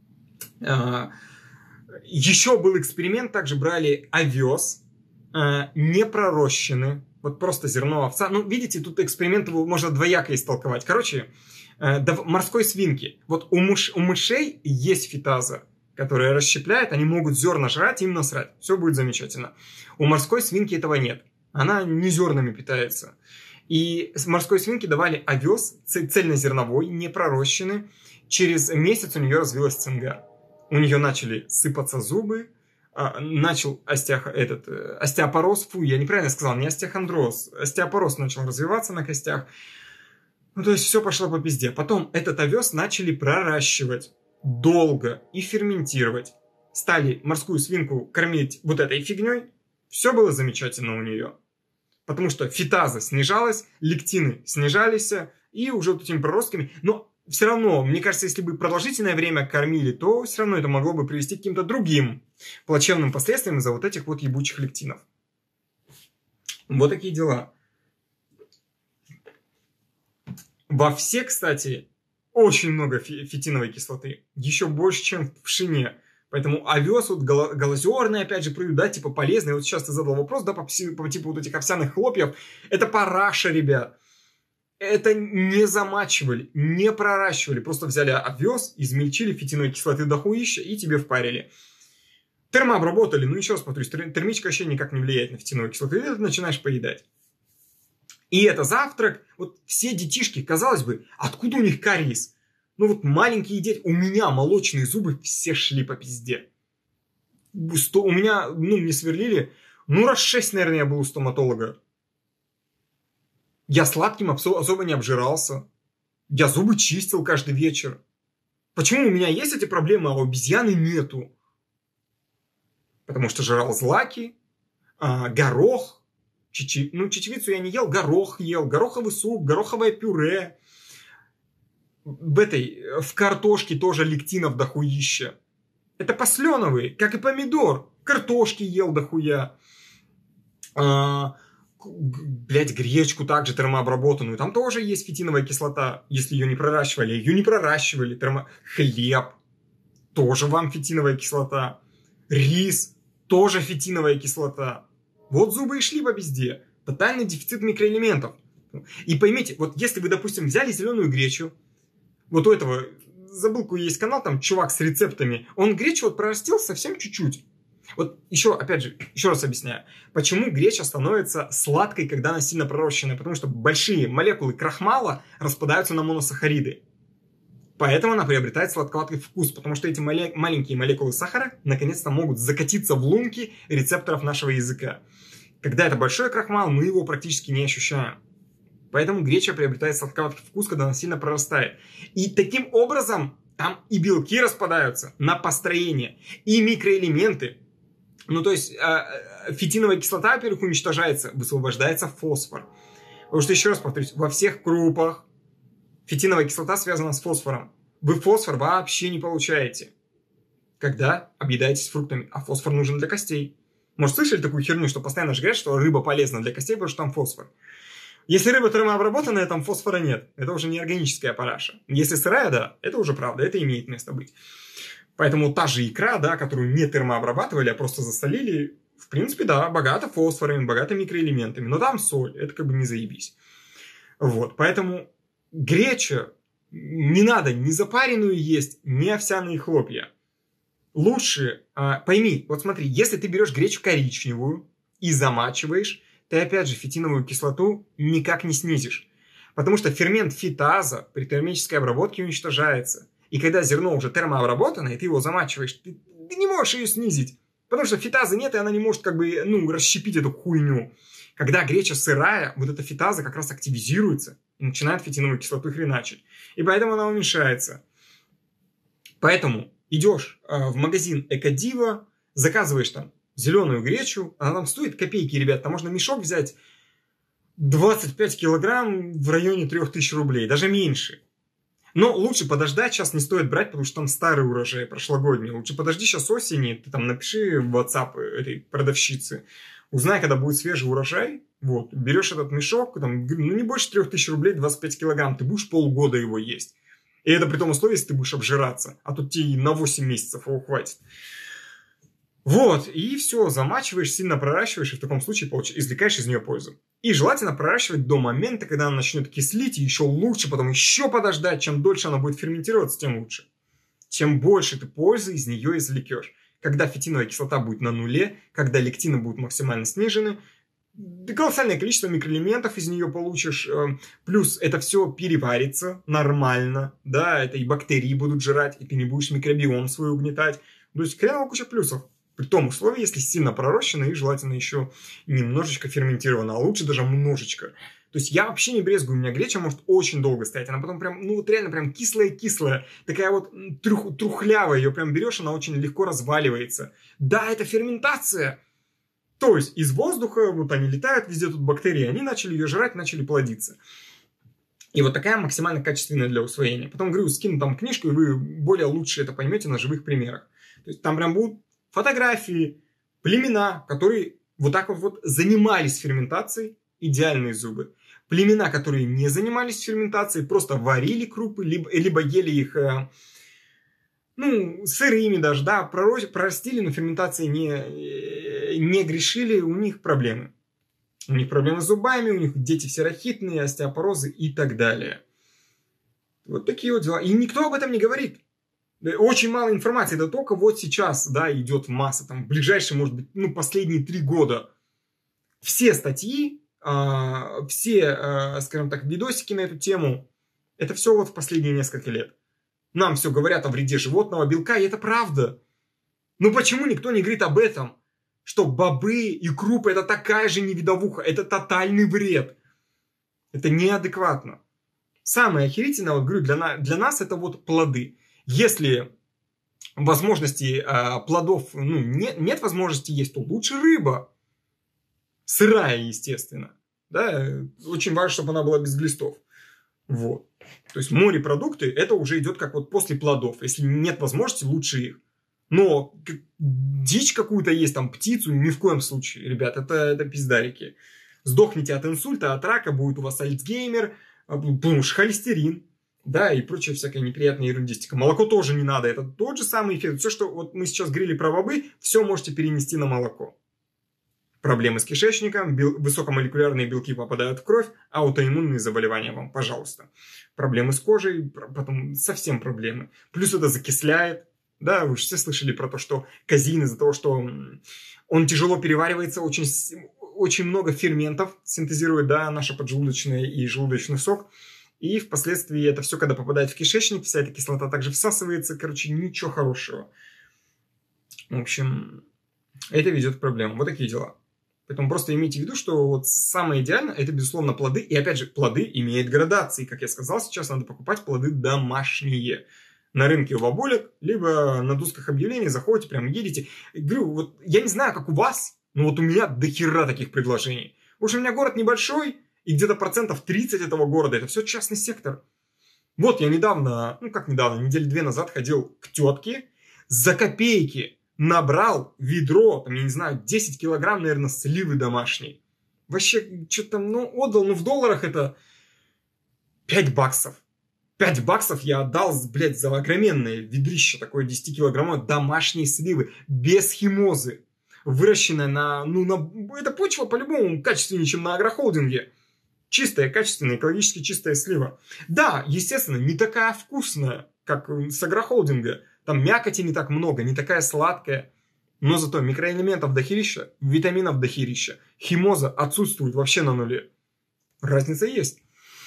Еще был эксперимент, также брали овес, не пророщенный, вот просто зерно овца. Ну, видите, тут эксперимент можно двояко истолковать. Короче, морской свинки. Вот у мышей есть фитаза, которая расщепляет, они могут зерна жрать, им насрать. Все будет замечательно. У морской свинки этого нет. Она не зернами питается. И морской свинке давали овес цельнозерновой, не пророщенный. Через месяц у нее развилась цинга. у нее начали сыпаться зубы, начал остеопороз, я неправильно сказал, не остеохондроз, остеопороз начал развиваться на костях. Ну, то есть все пошло по пизде. Потом этот овес начали проращивать долго и ферментировать. Стали морскую свинку кормить вот этой фигней. Все было замечательно у нее. Потому что фетаза снижалась, лектины снижались, и уже вот этими проростками. Но все равно, мне кажется, если бы продолжительное время кормили, то все равно это могло бы привести к каким-то другим плачевным последствиям из-за вот этих вот ебучих лектинов. Вот такие дела. Во все, кстати, очень много фитиновой кислоты. Еще больше, чем в пшене. Поэтому овес, вот голозерный, опять же, да, типа полезный. Вот сейчас ты задал вопрос, да, по типу вот этих овсяных хлопьев. Это параша, ребят. Это не замачивали, не проращивали. Просто взяли овес, измельчили фитиновой кислоты до хуища и тебе впарили. Термообработали, ну еще раз повторюсь, термичка вообще никак не влияет на фитиновую кислоту. И ты начинаешь поедать. И это завтрак. Вот все детишки, казалось бы, откуда у них кариес? Ну вот маленькие дети, у меня молочные зубы все шли по пизде. У меня, мне сверлили, раз 6, наверное, я был у стоматолога. Я сладким особо не обжирался. Я зубы чистил каждый вечер. Почему у меня есть эти проблемы, а у обезьяны нету? Потому что жрал злаки, горох. Чечевицу я не ел, горох ел, гороховый суп, гороховое пюре. В картошке тоже лектинов дохуища. Это посленовые, как и помидор. Картошки ел дохуя. Гречку также термообработанную. Там тоже есть фитиновая кислота, если ее не проращивали. Ее не проращивали. Хлеб. Тоже вам фитиновая кислота. Рис. Тоже фитиновая кислота. Вот зубы и шли по пизде. Тотальный дефицит микроэлементов. И поймите, вот если вы, допустим, взяли зеленую гречу, вот у этого, забыл, какой есть канал, там чувак с рецептами, он гречу вот прорастил совсем чуть-чуть. Вот еще раз объясняю, почему греча становится сладкой, когда она сильно пророщенная. Потому что большие молекулы крахмала распадаются на моносахариды. Поэтому она приобретает сладковатый вкус, потому что эти маленькие молекулы сахара наконец-то могут закатиться в лунки рецепторов нашего языка. Когда это большой крахмал, мы его практически не ощущаем. Поэтому греча приобретает сладковатый вкус, когда она сильно прорастает. И таким образом там и белки распадаются на построение, и микроэлементы. То есть фитиновая кислота, во-первых, уничтожается, высвобождается фосфор. Потому что, еще раз повторюсь, во всех крупах фитиновая кислота связана с фосфором. Вы фосфор вообще не получаете, когда объедаетесь фруктами. А фосфор нужен для костей. Может, слышали такую херню, что постоянно же говорят, что рыба полезна для костей, потому что там фосфор. Если рыба термообработанная, там фосфора нет. Это уже не органическая параша. Если сырая, да, это уже правда, это имеет место быть. Поэтому та же икра, да, которую не термообрабатывали, а просто засолили, в принципе, да, богата фосфорами, богата микроэлементами. Но там соль, это как бы не заебись. Вот, поэтому греча не надо ни запаренную есть, ни овсяные хлопья. Лучше, пойми, вот смотри, если ты берешь гречу коричневую и замачиваешь, ты опять же фитиновую кислоту никак не снизишь. Потому что фермент фитаза при термической обработке уничтожается. И когда зерно уже термообработано, и ты его замачиваешь, ты не можешь ее снизить. Потому что фитазы нет, и она не может расщепить эту хуйню. Когда греча сырая, вот эта фитаза как раз активизируется и начинает фитиновую кислоту хреначить. И поэтому она уменьшается. Поэтому идешь в магазин Экодива, заказываешь там зеленую гречу, она там стоит копейки, ребят. Там можно мешок взять 25 килограмм в районе 3000 рублей, даже меньше. Но лучше подождать, сейчас не стоит брать, потому что там старый урожай, прошлогодний. Лучше подожди сейчас осени, ты там напиши в WhatsApp этой продавщице, узнай, когда будет свежий урожай, вот, берешь этот мешок, там, не больше 3000 рублей, 25 килограмм, ты будешь полгода его есть. И это при том условии, если ты будешь обжираться, а тут тебе на 8 месяцев его хватит. Вот, и все, замачиваешь, сильно проращиваешь, и в таком случае извлекаешь из нее пользу. И желательно проращивать до момента, когда она начнет кислить, и еще лучше, потом еще подождать. Чем дольше она будет ферментироваться, тем лучше. Тем больше ты пользы из нее извлекешь. Когда фитиновая кислота будет на нуле, когда лектины будут максимально снижены, колоссальное количество микроэлементов из нее получишь, плюс это все переварится нормально, да, это и бактерии будут жрать, и ты не будешь микробиом свой угнетать. То есть хреново куча плюсов. При том условии, если сильно пророщено и желательно еще немножечко ферментировано, а лучше даже немножечко. То есть я вообще не брезгую, у меня греча может очень долго стоять, она потом прям, ну вот реально прям кислая-кислая, такая вот трухлявая, ее прям берешь, она очень легко разваливается. Да, это ферментация. То есть из воздуха, вот они летают, везде тут бактерии, они начали ее жрать, начали плодиться. И вот такая максимально качественная для усвоения. Потом, говорю, скину там книжку, и вы более лучше это поймете на живых примерах. То есть там прям будут фотографии, племена, которые вот так вот занимались ферментацией, идеальные зубы. Племена, которые не занимались ферментацией, просто варили крупы, либо ели их, ну, сырыми даже, да, прорастили, но ферментацией не грешили, у них проблемы. У них проблемы с зубами, у них дети все рахитные, остеопорозы и так далее. Вот такие вот дела. И никто об этом не говорит. Очень мало информации, это только вот сейчас, да, идет масса, там, в ближайшие, может быть, ну, последние 3 года. Все статьи, все, скажем так, видосики на эту тему, это все вот в последние несколько лет. Нам все говорят о вреде животного белка, и это правда. Но почему никто не говорит об этом? Что бобы и крупы это такая же невидовуха, это тотальный вред. Это неадекватно. Самое охерительное, вот говорю, для нас это вот плоды. Если возможности плодов, ну, нет возможности есть, то лучше рыба. Сырая, естественно. Да? Очень важно, чтобы она была без глистов. Вот. То есть морепродукты, это уже идет как вот после плодов. Если нет возможности, лучше их. Но дичь какую-то есть, там, птицу, ни в коем случае, ребят, это пиздарики. Сдохните от инсульта, от рака, будет у вас альцгеймер, потому что холестерин, да, и прочая всякая неприятная ерундистика. Молоко тоже не надо, это тот же самый эффект. Все, что вот мы сейчас говорили про бобы, все можете перенести на молоко. Проблемы с кишечником, высокомолекулярные белки попадают в кровь, аутоиммунные заболевания вам, пожалуйста. Проблемы с кожей, потом совсем проблемы. Плюс это закисляет. Да, вы же все слышали про то, что казеин из-за того, что он тяжело переваривается, очень много ферментов синтезирует, да, наша поджелудочная и желудочный сок. И впоследствии это все, когда попадает в кишечник, вся эта кислота также всасывается. Короче, ничего хорошего. В общем, это ведет к проблемам. Вот такие дела. Поэтому просто имейте в виду, что вот самое идеальное, это, безусловно, плоды. И опять же, плоды имеют градации. Как я сказал, сейчас надо покупать плоды домашние. На рынке у бабулек, либо на досках объявлений заходите, прям едете. Говорю, вот я не знаю, как у вас, но вот у меня дохера таких предложений. Потому что у меня город небольшой, и где-то 30% этого города, это все частный сектор. Вот я недавно, недели 2 назад ходил к тетке, за копейки набрал ведро, там, я не знаю, 10 килограмм, наверное, сливы домашней. Вообще, что-то там, отдал, в долларах это 5 баксов. 5 баксов я отдал, блядь, за огроменное ведрище такое 10-килограммовое домашней сливы, без химозы. Выращенная эта почва по-любому качественнее, чем на агрохолдинге. Чистая, качественная, экологически чистая слива. Да, естественно, не такая вкусная, как с агрохолдинга. Там мякоти не так много, не такая сладкая. Но зато микроэлементов дохерища, витаминов дохерища. Химоза отсутствует вообще на нуле. Разница есть.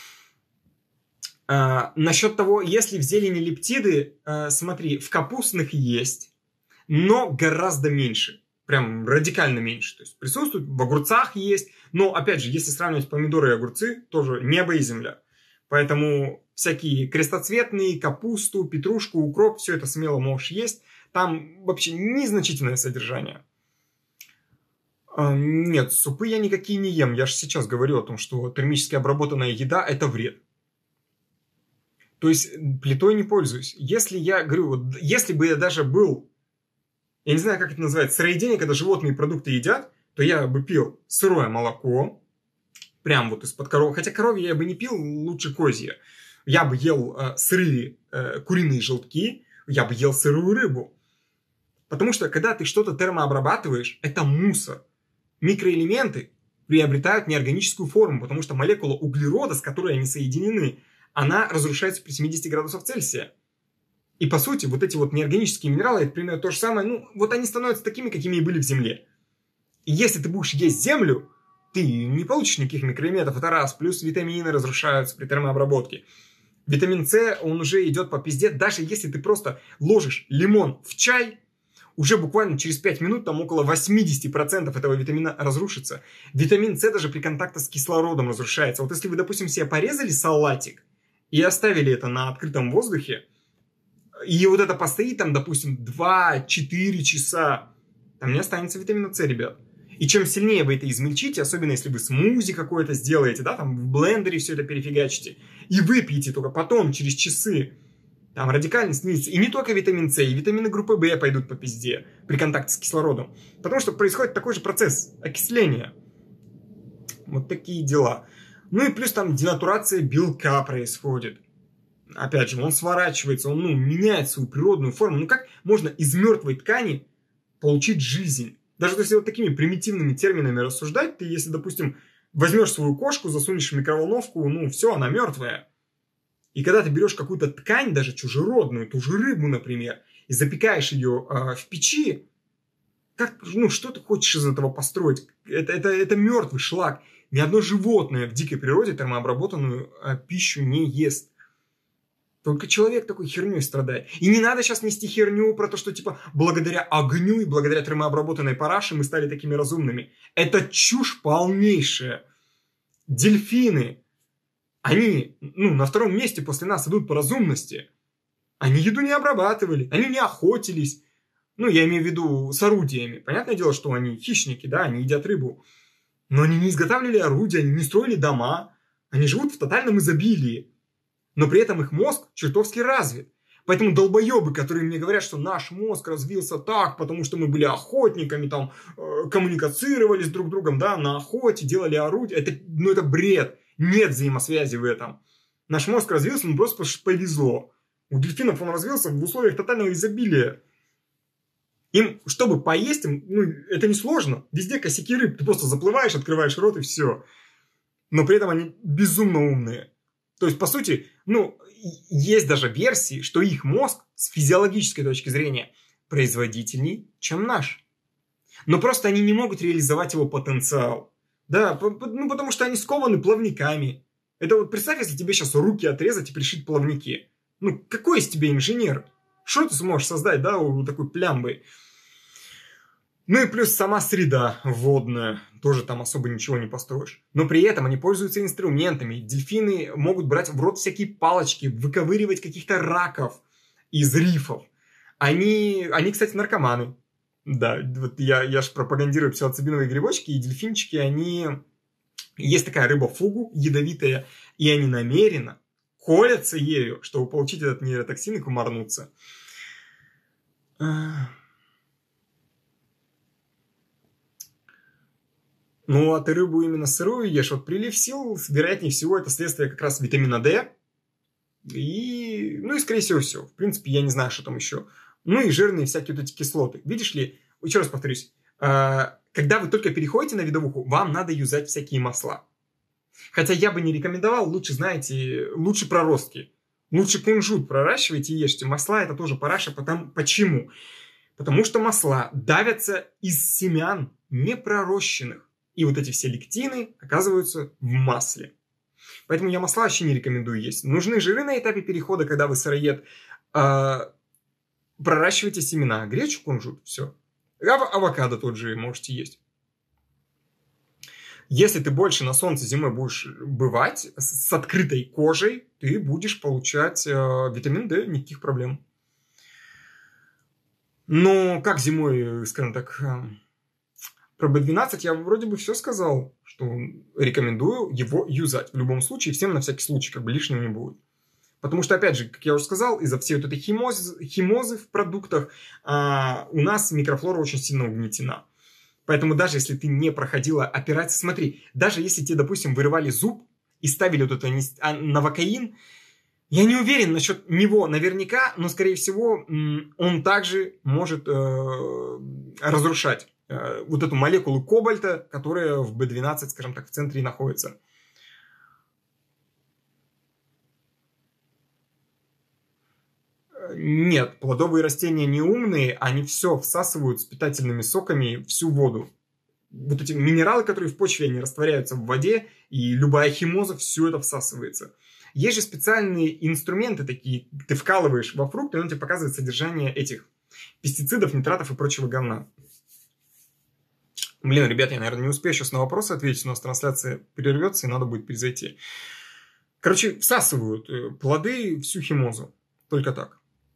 Насчет того, если в зелени лептиды, смотри, в капустных есть, но гораздо меньше. Прям радикально меньше. То есть присутствует, в огурцах есть. Но, опять же, если сравнивать помидоры и огурцы, тоже небо и земля. Поэтому всякие крестоцветные, капусту, петрушку, укроп, все это смело можешь есть. Там вообще незначительное содержание. Нет, супы я никакие не ем. Я же сейчас говорю о том, что термически обработанная еда – это вред. То есть плитой не пользуюсь. Если я говорю, вот, если бы я даже был, я не знаю, как это называется, сыроедение, когда животные продукты едят, то я бы пил сырое молоко, прям вот из-под коровы. Хотя коровье я бы не пил, лучше козье. Я бы ел сырые куриные желтки, я бы ел сырую рыбу. Потому что когда ты что-то термообрабатываешь, это мусор. Микроэлементы приобретают неорганическую форму, потому что молекула углерода, с которой они соединены, она разрушается при 70 градусах Цельсия. И по сути, вот эти вот неорганические минералы, это примерно то же самое, вот они становятся такими, какими и были в земле. И если ты будешь есть землю, ты не получишь никаких микроэлементов, это раз. Плюс витамины разрушаются при термообработке. Витамин С, он уже идет по пизде. Даже если ты просто ложишь лимон в чай, уже буквально через 5 минут там около 80% этого витамина разрушится. Витамин С даже при контакте с кислородом разрушается. Вот если вы, допустим, себе порезали салатик и оставили это на открытом воздухе, и вот это постоит там, допустим, 2-4 часа, там не останется витамина С, ребят. И чем сильнее вы это измельчите, особенно если вы смузи какое-то сделаете, да, там в блендере все это перефигачите, и выпьете только потом, через часы, там радикально снизится. И не только витамин С, и витамины группы В пойдут по пизде при контакте с кислородом. Потому что происходит такой же процесс окисления. Вот такие дела. Ну и плюс там денатурация белка происходит. Опять же, он сворачивается, он меняет свою природную форму. Ну как можно из мертвой ткани получить жизнь? Даже если вот такими примитивными терминами рассуждать, ты если, допустим, возьмешь свою кошку, засунешь в микроволновку, все, она мертвая. И когда ты берешь какую-то ткань, даже чужеродную, ту же рыбу, например, и запекаешь ее в печи, что ты хочешь из этого построить? Это мертвый шлак. Ни одно животное в дикой природе термообработанную пищу не ест. Только человек такой херней страдает. И не надо сейчас нести херню про то, что типа благодаря огню и благодаря термообработанной параше мы стали такими разумными. Это чушь полнейшая. Дельфины, они на втором месте после нас идут по разумности. Они еду не обрабатывали, они не охотились. Я имею в виду с орудиями. Понятное дело, что они хищники, да, они едят рыбу. Но они не изготавливали орудия, они не строили дома. Они живут в тотальном изобилии. Но при этом их мозг чертовски развит. Поэтому долбоебы, которые мне говорят, что наш мозг развился так, потому что мы были охотниками, там, коммуницировали с друг другом, да, на охоте, делали орудия. Это бред. Нет взаимосвязи в этом. Наш мозг развился, просто повезло. У дельфинов он развился в условиях тотального изобилия. Им, чтобы поесть, это несложно. Везде косяки рыб. Ты просто заплываешь, открываешь рот и все. Но при этом они безумно умные. То есть, по сути, есть даже версии, что их мозг с физиологической точки зрения производительней, чем наш. Но просто они не могут реализовать его потенциал. Да, потому что они скованы плавниками. Это вот представь, если тебе сейчас руки отрезать и пришить плавники. Какой из тебя инженер? Что ты сможешь создать, да, у такой плямбы? И плюс сама среда водная. Тоже там особо ничего не построишь. Но при этом они пользуются инструментами. Дельфины могут брать в рот всякие палочки, выковыривать каких-то раков из рифов. Они, кстати, наркоманы. Да, вот я же пропагандирую псилоцибиновые грибочки, и дельфинчики, они... Есть такая рыба фугу, ядовитая, и они намеренно колятся ею, чтобы получить этот нейротоксин и кумарнуться. А ты рыбу именно сырую ешь. Вот прилив сил, вероятнее всего, это следствие как раз витамина D. И скорее всего, все. В принципе, я не знаю, что там еще. И жирные всякие вот эти кислоты. Видишь ли, еще раз повторюсь, когда вы только переходите на видовуху, вам надо юзать всякие масла. Хотя я бы не рекомендовал, лучше проростки. Лучше кунжут проращивайте и ешьте. Масла это тоже параша. Почему? Потому что масла давятся из семян непророщенных. И вот эти все лектины оказываются в масле. Поэтому я масла вообще не рекомендую есть. Нужны жиры на этапе перехода, когда вы сыроед. Проращивайте семена. Гречу, кунжут, все. Авокадо тот же можете есть. Если ты больше на солнце зимой будешь бывать с открытой кожей, ты будешь получать витамин D, никаких проблем. Но как зимой, скажем так... Про B12 я вроде бы все сказал, что рекомендую его юзать. В любом случае, всем на всякий случай, лишним не будет. Потому что, опять же, как я уже сказал, из-за всей вот этой химозы в продуктах у нас микрофлора очень сильно угнетена. Поэтому даже если ты не проходила операцию, смотри, даже если тебе, допустим, вырывали зуб и ставили вот это новокаин, я не уверен насчет него наверняка, но, скорее всего, он также может разрушать вот эту молекулу кобальта, которая в B12, скажем так, в центре и находится. Нет, плодовые растения не умные, они все всасывают с питательными соками всю воду. вот эти минералы, которые в почве, они растворяются в воде, и любая химоза, все это всасывается. Есть же специальные инструменты такие, ты вкалываешь во фрукт, и он тебе показывает содержание этих пестицидов, нитратов и прочего говна. Блин, ребята, я, наверное, не успею сейчас на вопросы ответить, у нас трансляция прервется, и надо будет перезайти. Короче, всасывают плоды всю химозу. Только так.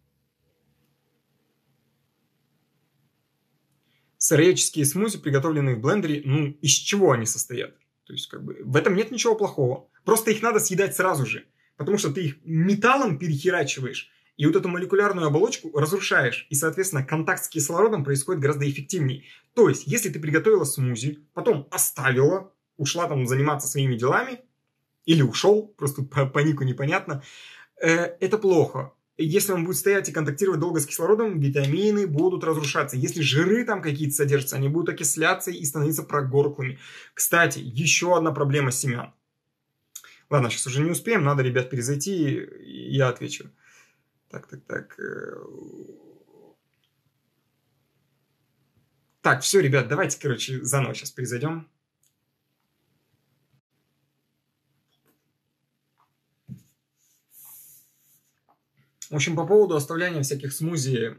Сыроедческие смузи, приготовленные в блендере, ну, из чего они состоят? То есть, как бы, в этом нет ничего плохого. Просто их надо съедать сразу же. Потому что ты их металлом перехерачиваешь, и вот эту молекулярную оболочку разрушаешь. И, соответственно, контакт с кислородом происходит гораздо эффективнее. То есть, если ты приготовила смузи, потом оставила, ушла там заниматься своими делами, или ушел, просто по нику непонятно, это плохо. Если он будет стоять и контактировать долго с кислородом, витамины будут разрушаться. Если жиры там какие-то содержатся, они будут окисляться и становиться прогорклыми. Кстати, еще одна проблема семян. Ладно, сейчас уже не успеем, надо, ребят, перезайти, я отвечу. Так. Так, все, ребят, давайте, короче, заново сейчас перезайдем. В общем, по поводу оставляния всяких смузи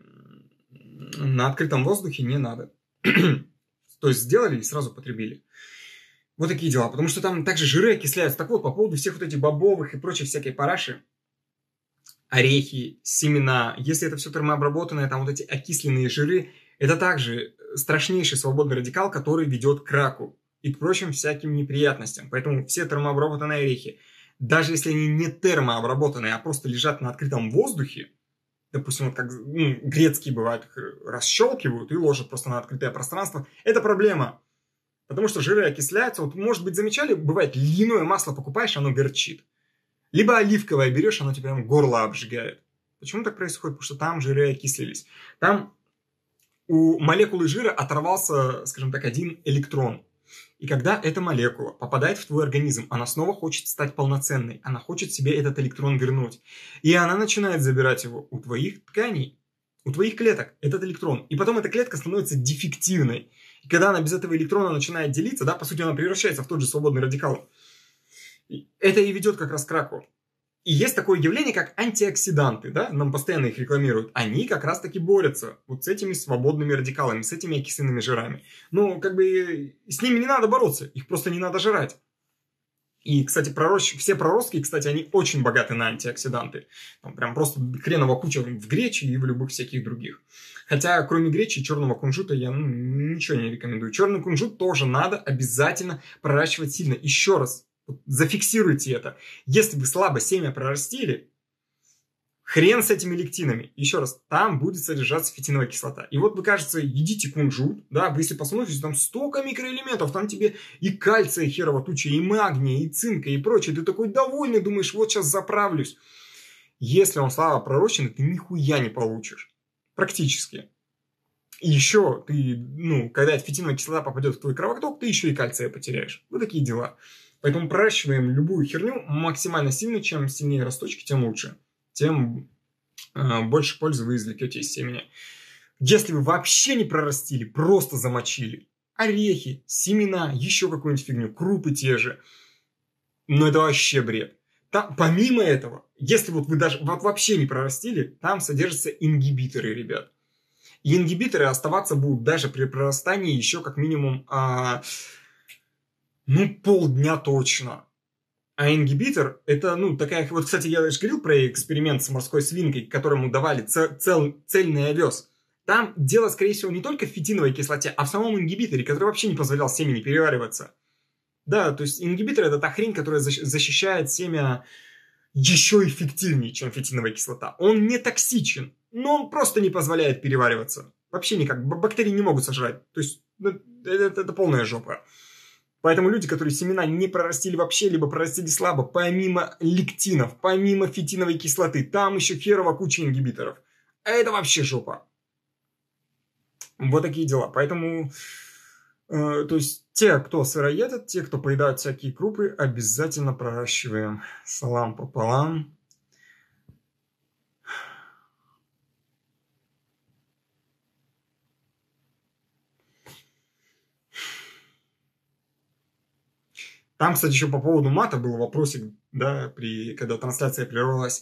на открытом воздухе не надо. То есть сделали и сразу потребили. Вот такие дела. Потому что там также жиры окисляются. Так вот, по поводу всех вот этих бобовых и прочей всякой параши, орехи, семена, если это все термообработанное, там вот эти окисленные жиры, это также страшнейший свободный радикал, который ведет к раку и к прочим всяким неприятностям. Поэтому все термообработанные орехи, даже если они не термообработанные, а просто лежат на открытом воздухе, допустим, вот как грецкие бывают, расщелкивают и ложат просто на открытое пространство, это проблема. Потому что жиры окисляются. Вот, может быть, замечали, бывает, льняное масло покупаешь, оно горчит. Либо оливковое берешь, оно тебе прям горло обжигает. Почему так происходит? Потому что там жиры окислились. Там у молекулы жира оторвался, скажем так, один электрон. И когда эта молекула попадает в твой организм, она снова хочет стать полноценной. Она хочет себе этот электрон вернуть. И она начинает забирать его у твоих тканей, у твоих клеток, этот электрон. И потом эта клетка становится дефективной. И когда она без этого электрона начинает делиться, да, по сути, она превращается в тот же свободный радикал. И это и ведет как раз к раку. И есть такое явление, как антиоксиданты, да, нам постоянно их рекламируют. Они как раз-таки борются вот с этими свободными радикалами, с этими окисленными жирами. Но как бы с ними не надо бороться, их просто не надо жрать. И, кстати, все проростки, кстати, они очень богаты на антиоксиданты. Там прям просто хреново куча в гречи и в любых всяких других. Хотя, кроме гречи и черного кунжута, я ничего не рекомендую. Черный кунжут тоже надо обязательно проращивать сильно. Еще раз, зафиксируйте это. Если вы слабо семя прорастили, хрен с этими лектинами. Еще раз, там будет содержаться фитиновая кислота. И вот вы, кажется, едите кунжут, да, вы если посмотрите, там столько микроэлементов, там тебе и кальция херова туча, и магния, и цинка, и прочее. Ты такой довольный, думаешь, вот сейчас заправлюсь. Если он слабо пророщен, ты нихуя не получишь. Практически. И еще ты, когда эта фитиновая кислота попадет в твой кровоток, ты еще и кальция потеряешь. Вот такие дела. Поэтому проращиваем любую херню максимально сильно. Чем сильнее росточки, тем лучше. Тем больше пользы вы извлекете из семени. Если вы вообще не прорастили, просто замочили орехи, семена, еще какую-нибудь фигню, крупы те же, но это вообще бред. Там, помимо этого, если вот вы даже вообще не прорастили, там содержатся ингибиторы, ребят. И ингибиторы оставаться будут даже при прорастании еще как минимум полдня точно. А ингибитор это, такая... Вот, кстати, я же говорил про эксперимент с морской свинкой, которому давали цельный овес. Там дело, скорее всего, не только в фитиновой кислоте, а в самом ингибиторе, который вообще не позволял семени перевариваться. Да, то есть ингибитор это та хрень, которая защищает семя еще эффективнее, чем фитиновая кислота. Он не токсичен, но он просто не позволяет перевариваться. Вообще никак. Бактерии не могут сожрать. То есть это полная жопа. Поэтому люди, которые семена не прорастили вообще, либо прорастили слабо, помимо лектинов, помимо фитиновой кислоты, там еще херова куча ингибиторов. А это вообще жопа. Вот такие дела. Поэтому, то есть, те, кто сыроедет, те, кто поедают всякие крупы, обязательно проращиваем. Салам пополам. Там, кстати, еще по поводу мата был вопросик, да, когда трансляция прервалась.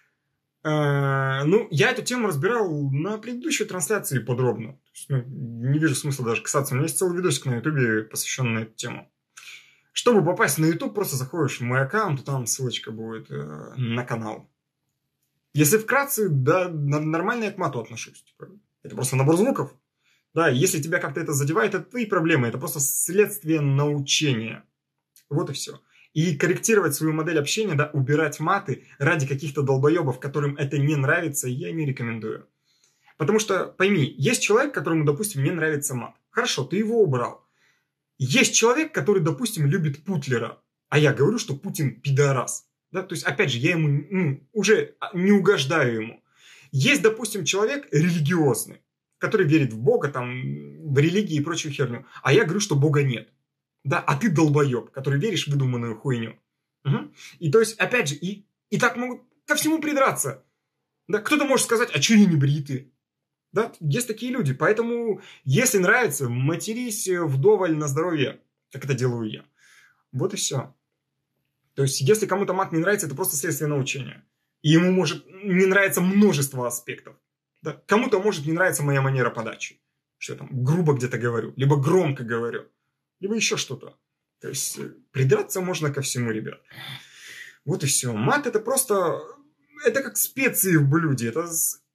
Ну, я эту тему разбирал на предыдущей трансляции подробно. То есть, ну, не вижу смысла даже касаться. У меня есть целый видосик на ютубе, посвященный на эту тему. Чтобы попасть на ютуб, просто заходишь в мой аккаунт, и там ссылочка будет на канал. Если вкратце, да, нормально я к мату отношусь. Типа, это просто набор звуков. Да, если тебя как-то это задевает, это твои проблемы. Это просто следствие научения. Вот и все. И корректировать свою модель общения, да, убирать маты ради каких-то долбоебов, которым это не нравится, я не рекомендую. Потому что, пойми, есть человек, которому, допустим, не нравится мат. Хорошо, ты его убрал. Есть человек, который, допустим, любит Путлера. А я говорю, что Путин пидорас. Да? То есть, опять же, я ему уже не угождаю ему. Есть, допустим, человек религиозный, который верит в Бога, там, в религии и прочую херню. А я говорю, что Бога нет. Да, а ты долбоеб, который веришь в выдуманную хуйню. Угу. И то есть, опять же, и так могут ко всему придраться. Да, кто-то может сказать, а че они не бриты? Да, есть такие люди. Поэтому, если нравится, матерись вдоволь на здоровье, как это делаю я. Вот и все. То есть, если кому-то мат не нравится, это просто следствие научения. И ему может не нравиться множество аспектов. Да? Кому-то может не нравиться моя манера подачи. Что я там грубо где-то говорю, либо громко говорю, либо еще что-то. То есть, придраться можно ко всему, ребят. Вот и все. Мат это просто... Это как специи в блюде. Это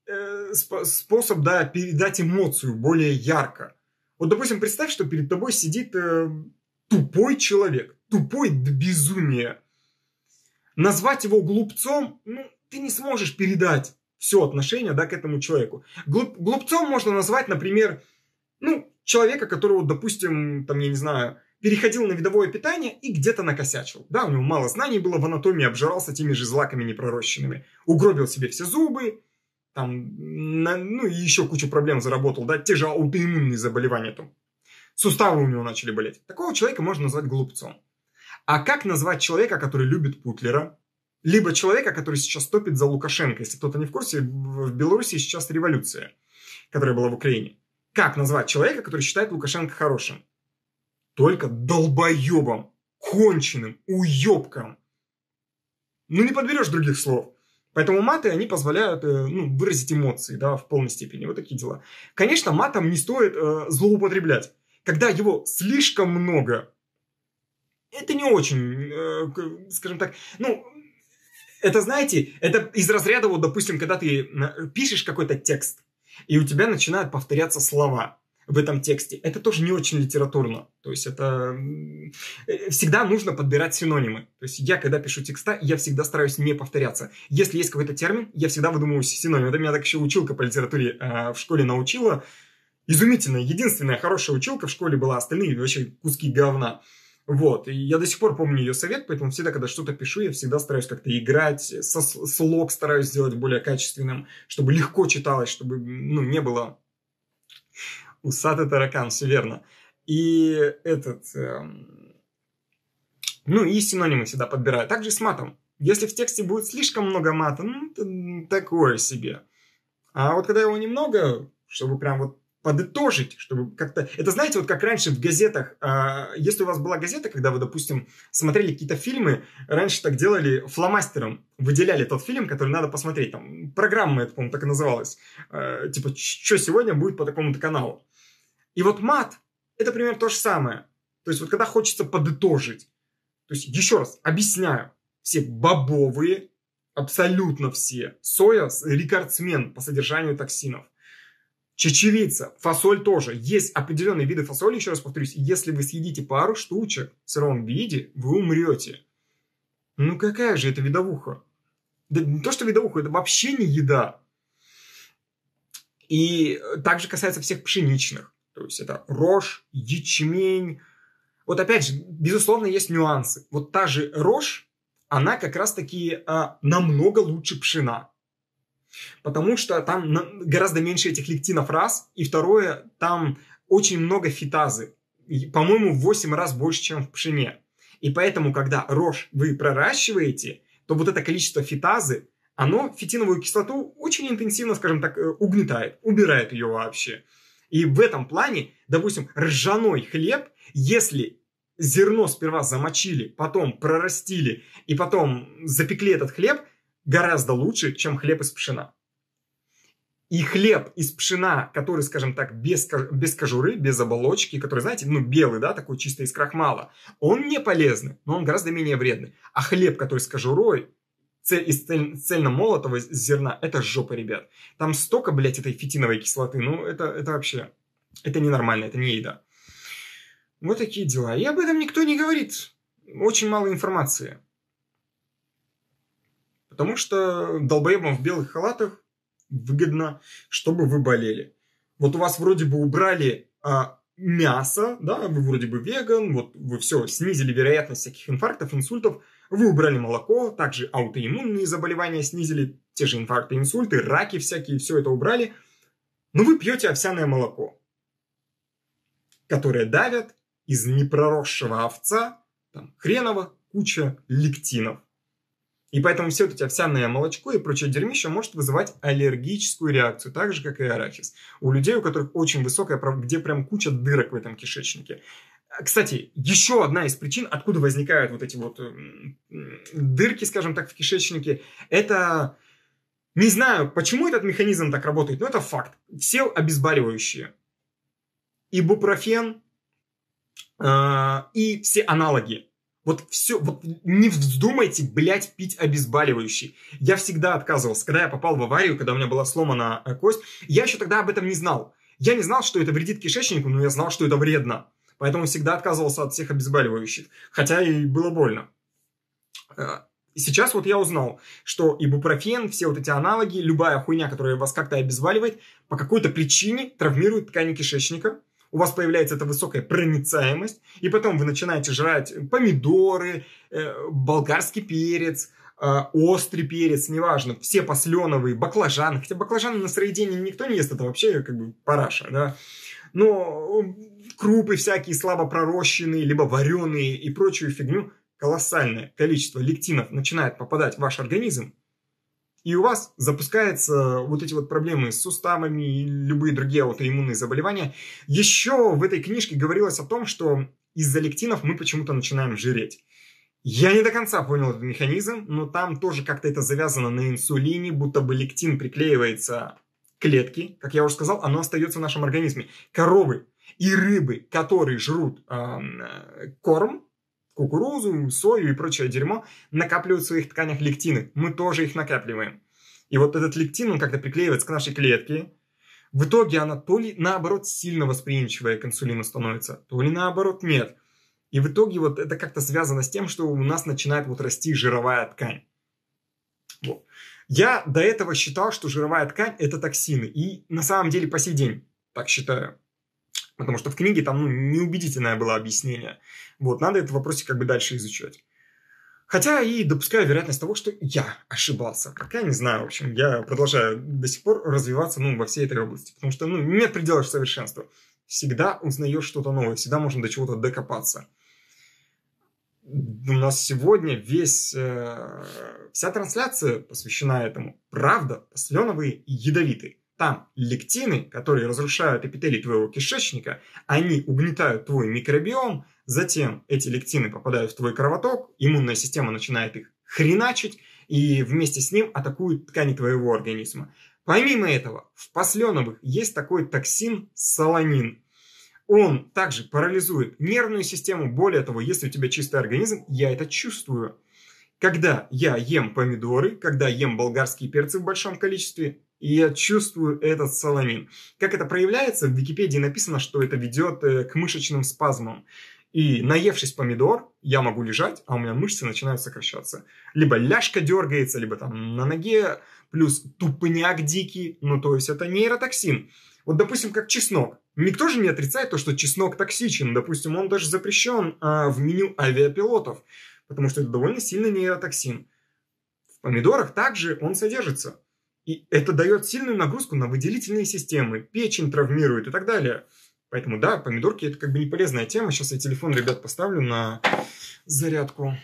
способ, да, передать эмоцию более ярко. Вот, допустим, представь, что перед тобой сидит тупой человек. Тупой до безумия. Назвать его глупцом, ну, ты не сможешь передать все отношение, да, к этому человеку. Глупцом можно назвать, например, ну, человека, которого, допустим, там, я не знаю, переходил на видовое питание и где-то накосячил. Да, у него мало знаний было в анатомии, обжирался теми же злаками непророщенными. Угробил себе все зубы, там, ну, и еще кучу проблем заработал, да, те же аутоиммунные заболевания, там, суставы у него начали болеть. Такого человека можно назвать глупцом. А как назвать человека, который любит Путлера, либо человека, который сейчас топит за Лукашенко? Если кто-то не в курсе, в Беларуси сейчас революция, которая была в Украине. Как назвать человека, который считает Лукашенко хорошим? Только долбоебом, конченым, уебком. Ну, не подберешь других слов. Поэтому маты, они позволяют выразить эмоции, да, в полной степени. Вот такие дела. Конечно, матом не стоит злоупотреблять. Когда его слишком много, это не очень, скажем так, ну, это, знаете, это из разряда, вот, допустим, когда ты пишешь какой-то текст, и у тебя начинают повторяться слова в этом тексте. Это тоже не очень литературно. То есть, это всегда нужно подбирать синонимы. То есть, я, когда пишу текста, я всегда стараюсь не повторяться. Если есть какой-то термин, я всегда выдумываю синоним. Это меня так еще училка по литературе в школе научила. Изумительно. Единственная хорошая училка в школе была, остальные вообще куски говна. Вот, и я до сих пор помню ее совет, поэтому всегда, когда что-то пишу, я всегда стараюсь как-то играть, слог стараюсь сделать более качественным, чтобы легко читалось, чтобы, ну, не было усатый таракан, все верно. И ну, и синонимы всегда подбираю. Также с матом. Если в тексте будет слишком много мата, ну, это такое себе. А вот когда его немного, чтобы прям вот подытожить, чтобы как-то... Это, знаете, вот как раньше в газетах, если у вас была газета, когда вы, допустим, смотрели какие-то фильмы, раньше так делали фломастером, выделяли тот фильм, который надо посмотреть. Там программа, это, по-моему, так и называлась. Типа, что сегодня будет по такому-то каналу. И вот мат, это примерно то же самое. То есть, вот когда хочется подытожить. То есть, еще раз, объясняю. Все бобовые, абсолютно все. Соя – рекордсмен по содержанию токсинов. Чечевица, фасоль тоже. Есть определенные виды фасоли, еще раз повторюсь. Если вы съедите пару штучек в сыром виде, вы умрете. Ну какая же это видовуха? Да не то, что видовуха, это вообще не еда. И также касается всех пшеничных. То есть это рожь, ячмень. Вот опять же, безусловно, есть нюансы. Вот та же рожь, она как раз-таки намного лучше пшена. Потому что там гораздо меньше этих лектинов раз. И второе, там очень много фитазы. По-моему, в 8 раз больше, чем в пшене. И поэтому, когда рожь вы проращиваете, то вот это количество фитазы, оно фитиновую кислоту очень интенсивно, скажем так, угнетает. Убирает ее вообще. И в этом плане, допустим, ржаной хлеб, если зерно сперва замочили, потом прорастили и потом запекли этот хлеб, гораздо лучше, чем хлеб из пшена. И хлеб из пшена, который, скажем так, без кожуры, без оболочки, который, знаете, ну, белый, да, такой чисто из крахмала, он не полезный, но он гораздо менее вредный. А хлеб, который с кожурой, из цельно молотого зерна, это жопа, ребят. Там столько, блядь, этой фитиновой кислоты, ну, это вообще, это ненормально, это не еда. Вот такие дела. И об этом никто не говорит. Очень мало информации. Потому что долбоебам в белых халатах выгодно, чтобы вы болели. Вот у вас вроде бы убрали мясо, да, вы вроде бы веган, вот вы все, снизили вероятность всяких инфарктов, инсультов, вы убрали молоко, также аутоиммунные заболевания снизили, те же инфаркты, инсульты, раки всякие, все это убрали, но вы пьете овсяное молоко, которое давят из непроросшего овца, там, хреново, куча лектинов. И поэтому все это овсяное молочко и прочее дерьмище может вызывать аллергическую реакцию, так же, как и арахис. У людей, у которых очень высокая, где прям куча дырок в этом кишечнике. Кстати, еще одна из причин, откуда возникают вот эти вот дырки, скажем так, в кишечнике, это, не знаю, почему этот механизм так работает, но это факт. Все обезболивающие, ибупрофен и все аналоги. Вот все, вот не вздумайте, блядь, пить обезболивающий. Я всегда отказывался, когда я попал в аварию, когда у меня была сломана кость. Я еще тогда об этом не знал. Я не знал, что это вредит кишечнику, но я знал, что это вредно. Поэтому всегда отказывался от всех обезболивающих. Хотя и было больно. Сейчас вот я узнал, что ибупрофен, все вот эти аналоги, любая хуйня, которая вас как-то обезболивает, по какой-то причине травмирует ткани кишечника. У вас появляется эта высокая проницаемость, и потом вы начинаете жрать помидоры, болгарский перец, острый перец, неважно, все посленовые, баклажаны. Хотя баклажаны на сыроедение никто не ест, это вообще как бы параша, да. Но крупы всякие слабо пророщенные, либо вареные и прочую фигню, колоссальное количество лектинов начинает попадать в ваш организм, и у вас запускаются вот эти вот проблемы с суставами и любые другие аутоиммунные заболевания. Еще в этой книжке говорилось о том, что из-за лектинов мы почему-то начинаем жиреть. Я не до конца понял этот механизм, но там тоже как-то это завязано на инсулине, будто бы лектин приклеивается к клетке. Как я уже сказал, оно остается в нашем организме. Коровы и рыбы, которые жрут корм, кукурузу, сою и прочее дерьмо, накапливают в своих тканях лектины. Мы тоже их накапливаем. И вот этот лектин, он как-то приклеивается к нашей клетке. В итоге она то ли наоборот сильно восприимчивая к инсулину становится, то ли наоборот нет. И в итоге вот это как-то связано с тем, что у нас начинает вот расти жировая ткань. Вот. Я до этого считал, что жировая ткань это токсины. И на самом деле по сей день так считаю. Потому что в книге там неубедительное было объяснение. Вот, надо этот вопросик как бы дальше изучать. Хотя и допускаю вероятность того, что я ошибался. Пока не знаю, в общем, я продолжаю до сих пор развиваться во всей этой области. Потому что нет предела совершенства. Всегда узнаешь что-то новое, всегда можно до чего-то докопаться. У нас сегодня вся трансляция посвящена этому. Правда, посленовые и ядовитые. Там лектины, которые разрушают эпителий твоего кишечника, они угнетают твой микробиом, затем эти лектины попадают в твой кровоток, иммунная система начинает их хреначить, и вместе с ним атакуют ткани твоего организма. Помимо этого, в посленовых есть такой токсин солонин. Он также парализует нервную систему. Более того, если у тебя чистый организм, я это чувствую. Когда я ем помидоры, когда ем болгарские перцы в большом количестве, и я чувствую этот солонин. Как это проявляется? В Википедии написано, что это ведет к мышечным спазмам. И наевшись помидор, я могу лежать, а у меня мышцы начинают сокращаться. Либо ляжка дергается, либо там на ноге, плюс тупняк дикий. То есть это нейротоксин. Вот, допустим, как чеснок. Никто же не отрицает то, что чеснок токсичен. Допустим, он даже запрещен в меню авиапилотов, потому что это довольно сильный нейротоксин. В помидорах также он содержится. И это дает сильную нагрузку на выделительные системы, печень травмирует и так далее. Поэтому, да, помидорки это как бы не полезная тема. Сейчас я телефон, ребят, поставлю на зарядку.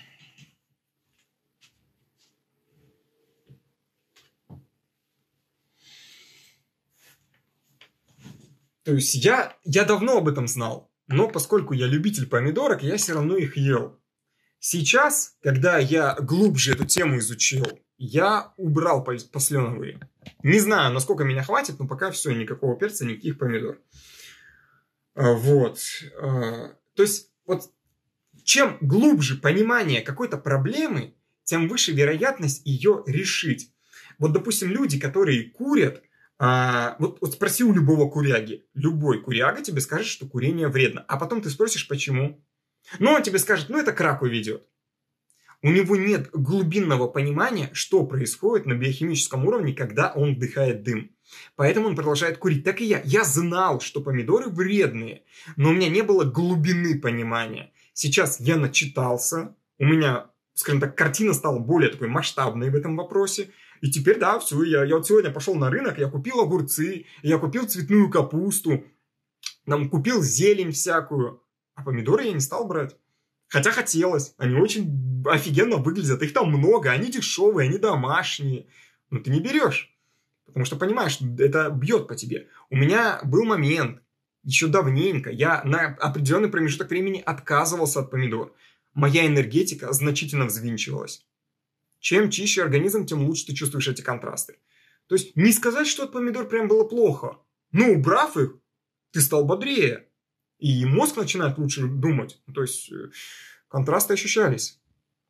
То есть я давно об этом знал. но поскольку я любитель помидорок, я все равно их ел. Сейчас, когда я глубже эту тему изучил, я убрал посленовые. Не знаю, насколько меня хватит, но пока все, никакого перца, никаких помидор. Вот. То есть, вот чем глубже понимание какой-то проблемы, тем выше вероятность ее решить. Вот, допустим, люди, которые курят, вот спроси у любого куряги. Любой куряга тебе скажет, что курение вредно. А потом ты спросишь, почему. Ну, он тебе скажет, это к раку ведет. У него нет глубинного понимания, что происходит на биохимическом уровне, когда он вдыхает дым. Поэтому он продолжает курить. Так и я. Я знал, что помидоры вредные, но у меня не было глубины понимания. Сейчас я начитался, у меня, скажем так, картина стала более такой масштабной в этом вопросе. И теперь, да, все, я вот сегодня пошел на рынок, я купил огурцы, я купил цветную капусту, купил зелень всякую, а помидоры я не стал брать. Хотя хотелось, они очень офигенно выглядят, их там много, они дешевые, они домашние, но ты не берешь, потому что понимаешь, что это бьет по тебе. У меня был момент, еще давненько, я на определенный промежуток времени отказывался от помидор. Моя энергетика значительно взвинчивалась. Чем чище организм, тем лучше ты чувствуешь эти контрасты. То есть не сказать, что от помидор прям было плохо. Но убрав их, ты стал бодрее. И мозг начинает лучше думать. То есть контрасты ощущались.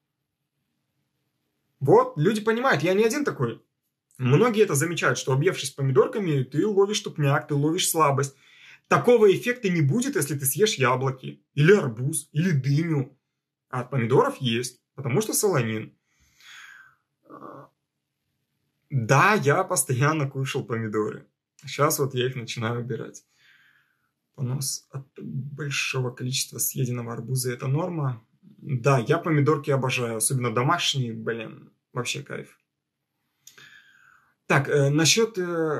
Вот, люди понимают, я не один такой. Многие это замечают, что объевшись помидорками, ты ловишь тупняк, ты ловишь слабость. Такого эффекта не будет, если ты съешь яблоки, или арбуз, или дыню. А от помидоров есть, потому что солонин. Да, я постоянно кушал помидоры. Сейчас вот я их начинаю убирать. Понос от большого количества съеденного арбуза – это норма. Да, я помидорки обожаю, особенно домашние, вообще кайф. Так, насчет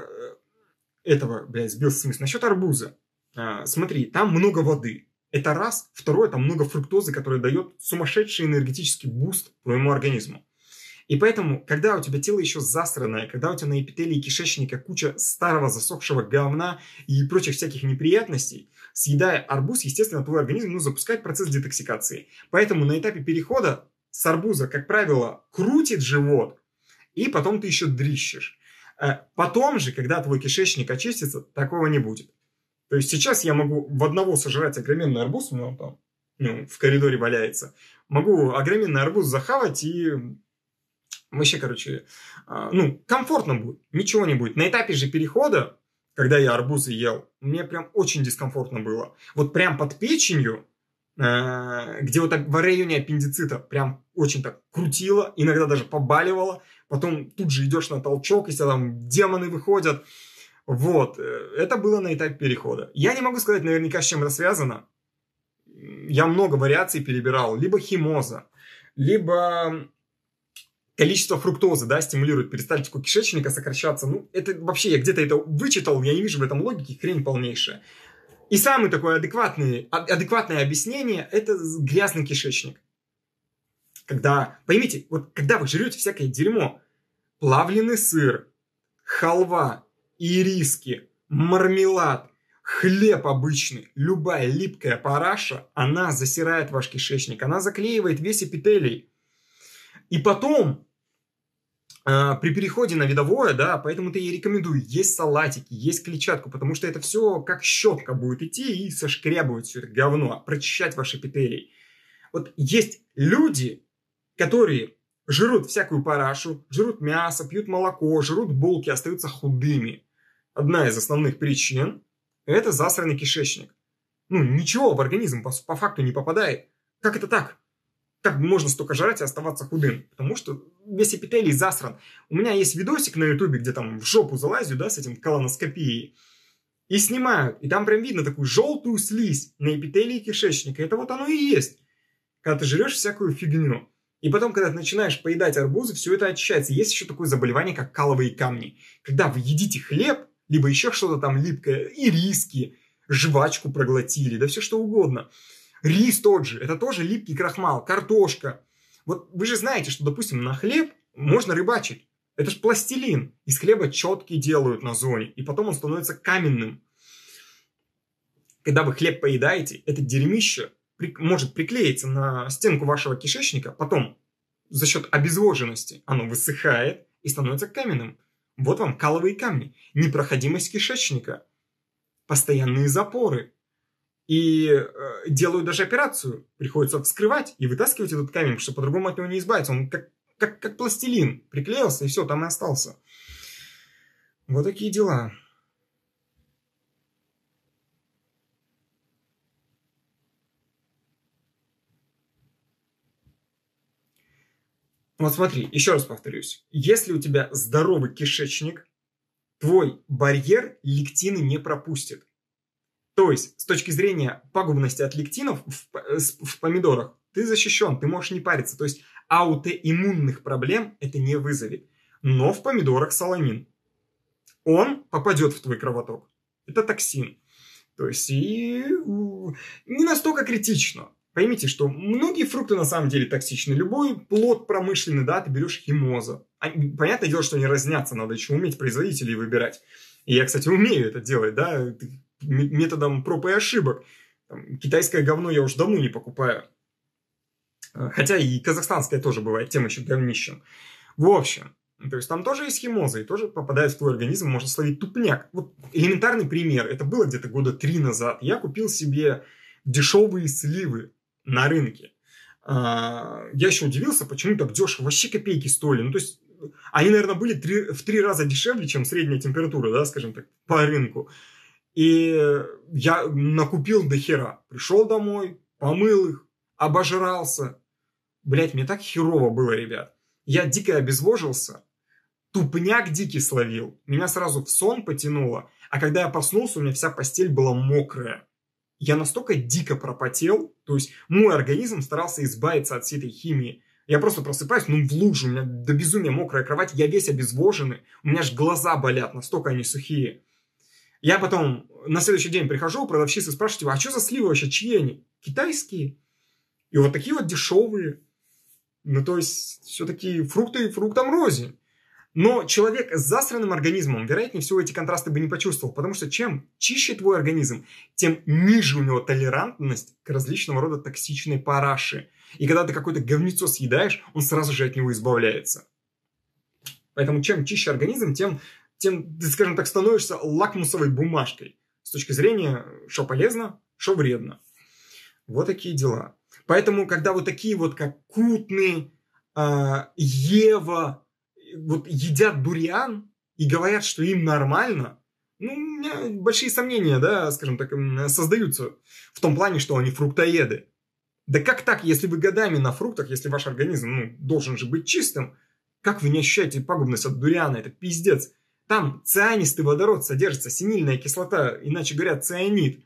этого, сбился смысл. Насчет арбуза. Смотри, там много воды. Это раз. Второе, там много фруктозы, которая дает сумасшедший энергетический буст твоему организму. И поэтому, когда у тебя тело еще засранное, когда у тебя на эпителии кишечника куча старого засохшего говна и прочих всяких неприятностей, съедая арбуз, естественно, твой организм запускает процесс детоксикации. Поэтому на этапе перехода с арбуза, как правило, крутит живот, и потом ты еще дрищешь. Потом же, когда твой кишечник очистится, такого не будет. То есть сейчас я могу в одного сожрать огроменный арбуз, у меня он там в коридоре валяется, могу огроменный арбуз захавать и... Вообще, комфортно будет, ничего не будет. На этапе же перехода, когда я арбузы ел, мне прям очень дискомфортно было. Вот прям под печенью, где вот так в районе аппендицита прям очень так крутило, иногда даже побаливало. Потом тут же идешь на толчок, если там демоны выходят. Вот, это было на этапе перехода. Я не могу сказать наверняка, с чем это связано. Я много вариаций перебирал. Либо химоза, либо... Количество фруктозы, стимулирует перистальтику кишечника сокращаться. Это вообще, я где-то это вычитал, я не вижу в этом логики, хрень полнейшая. И самое такое адекватное объяснение – это грязный кишечник. Поймите, вот когда вы жрете всякое дерьмо, плавленый сыр, халва, ириски, мармелад, хлеб обычный, любая липкая параша, она засирает ваш кишечник, она заклеивает весь эпителий. И потом... При переходе на видовое, поэтому-то я и рекомендую есть салатики, есть клетчатку, потому что это все как щетка будет идти и сошкрябывать все это говно, прочищать ваши эпителий. Вот есть люди, которые жрут всякую парашу, жрут мясо, пьют молоко, жрут булки, остаются худыми. Одна из основных причин – это засранный кишечник. Ничего в организм по факту не попадает. Как это так? Как можно столько жрать и оставаться худым? Потому что весь эпителий засран. У меня есть видосик на ютубе, где там в жопу залазю, с этим колоноскопией. И снимают. И там прям видно такую желтую слизь на эпителии кишечника. Это вот оно и есть. Когда ты жрешь всякую фигню. И потом, когда ты начинаешь поедать арбузы, все это очищается. Есть еще такое заболевание, как каловые камни. Когда вы едите хлеб, либо еще что-то там липкое, ириски, жвачку проглотили, все что угодно. Рис тот же, это тоже липкий крахмал, картошка. Вот вы же знаете, что, допустим, на хлеб можно рыбачить. Это же пластилин. Из хлеба четкий делают на зоне, и потом он становится каменным. когда вы хлеб поедаете, это дерьмище может приклеиться на стенку вашего кишечника, потом за счет обезвоженности оно высыхает и становится каменным. Вот вам каловые камни, непроходимость кишечника, постоянные запоры. И делают даже операцию. Приходится вскрывать и вытаскивать этот камень, потому что по-другому от него не избавиться. Он как пластилин приклеился, и все, там и остался. Вот такие дела. Вот смотри, еще раз повторюсь. Если у тебя здоровый кишечник, твой барьер лектины не пропустит. То есть, с точки зрения пагубности от лектинов в помидорах, ты защищен, ты можешь не париться. То есть, аутоиммунных проблем это не вызовет. Но в помидорах соламин. Он попадет в твой кровоток. Это токсин. То есть, и не настолько критично. Поймите, что многие фрукты на самом деле токсичны. Любой плод промышленный, да, ты берешь химоза. Понятное дело, что они разнятся, надо еще уметь производителей выбирать. И я, кстати, умею это делать, да, методом проб и ошибок. Китайское говно я уже давно не покупаю. Хотя и казахстанское тоже бывает тем еще говнищем. В общем, то есть там тоже есть химоза, и тоже попадает в твой организм, можно словить тупняк. Вот элементарный пример, это было где-то года 3 назад. Я купил себе дешевые сливы на рынке. Я еще удивился, почему так дешево. Вообще копейки стоили. Ну, то есть, они, наверное, были в 3 раза дешевле, чем средняя температура, да, скажем так, по рынку. И я накупил до хера. Пришел домой, помыл их, обожрался. Блять, мне так херово было, ребят. Я дико обезвожился. Тупняк дикий словил. Меня сразу в сон потянуло. А когда я проснулся, у меня вся постель была мокрая. Я настолько дико пропотел, то есть мой организм старался избавиться от всей этой химии. Я просто просыпаюсь, в луже, у меня до безумия мокрая кровать, я весь обезвоженный, у меня аж глаза болят, настолько они сухие. Я потом на следующий день прихожу, продавщица спрашивает, а что за сливы вообще, чьи они? Китайские. И вот такие вот дешевые. Ну, то есть, все-таки фрукты фруктам рознь. Но человек с засранным организмом, вероятнее всего, эти контрасты бы не почувствовал. Потому что чем чище твой организм, тем ниже у него толерантность к различного рода токсичной параше. И когда ты какое-то говнецо съедаешь, он сразу же от него избавляется. Поэтому чем чище организм, тем ты, скажем так, становишься лакмусовой бумажкой. С точки зрения, что полезно, что вредно. Вот такие дела. Поэтому, когда вот такие вот, как Кутны, Ева, вот едят дуриан и говорят, что им нормально, у меня большие сомнения, да, скажем так, создаются в том плане, что они фруктоеды. Да как так, если вы годами на фруктах, если ваш организм, должен же быть чистым, как вы не ощущаете пагубность от дуриана? Это пиздец. Там цианистый водород содержится, синильная кислота, иначе говоря, цианид.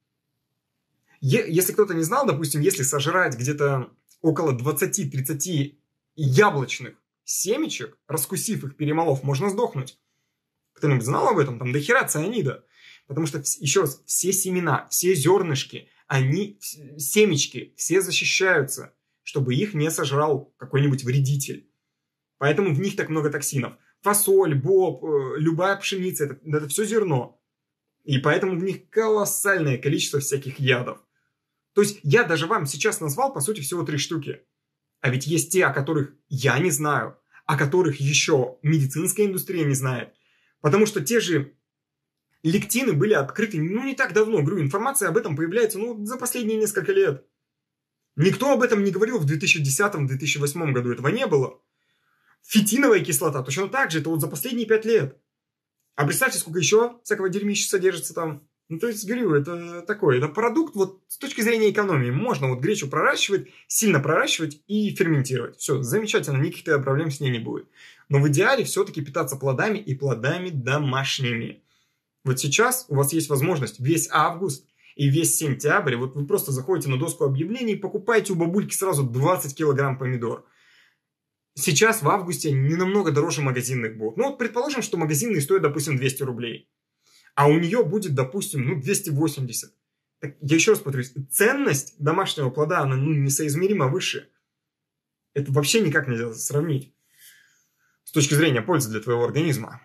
Если кто-то не знал, допустим, если сожрать где-то около 20-30 яблочных семечек, раскусив их, перемолов, можно сдохнуть. Кто-нибудь знал об этом? Там дохера цианида. Потому что, еще раз, все семена, все зернышки, семечки, все защищаются, чтобы их не сожрал какой-нибудь вредитель. Поэтому в них так много токсинов. Фасоль, боб, любая пшеница, это все зерно. И поэтому в них колоссальное количество всяких ядов. То есть я даже вам сейчас назвал, по сути, всего 3 штуки. А ведь есть те, о которых я не знаю, о которых еще медицинская индустрия не знает. Потому что те же лектины были открыты, не так давно. Говорю, информация об этом появляется, за последние несколько лет. Никто об этом не говорил в 2010-2008 году, этого не было. Фитиновая кислота, точно так же, это вот за последние 5 лет. А представьте, сколько еще всякого дерьмища содержится там. То есть, говорю, это такой, это продукт, вот с точки зрения экономии. Можно вот гречу проращивать, сильно проращивать и ферментировать. Все, замечательно, никаких проблем с ней не будет. Но в идеале все-таки питаться плодами и плодами домашними. Вот сейчас у вас есть возможность весь август и весь сентябрь, вот вы просто заходите на доску объявлений и покупаете у бабульки сразу 20 килограмм помидор. Сейчас в августе не намного дороже магазинных будут. Предположим, что магазинные стоят, допустим, 200 рублей. А у нее будет, допустим, 280. Так, я еще раз повторюсь, ценность домашнего плода, она несоизмеримо выше. Это вообще никак нельзя сравнить с точки зрения пользы для твоего организма.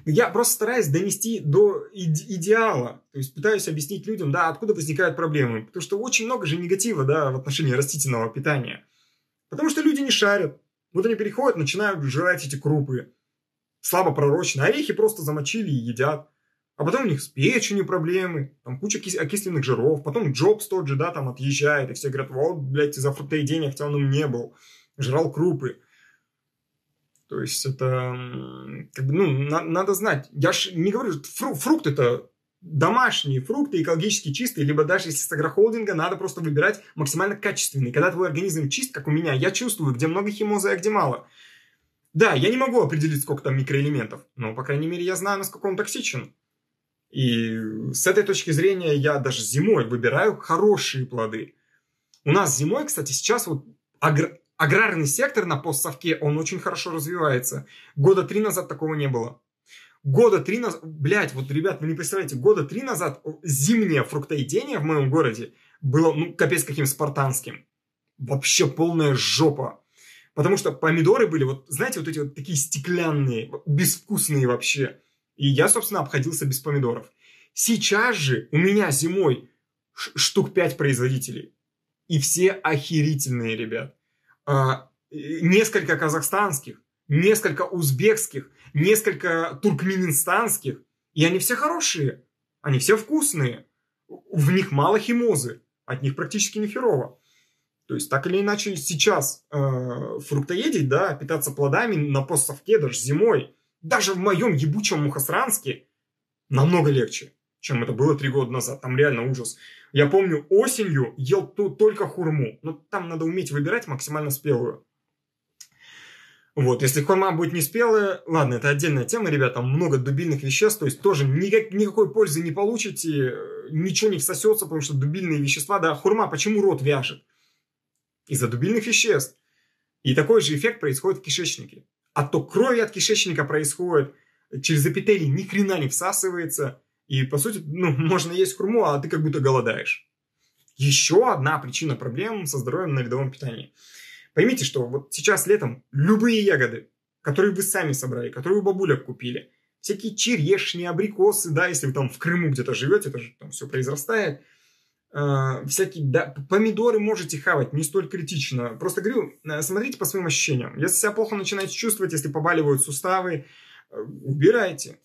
Я просто стараюсь донести до идеала. То есть пытаюсь объяснить людям, да, откуда возникают проблемы. Потому что очень много же негатива, да, в отношении растительного питания. Потому что люди не шарят. Вот они переходят, начинают жрать эти крупы. Слабо пророчные. Орехи просто замочили и едят. А потом у них с печенью проблемы, там куча окисленных жиров. Потом Джобс тот же, да, там отъезжает. И все говорят, вот, блядь, из-за фруктоедения, хотя он им не был. Жрал крупы. То есть это, как бы, надо знать. Я ж не говорю, что фрукты это домашние фрукты, экологически чистые, либо даже если с агрохолдинга, надо просто выбирать максимально качественные. Когда твой организм чист, как у меня, я чувствую, где много химозы, а где мало. Да, я не могу определить, сколько там микроэлементов, но, по крайней мере, я знаю, насколько он токсичен. И с этой точки зрения я даже зимой выбираю хорошие плоды. У нас зимой, кстати, сейчас вот аграрный сектор на постсовке, он очень хорошо развивается. 3 года назад такого не было. 3 года назад, блядь, вот, ребят, вы не представляете, 3 года назад зимнее фруктоедение в моем городе было, капец каким спартанским. Вообще полная жопа. Потому что помидоры были, вот, знаете, вот эти вот такие стеклянные, безвкусные вообще. И я, собственно, обходился без помидоров. Сейчас же у меня зимой штук 5 производителей. И все охерительные, ребят. Несколько казахстанских, несколько узбекских, несколько туркменистанских. И они все хорошие. Они все вкусные. В них мало химозы. От них практически не херово. То есть, так или иначе, сейчас фруктоедить, да, питаться плодами на постсовке, даже зимой, даже в моем ебучем Мухосранске намного легче, чем это было 3 года назад. Там реально ужас. Я помню, осенью ел только хурму. Но там надо уметь выбирать максимально спелую. Вот, если хурма будет не спелая, ладно, это отдельная тема, ребят, там много дубильных веществ, то есть тоже никакой пользы не получите, ничего не всосется, потому что дубильные вещества, да, хурма, почему рот вяжет? Из-за дубильных веществ. И такой же эффект происходит в кишечнике. Отток крови от кишечника происходит, через эпителий ни хрена не всасывается, и, по сути, можно есть хурму, а ты как будто голодаешь. Еще одна причина проблем со здоровьем на ледовом питании. Поймите, что вот сейчас летом любые ягоды, которые вы сами собрали, которые у бабулек купили, всякие черешни, абрикосы, да, если вы там в Крыму где-то живете, это же там все произрастает, всякие, да, помидоры можете хавать, не столь критично. Просто говорю, смотрите по своим ощущениям. Если себя плохо начинаете чувствовать, если побаливают суставы, убирайте.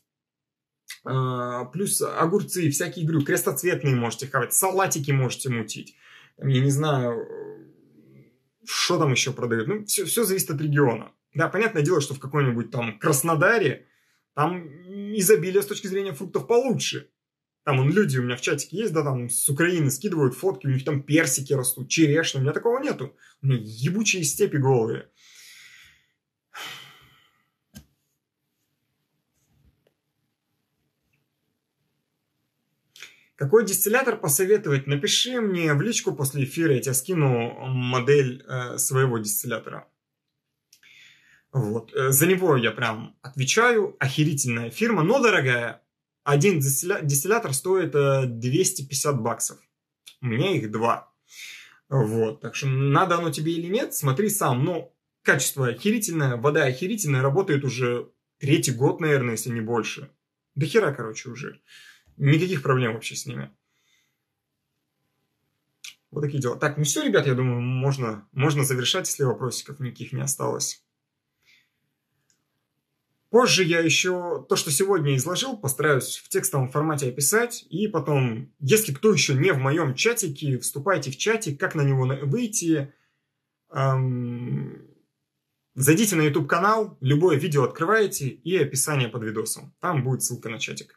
Плюс огурцы, всякие, говорю, крестоцветные можете хавать, салатики можете мутить. Я не знаю, что там еще продают. Все зависит от региона. Да, понятное дело, что в какой-нибудь там Краснодаре там изобилие с точки зрения фруктов получше. Там люди у меня в чатике есть, да, там с Украины скидывают фотки, у них там персики растут, черешни. У меня такого нету. У меня ебучие степи голые. Какой дистиллятор посоветовать? Напиши мне в личку после эфира, я тебе скину модель своего дистиллятора. Вот. За него я прям отвечаю. Охерительная фирма, но дорогая. Один дистиллятор стоит $250. У меня их 2. Вот. Так что надо оно тебе или нет, смотри сам. Но качество охерительное, вода охерительная, работает уже 3-й год, наверное, если не больше. До хера, короче, уже. Никаких проблем вообще с ними. Вот такие дела. Так, все, ребят, я думаю, можно завершать, если вопросиков никаких не осталось. Позже я еще то, что сегодня изложил, постараюсь в текстовом формате описать. И потом, если кто еще не в моем чатике, вступайте в чатик, как на него выйти. Зайдите на YouTube-канал, любое видео открываете и описание под видосом. Там будет ссылка на чатик.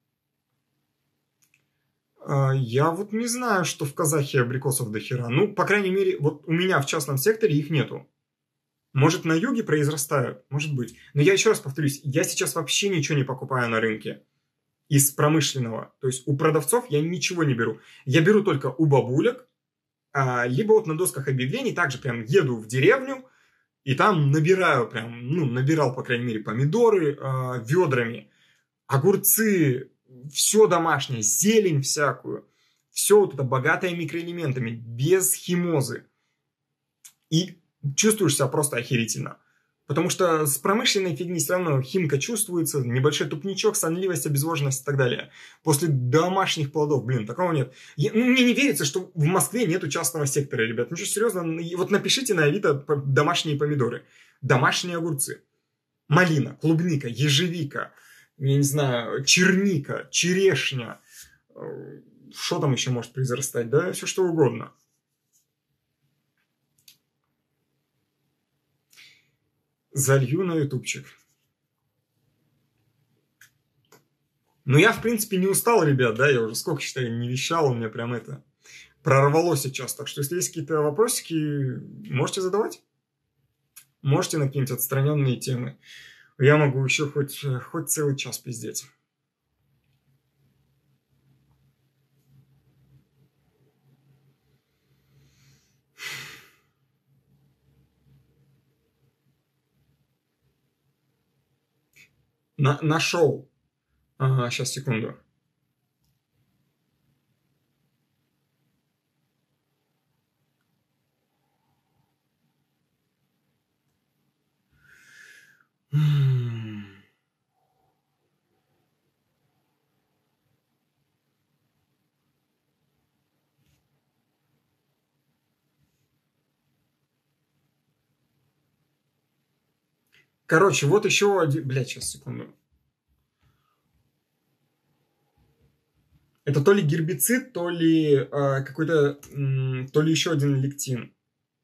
Я вот не знаю, что в Казахии абрикосов до хера. По крайней мере, вот у меня в частном секторе их нету. Может, на юге произрастают, может быть. Но я еще раз повторюсь, я сейчас вообще ничего не покупаю на рынке из промышленного. То есть у продавцов я ничего не беру. Я беру только у бабулек, либо вот на досках объявлений также прям еду в деревню и там набираю набирал, по крайней мере, помидоры ведрами, огурцы, все домашнее, зелень всякую. Все вот это богатое микроэлементами, без химозы. И чувствуешь себя просто охерительно. Потому что с промышленной фигней все равно химка чувствуется, небольшой тупничок, сонливость, обезвоженность и так далее. После домашних плодов, блин, такого нет. Мне не верится, что в Москве нету частного сектора, ребят. Ну что, серьезно, вот напишите на Авито домашние помидоры, домашние огурцы, малина, клубника, ежевика, я не знаю, черника, черешня. Что там еще может произрастать? Да, все что угодно. Залью на ютубчик. Ну, я, в принципе, не устал, ребят, да, я уже сколько, считаю, не вещал, у меня прям это прорвало сейчас. Так что, если есть какие-то вопросики, можете задавать. Можете на какие-нибудь отстраненные темы. Я могу еще хоть целый час пиздеть. Нашел. Ага, сейчас, секунду. Короче, вот еще один... Блядь, сейчас, секунду. Это то ли гербицид, то ли какой-то... то ли еще один лектин.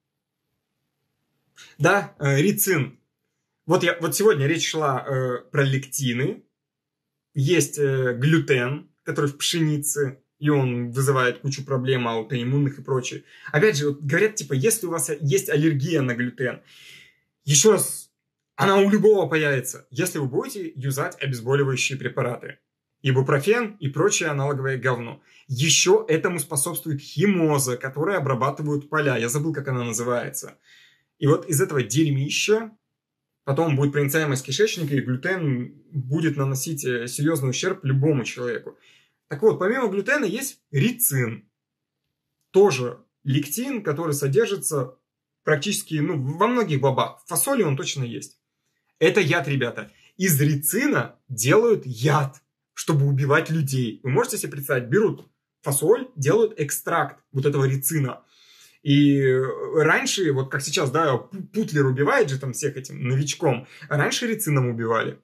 Да, рицин. Вот сегодня речь шла про лектины. Есть глютен, который в пшенице, и он вызывает кучу проблем аутоиммунных и прочее. Опять же, вот говорят, типа, если у вас есть аллергия на глютен, еще раз, она у любого появится, если вы будете юзать обезболивающие препараты. Ибупрофен и прочее аналоговое говно. Еще этому способствует химоза, которая обрабатывают поля. Я забыл, как она называется. И вот из этого дерьмища потом будет проницаемость кишечника, и глютен будет наносить серьезный ущерб любому человеку. Так вот, помимо глютена есть рицин. Тоже лектин, который содержится практически во многих бобах. В фасоли он точно есть. Это яд, ребята. Из рицина делают яд, чтобы убивать людей. Вы можете себе представить, берут фасоль, делают экстракт вот этого рицина. И раньше, вот как сейчас, да, Путлер убивает же там всех этим новичком, а раньше рицином убивали.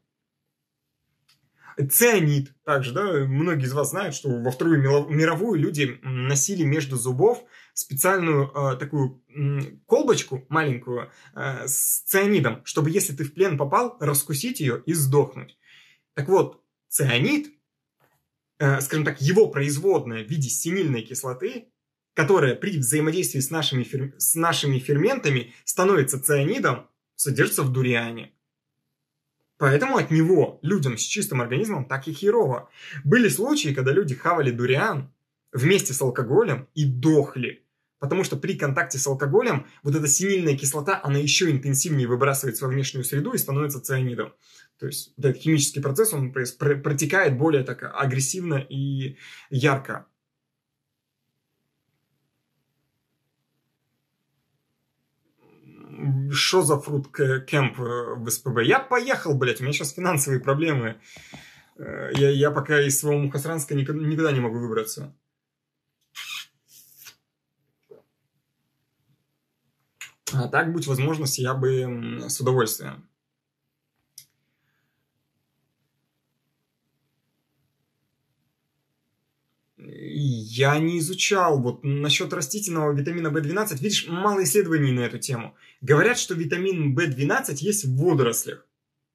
Цианид также, да, многие из вас знают, что во Вторую мировую люди носили между зубов специальную такую колбочку маленькую с цианидом, чтобы, если ты в плен попал, раскусить ее и сдохнуть. Так вот, цианид, скажем так, его производная в виде синильной кислоты, которая при взаимодействии с нашими ферментами становится цианидом, содержится в дуриане. Поэтому от него людям с чистым организмом так и херово. Были случаи, когда люди хавали дуриан вместе с алкоголем и дохли. Потому что при контакте с алкоголем вот эта синильная кислота, она еще интенсивнее выбрасывается во внешнюю среду и становится цианидом. То есть вот этот химический процесс, он протекает более так агрессивно и ярко. Что за фрут-кэмп в СПБ? Я поехал, блядь, у меня сейчас финансовые проблемы. Я пока из своего Мухосранска никуда не могу выбраться. А так, будь возможность, я бы с удовольствием. Я не изучал вот насчет растительного витамина В12. Видишь, мало исследований на эту тему. Говорят, что витамин В12 есть в водорослях.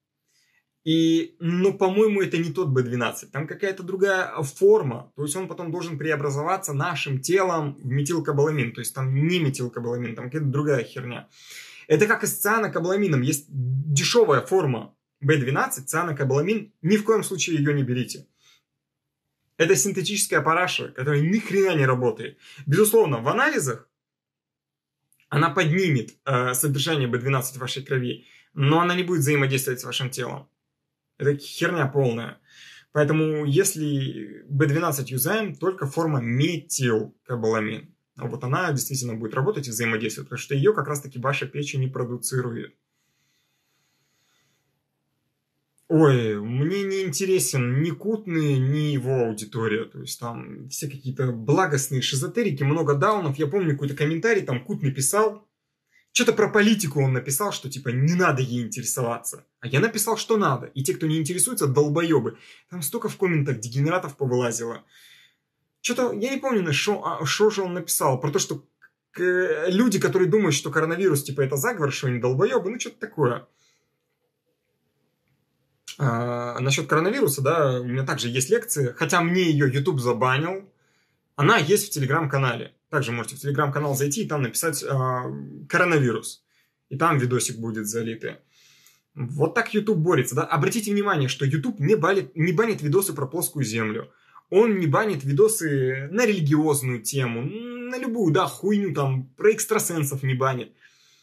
Но, по-моему, это не тот В12. Там какая-то другая форма. То есть он потом должен преобразоваться нашим телом в метилкобаламин. То есть там не метилкобаламин, там какая-то другая херня. Это как и с цианокобаламином. Есть дешевая форма В12, цианокобаламин. Ни в коем случае ее не берите. Это синтетическая параша, которая ни хрена не работает. Безусловно, в анализах она поднимет содержание B12 в вашей крови, но она не будет взаимодействовать с вашим телом. Это херня полная. Поэтому, если B12 юзаем, только форма метилкобаламин. Вот она действительно будет работать и взаимодействовать, потому что ее как раз-таки ваша печень не продуцирует. Ой, мне не интересен ни Кутный, ни его аудитория. То есть там все какие-то благостные шизотерики, много даунов. Я помню какой-то комментарий, там Кутный писал, что-то про политику он написал, что типа не надо ей интересоваться. А я написал, что надо. И те, кто не интересуется, долбоебы. Там столько в комментах дегенератов повылазило. Что-то, я не помню, что же он написал. Про то, что люди, которые думают, что коронавирус типа это заговор, что они долбоебы, ну что-то такое. Насчет коронавируса, да, у меня также есть лекция, хотя мне ее YouTube забанил. Она есть в Телеграм-канале. Также можете в Телеграм-канал зайти и там написать коронавирус. И там видосик будет залитый. Вот так YouTube борется, да. Обратите внимание, что YouTube не банит видосы про плоскую землю. Он не банит видосы на религиозную тему, на любую, да, хуйню там, про экстрасенсов не банит.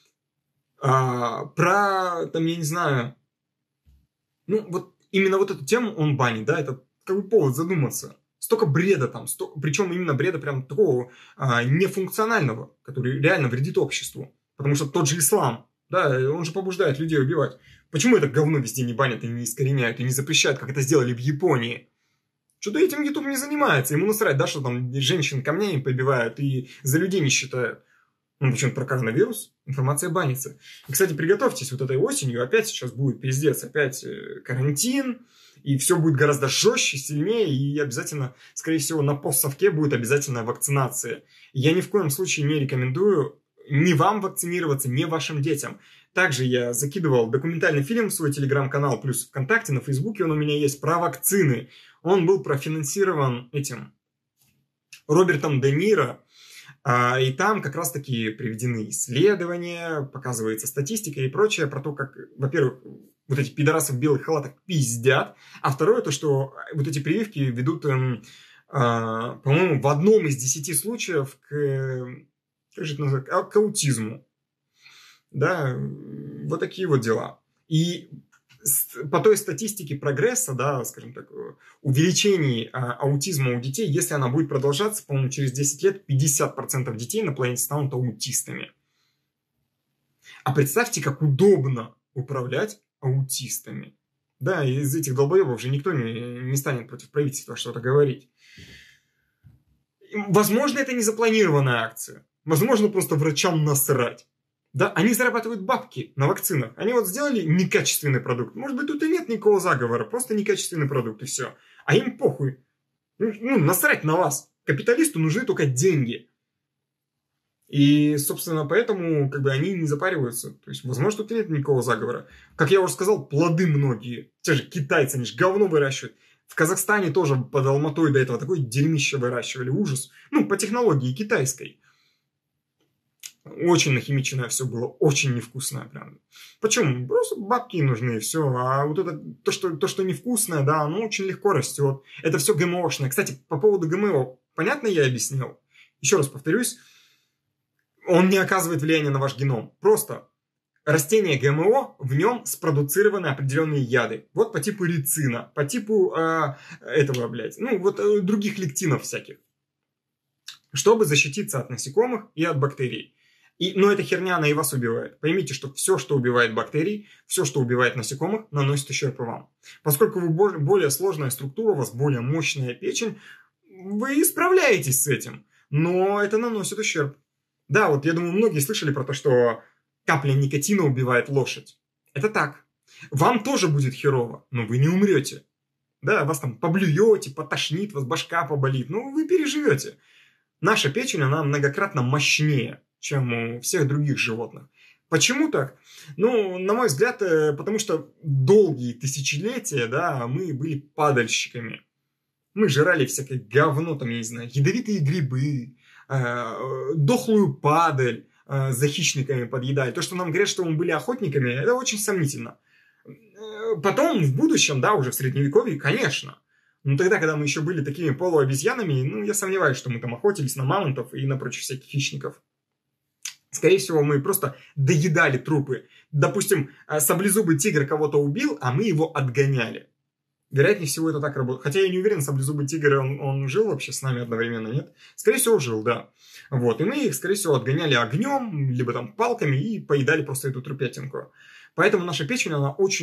Про, там, я не знаю... Ну, вот именно вот эту тему он банит, да, это как бы повод задуматься. Столько бреда там, причем именно бреда прям такого нефункционального, который реально вредит обществу. Потому что тот же ислам, да, он же побуждает людей убивать. Почему это говно везде не банят и не искореняют, и не запрещают, как это сделали в Японии? Что-то этим YouTube не занимается, ему насрать, да, что там женщин камнями побивают и за людей не считают. Ну, почему-то про коронавирус информация банится. И, кстати, приготовьтесь, вот этой осенью опять сейчас будет пиздец, опять карантин, и все будет гораздо жестче, сильнее, и обязательно, скорее всего, на постсовке будет обязательно вакцинация. Я ни в коем случае не рекомендую ни вам вакцинироваться, ни вашим детям. Также я закидывал документальный фильм в свой телеграм-канал, плюс ВКонтакте, на Фейсбуке он у меня есть, про вакцины. Он был профинансирован этим Робертом Де Ниро. И там как раз-таки приведены исследования, показывается статистика и прочее про то, как, во-первых, вот эти пидорасы в белых халатах пиздят, а второе то, что вот эти прививки ведут, по-моему, в одном из 10 случаев к аутизму. Да, вот такие вот дела. И по той статистике прогресса, да, скажем так, увеличений аутизма у детей, если она будет продолжаться, по-моему, через 10 лет 50% детей на планете станут аутистами. А представьте, как удобно управлять аутистами. Да, из этих долбоебов же никто не станет против правительства что-то говорить. Возможно, это не запланированная акция. Возможно, просто врачам насрать. Да, они зарабатывают бабки на вакцинах. Они вот сделали некачественный продукт. Может быть, тут и нет никакого заговора, просто некачественный продукт, и все. А им похуй. Ну, насрать на вас. Капиталисту нужны только деньги. И, собственно, поэтому как бы они не запариваются. То есть, возможно, тут и нет никакого заговора. Как я уже сказал, плоды многие. Те же китайцы, они же говно выращивают. В Казахстане тоже под Алматой до этого такое дерьмище выращивали. Ужас. Ну, по технологии китайской. Очень нахимиченное все было, очень невкусное прям. Почему? Просто бабки нужны и все. А вот это, то, что невкусное, да, оно очень легко растет. Это все ГМОшное. Кстати, по поводу ГМО, понятно я объяснил? Еще раз повторюсь, он не оказывает влияния на ваш геном. Просто растение ГМО, в нем спродуцированы определенные яды. Вот по типу рицина, по типу других лектинов всяких. Чтобы защититься от насекомых и от бактерий. Но эта херня, она и вас убивает. Поймите, что все, что убивает бактерий, все, что убивает насекомых, наносит ущерб и вам. Поскольку вы более сложная структура, у вас более мощная печень, вы справляетесь с этим. Но это наносит ущерб. Да, вот я думаю, многие слышали про то, что капля никотина убивает лошадь. Это так. Вам тоже будет херово, но вы не умрете. Да, вас там поблюете, потошнит, вас башка поболит. Ну, вы переживете. Наша печень, она многократно мощнее, чем у всех других животных. Почему так? Ну, на мой взгляд, потому что долгие тысячелетия, да, мы были падальщиками. Мы жрали всякое говно, там, я не знаю, ядовитые грибы, дохлую падаль за хищниками подъедали. То, что нам говорят, что мы были охотниками, это очень сомнительно. Потом, в будущем, да, уже в Средневековье, конечно. Но тогда, когда мы еще были такими полуобезьянами, ну, я сомневаюсь, что мы там охотились на мамонтов и на прочих всяких хищников. Скорее всего, мы просто доедали трупы. Допустим, саблезубый тигр кого-то убил, а мы его отгоняли. Вероятнее всего, это так работает. Хотя я не уверен, саблезубый тигр, он жил вообще с нами одновременно, нет? Скорее всего, жил, да. Вот. И мы их, скорее всего, отгоняли огнем, либо там палками и поедали просто эту трупятинку. Поэтому наша печень, она очень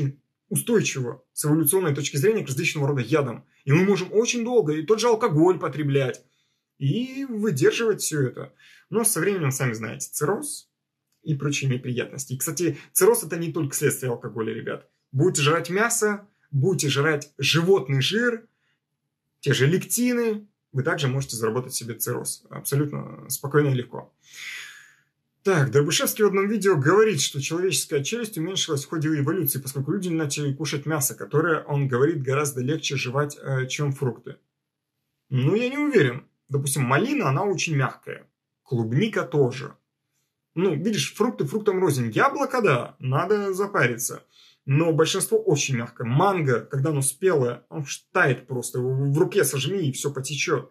устойчиво с эволюционной точки зрения к различного рода ядам. И мы можем очень долго и тот же алкоголь потреблять, и выдерживать все это. Но со временем, сами знаете, цирроз и прочие неприятности. И, кстати, цирроз – это не только следствие алкоголя, ребят. Будете жрать мясо, будете жрать животный жир, те же лектины, вы также можете заработать себе цирроз. Абсолютно спокойно и легко. Так, Дробышевский в одном видео говорит, что человеческая челюсть уменьшилась в ходе эволюции, поскольку люди начали кушать мясо, которое, он говорит, гораздо легче жевать, чем фрукты. Ну, я не уверен. Допустим, малина, она очень мягкая. Клубника тоже. Ну, видишь, фрукты фруктам рознь. Яблоко, да, надо запариться. Но большинство очень мягкое. Манго, когда оно спелое, он тает просто. В руке сожми, и все потечет.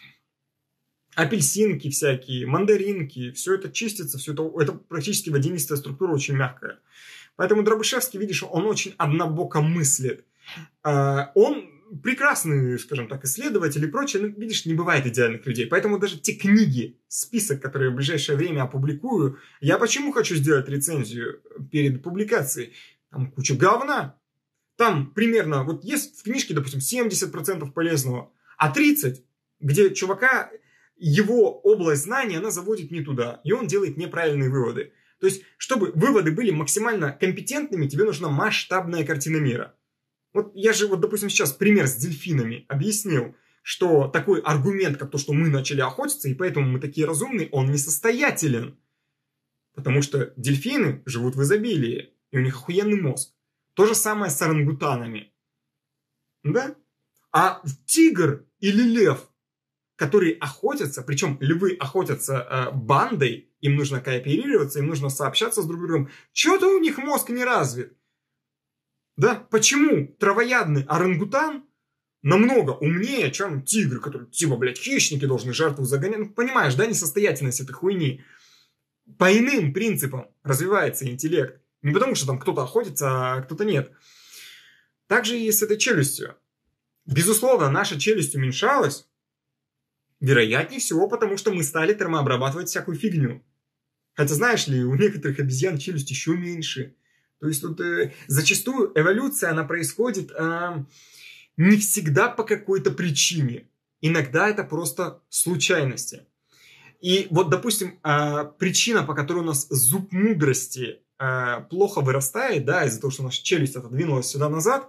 Апельсинки всякие, мандаринки, все это чистится, все это практически водянистая структура, очень мягкая. Поэтому Дробышевский, видишь, он очень однобоко мыслит. Он прекрасный, скажем так, исследователь и прочее, но, видишь, не бывает идеальных людей. Поэтому даже те книги, список, которые в ближайшее время опубликую, я почему хочу сделать рецензию перед публикацией? Там куча говна. Там примерно, вот есть в книжке, допустим, 70% полезного, а 30%, где чувака, его область знания, она заводит не туда, и он делает неправильные выводы. То есть, чтобы выводы были максимально компетентными, тебе нужна масштабная картина мира. Вот я же, вот, допустим, сейчас пример с дельфинами объяснил, что такой аргумент, как то, что мы начали охотиться, и поэтому мы такие разумные, он несостоятелен. Потому что дельфины живут в изобилии, и у них охуенный мозг. То же самое с орангутанами. Да? А тигр или лев, которые охотятся, причем львы охотятся бандой, им нужно кооперироваться, им нужно сообщаться с друг другом, что-то у них мозг не развит. Да? Почему травоядный орангутан намного умнее, чем тигр, который, типа, блядь, хищники должны жертву загонять. Ну, понимаешь, да, несостоятельность этой хуйни. По иным принципам развивается интеллект. Не потому, что там кто-то охотится, а кто-то нет. Так же и с этой челюстью. Безусловно, наша челюсть уменьшалась. Вероятнее всего, потому что мы стали термообрабатывать всякую фигню. Хотя, знаешь ли, у некоторых обезьян челюсть еще меньше. То есть тут зачастую эволюция, она происходит не всегда по какой-то причине. Иногда это просто случайности. И вот, допустим, причина, по которой у нас зуб мудрости плохо вырастает, да, из-за того, что наша челюсть отодвинулась сюда назад,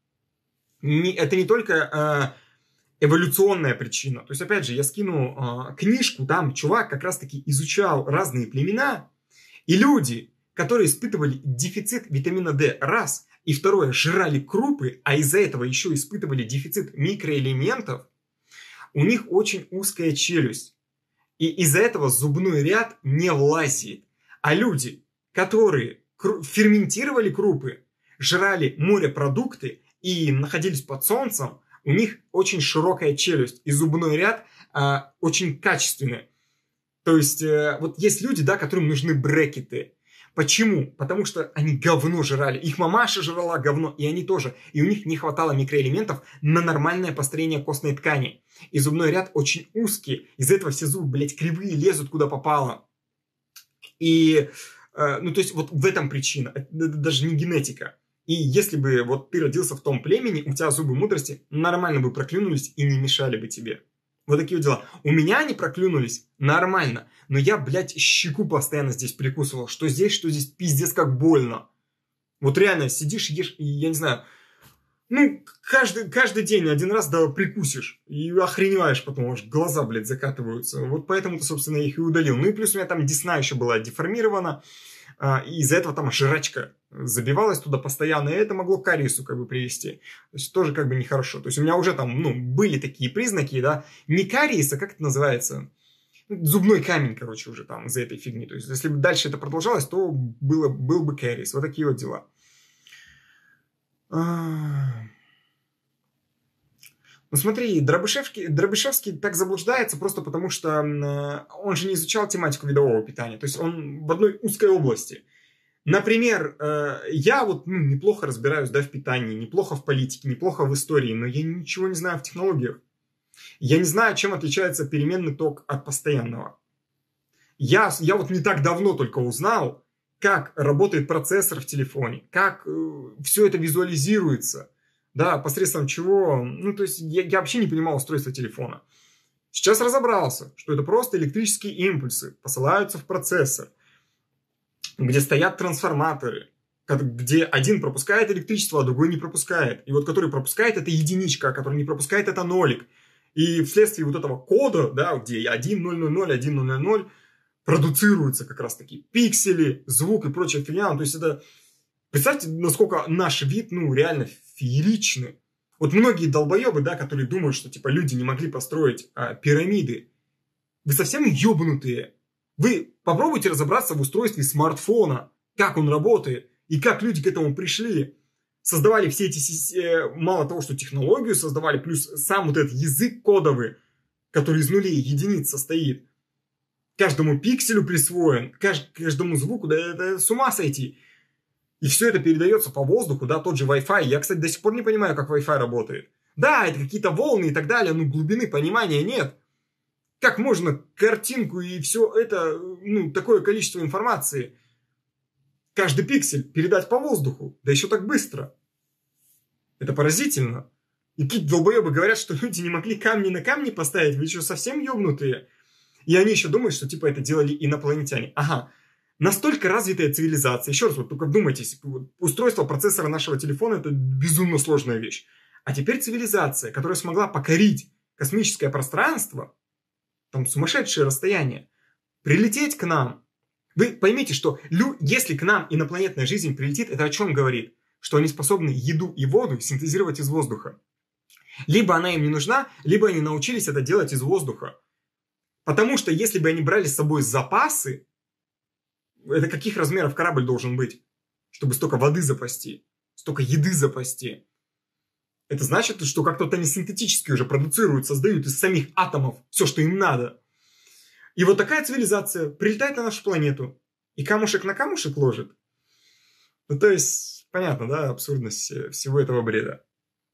это не только эволюционная причина. То есть, опять же, я скину книжку, там чувак как раз-таки изучал разные племена, и люди, которые испытывали дефицит витамина D, раз, и второе, жрали крупы, а из-за этого еще испытывали дефицит микроэлементов, у них очень узкая челюсть. И из-за этого зубной ряд не влазит. А люди, которые ферментировали крупы, жрали морепродукты и находились под солнцем, у них очень широкая челюсть, и зубной ряд очень качественный. То есть, вот есть люди, да, которым нужны брекеты. Почему? Потому что они говно жрали. Их мамаша жрала говно, и они тоже. И у них не хватало микроэлементов на нормальное построение костной ткани. И зубной ряд очень узкий. Из-за этого все зубы, блядь, кривые, лезут куда попало. И, ну, то есть, вот в этом причина. Это даже не генетика. И если бы вот ты родился в том племени, у тебя зубы мудрости нормально бы проклюнулись и не мешали бы тебе. Вот такие вот дела. У меня они проклюнулись нормально. Но я, блядь, щеку постоянно здесь прикусывал. Что здесь, пиздец как больно. Вот реально сидишь, ешь, и я не знаю. Ну, каждый день один раз да прикусишь. И охреневаешь потом, аж глаза, блядь, закатываются. Вот поэтому-то, собственно, я их и удалил. Ну и плюс у меня там десна еще была деформирована. И из-за этого там жрачка забивалась туда постоянно, и это могло к кариесу как бы привести. То есть тоже как бы нехорошо. То есть у меня уже там, ну, были такие признаки, да, не кариес, а как это называется? Зубной камень, короче, уже там из-за этой фигни. То есть если бы дальше это продолжалось, то был бы кариес. Вот такие вот дела. Ну смотри, Дробышевский так заблуждается просто потому, что он же не изучал тематику видового питания. То есть он в одной узкой области. Например, я вот неплохо разбираюсь, да, в питании, неплохо в политике, неплохо в истории, но я ничего не знаю в технологиях. Я не знаю, чем отличается переменный ток от постоянного. Я вот не так давно только узнал, как работает процессор в телефоне, как все это визуализируется, да, посредством чего, ну, то есть я вообще не понимал устройства телефона. Сейчас разобрался, что это просто электрические импульсы посылаются в процессор, где стоят трансформаторы, где один пропускает электричество, а другой не пропускает. И вот который пропускает, это единичка, а который не пропускает, это нолик. И вследствие вот этого кода, да, где 1.0.0.0, 1.0.0.0, продуцируются как раз таки пиксели, звук и прочая фигня. Ну, то есть это... Представьте, насколько наш вид, ну, реально фееричный. Вот многие долбоебы, да, которые думают, что типа люди не могли построить пирамиды. Вы совсем ебнутые. Вы попробуйте разобраться в устройстве смартфона, как он работает и как люди к этому пришли. Создавали все эти, мало того, что технологию создавали, плюс сам вот этот язык кодовый, который из нулей и единиц состоит. Каждому пикселю присвоен, каждому звуку, да это с ума сойти. И все это передается по воздуху, да, тот же Wi-Fi. Я, кстати, до сих пор не понимаю, как Wi-Fi работает. Да, это какие-то волны и так далее, но глубины понимания нет. Как можно картинку и все это, ну, такое количество информации, каждый пиксель передать по воздуху, да еще так быстро. Это поразительно. И какие-то долбоебы говорят, что люди не могли камни на камни поставить, вы что, совсем ебнутые? И они еще думают, что типа это делали инопланетяне. Ага. Настолько развитая цивилизация. Еще раз, вот только вдумайтесь. Устройство процессора нашего телефона – это безумно сложная вещь. А теперь цивилизация, которая смогла покорить космическое пространство, там сумасшедшее расстояние, прилететь к нам. Вы поймите, что если к нам инопланетная жизнь прилетит, это о чем говорит? Что они способны еду и воду синтезировать из воздуха. Либо она им не нужна, либо они научились это делать из воздуха. Потому что если бы они брали с собой запасы, это каких размеров корабль должен быть, чтобы столько воды запасти, столько еды запасти? Это значит, что как-то они синтетически уже продуцируют, создают из самих атомов все, что им надо. И вот такая цивилизация прилетает на нашу планету и камушек на камушек ложит. Ну, то есть, понятно, да, абсурдность всего этого бреда.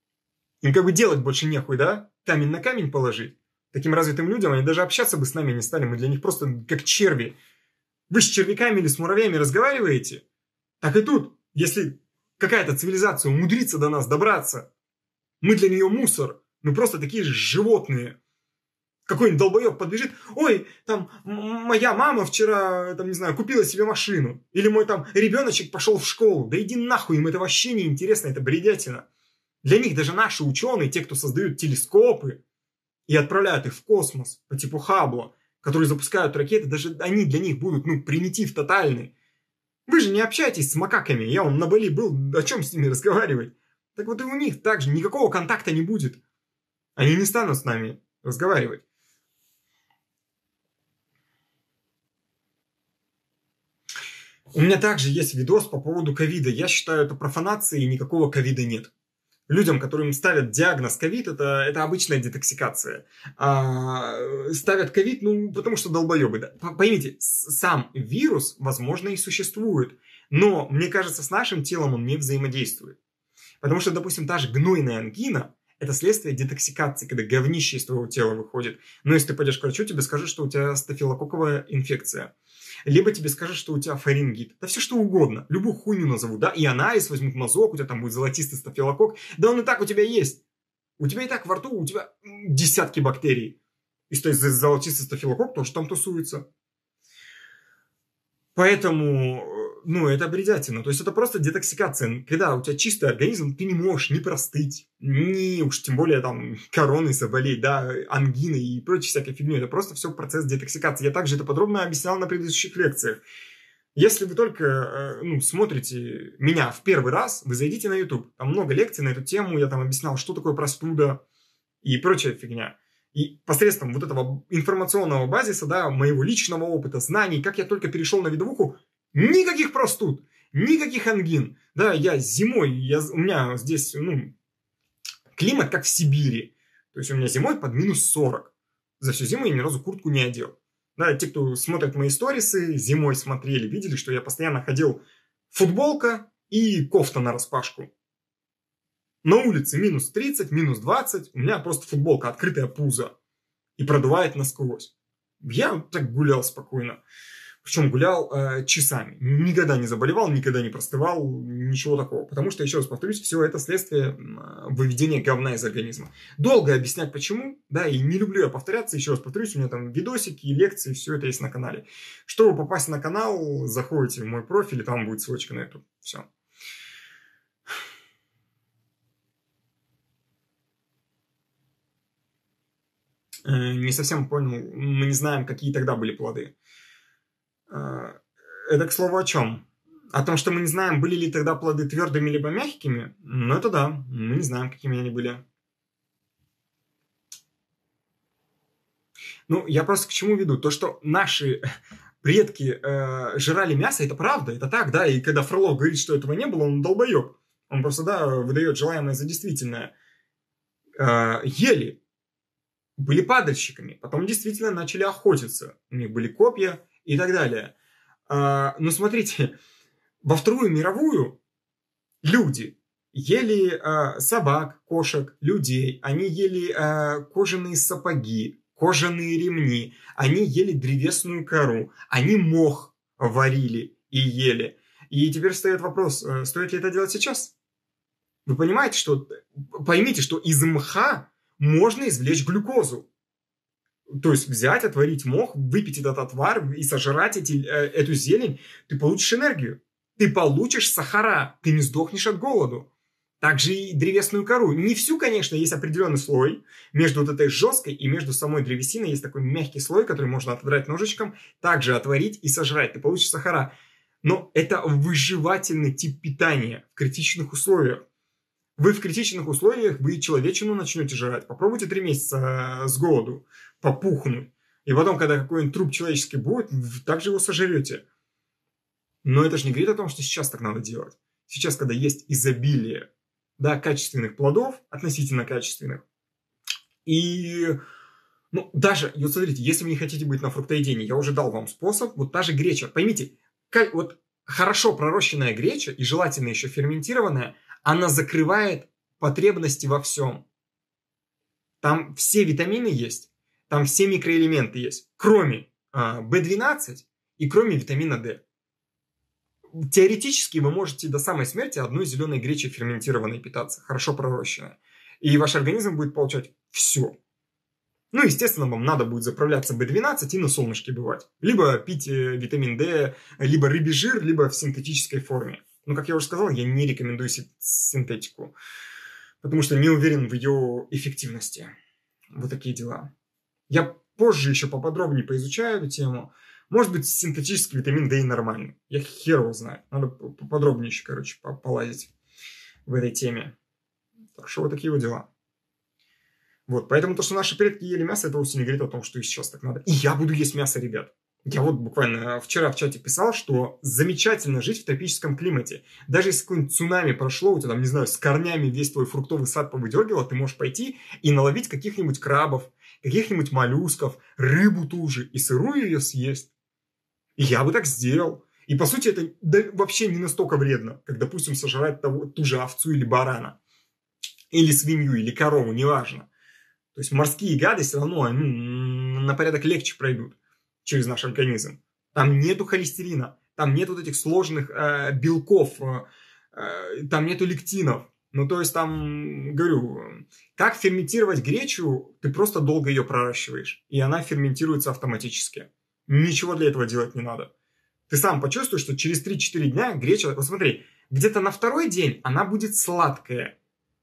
Им как бы делать больше нехуй, да? Камень на камень положить. Таким развитым людям они даже общаться бы с нами не стали. Мы для них просто как черви. Вы с червяками или с муравьями разговариваете? Так и тут, если какая-то цивилизация умудрится до нас добраться, мы для нее мусор. Мы просто такие же животные. Какой-нибудь долбоеб подбежит: ой, там моя мама вчера, там, не знаю, купила себе машину. Или мой там ребеночек пошел в школу. Да иди нахуй, им это вообще не интересно, это бредятина. Для них даже наши ученые, те, кто создают телескопы и отправляют их в космос по типу Хаббла, которые запускают ракеты, даже они для них будут, ну, примитив тотальный. Вы же не общаетесь с макаками. Я вон на Бали был, о чем с ними разговаривать? Так вот и у них также никакого контакта не будет. Они не станут с нами разговаривать. У меня также есть видос по поводу ковида. Я считаю это профанацией, и никакого ковида нет. Людям, которым ставят диагноз ковид, это обычная детоксикация. Ставят ковид, ну, потому что долбоебы. Да. Поймите, сам вирус, возможно, и существует. Но, мне кажется, с нашим телом он не взаимодействует. Потому что, допустим, та же гнойная ангина – это следствие детоксикации, когда говнище из твоего тела выходит. Но если ты пойдешь к врачу, тебе скажут, что у тебя стафилококковая инфекция. Либо тебе скажут, что у тебя фарингит. Да все что угодно. Любую хуйню назовут. Да? И анализ возьмут мазок, у тебя там будет золотистый стафилококк. Да он и так у тебя есть. У тебя и так во рту, у тебя десятки бактерий. И что золотистый стафилококк тоже там тусуется. Поэтому, ну, это бредятина. То есть это просто детоксикация. Когда у тебя чистый организм, ты не можешь ни простыть, ни уж тем более там короной заболеть, да, ангиной и прочей всякой фигней. Это просто все процесс детоксикации. Я также это подробно объяснял на предыдущих лекциях. Если вы только смотрите меня в первый раз, вы зайдите на YouTube. Там много лекций на эту тему. Я там объяснял, что такое простуда и прочая фигня. И посредством вот этого информационного базиса, да, моего личного опыта, знаний, как я только перешел на видовуху, никаких простуд, никаких ангин. Да, я зимой, у меня здесь, климат как в Сибири. То есть у меня зимой под минус 40. За всю зиму я ни разу куртку не одел. Да, те, кто смотрят мои сторисы, зимой смотрели, видели, что я постоянно ходил футболка и кофта нараспашку. На улице минус 30, минус 20, у меня просто футболка, открытая пузо. И продувает насквозь. Я так гулял спокойно. Причем гулял часами. Никогда не заболевал, никогда не простывал, ничего такого. Потому что, еще раз повторюсь, все это следствие выведения говна из организма. Долго объяснять почему, да, и не люблю я повторяться. Еще раз повторюсь, у меня там видосики, лекции, все это есть на канале. Чтобы попасть на канал, заходите в мой профиль, и там будет ссылочка на YouTube. Все. Не совсем понял, мы не знаем, какие тогда были плоды. Это, к слову, о чем? О том, что мы не знаем, были ли тогда плоды твердыми либо мягкими? Ну, это да, мы не знаем, какими они были. Ну, я просто к чему веду? То, что наши предки жрали мясо, это правда, это так, да, и когда Фролов говорит, что этого не было, он долбоеб. Он просто, да, выдает желаемое за действительное. Ели, были падальщиками, потом действительно начали охотиться. У них были копья и так далее. Но смотрите, во Вторую мировую люди ели собак, кошек, людей. Они ели кожаные сапоги, кожаные ремни. Они ели древесную кору. Они мох варили и ели. И теперь встает вопрос, стоит ли это делать сейчас? Вы понимаете, что... Поймите, что из мха можно извлечь глюкозу. То есть взять, отварить мох, выпить этот отвар и сожрать эту зелень, ты получишь энергию. Ты получишь сахара, ты не сдохнешь от голоду. Также и древесную кору. Не всю, конечно, есть определенный слой. Между вот этой жесткой и между самой древесиной есть такой мягкий слой, который можно отодрать ножичком, также отварить и сожрать. Ты получишь сахара. Но это выживательный тип питания в критичных условиях. Вы в критичных условиях, вы человечину начнете жрать. Попробуйте 3 месяца с голоду попухнуть. И потом, когда какой-нибудь труп человеческий будет, также его сожрете. Но это же не говорит о том, что сейчас так надо делать. Сейчас, когда есть изобилие, да, качественных плодов, относительно качественных, и ну, даже, вот смотрите, если вы не хотите быть на фруктоедении, я уже дал вам способ, вот та же греча. Поймите, вот хорошо пророщенная греча, и желательно еще ферментированная, она закрывает потребности во всем. Там все витамины есть, там все микроэлементы есть, кроме B12 и кроме витамина D. Теоретически вы можете до самой смерти одной зеленой гречи ферментированной питаться, хорошо пророщенной. И ваш организм будет получать все. Ну, естественно, вам надо будет заправляться B12 и на солнышке бывать. Либо пить витамин D, либо рыбий жир, либо в синтетической форме. Но, как я уже сказал, я не рекомендую синтетику, потому что не уверен в ее эффективности. Вот такие дела. Я позже еще поподробнее поизучаю эту тему. Может быть, синтетический витамин D и нормальный. Я хер его знаю. Надо поподробнее еще, короче, полазить в этой теме. Так что вот такие вот дела. Вот, поэтому то, что наши предки ели мясо, это вовсе не говорит о том, что и сейчас так надо. И я буду есть мясо, ребят. Я вот буквально вчера в чате писал, что замечательно жить в тропическом климате. Даже если какое-нибудь цунами прошло, у тебя там, не знаю, с корнями весь твой фруктовый сад повыдергивало, ты можешь пойти и наловить каких-нибудь крабов, каких-нибудь моллюсков, рыбу ту же, и сырую ее съесть. И я бы так сделал. И по сути это вообще не настолько вредно, как, допустим, сожрать ту же овцу или барана. Или свинью, или корову, неважно. То есть морские гады все равно на порядок легче пройдут через наш организм. Там нету холестерина, там нету вот этих сложных белков, там нету лектинов. Ну, то есть там, говорю, как ферментировать гречу, ты просто долго ее проращиваешь, и она ферментируется автоматически. Ничего для этого делать не надо. Ты сам почувствуешь, что через 3-4 дня греча, вот смотри, где-то на 2-й день она будет сладкая,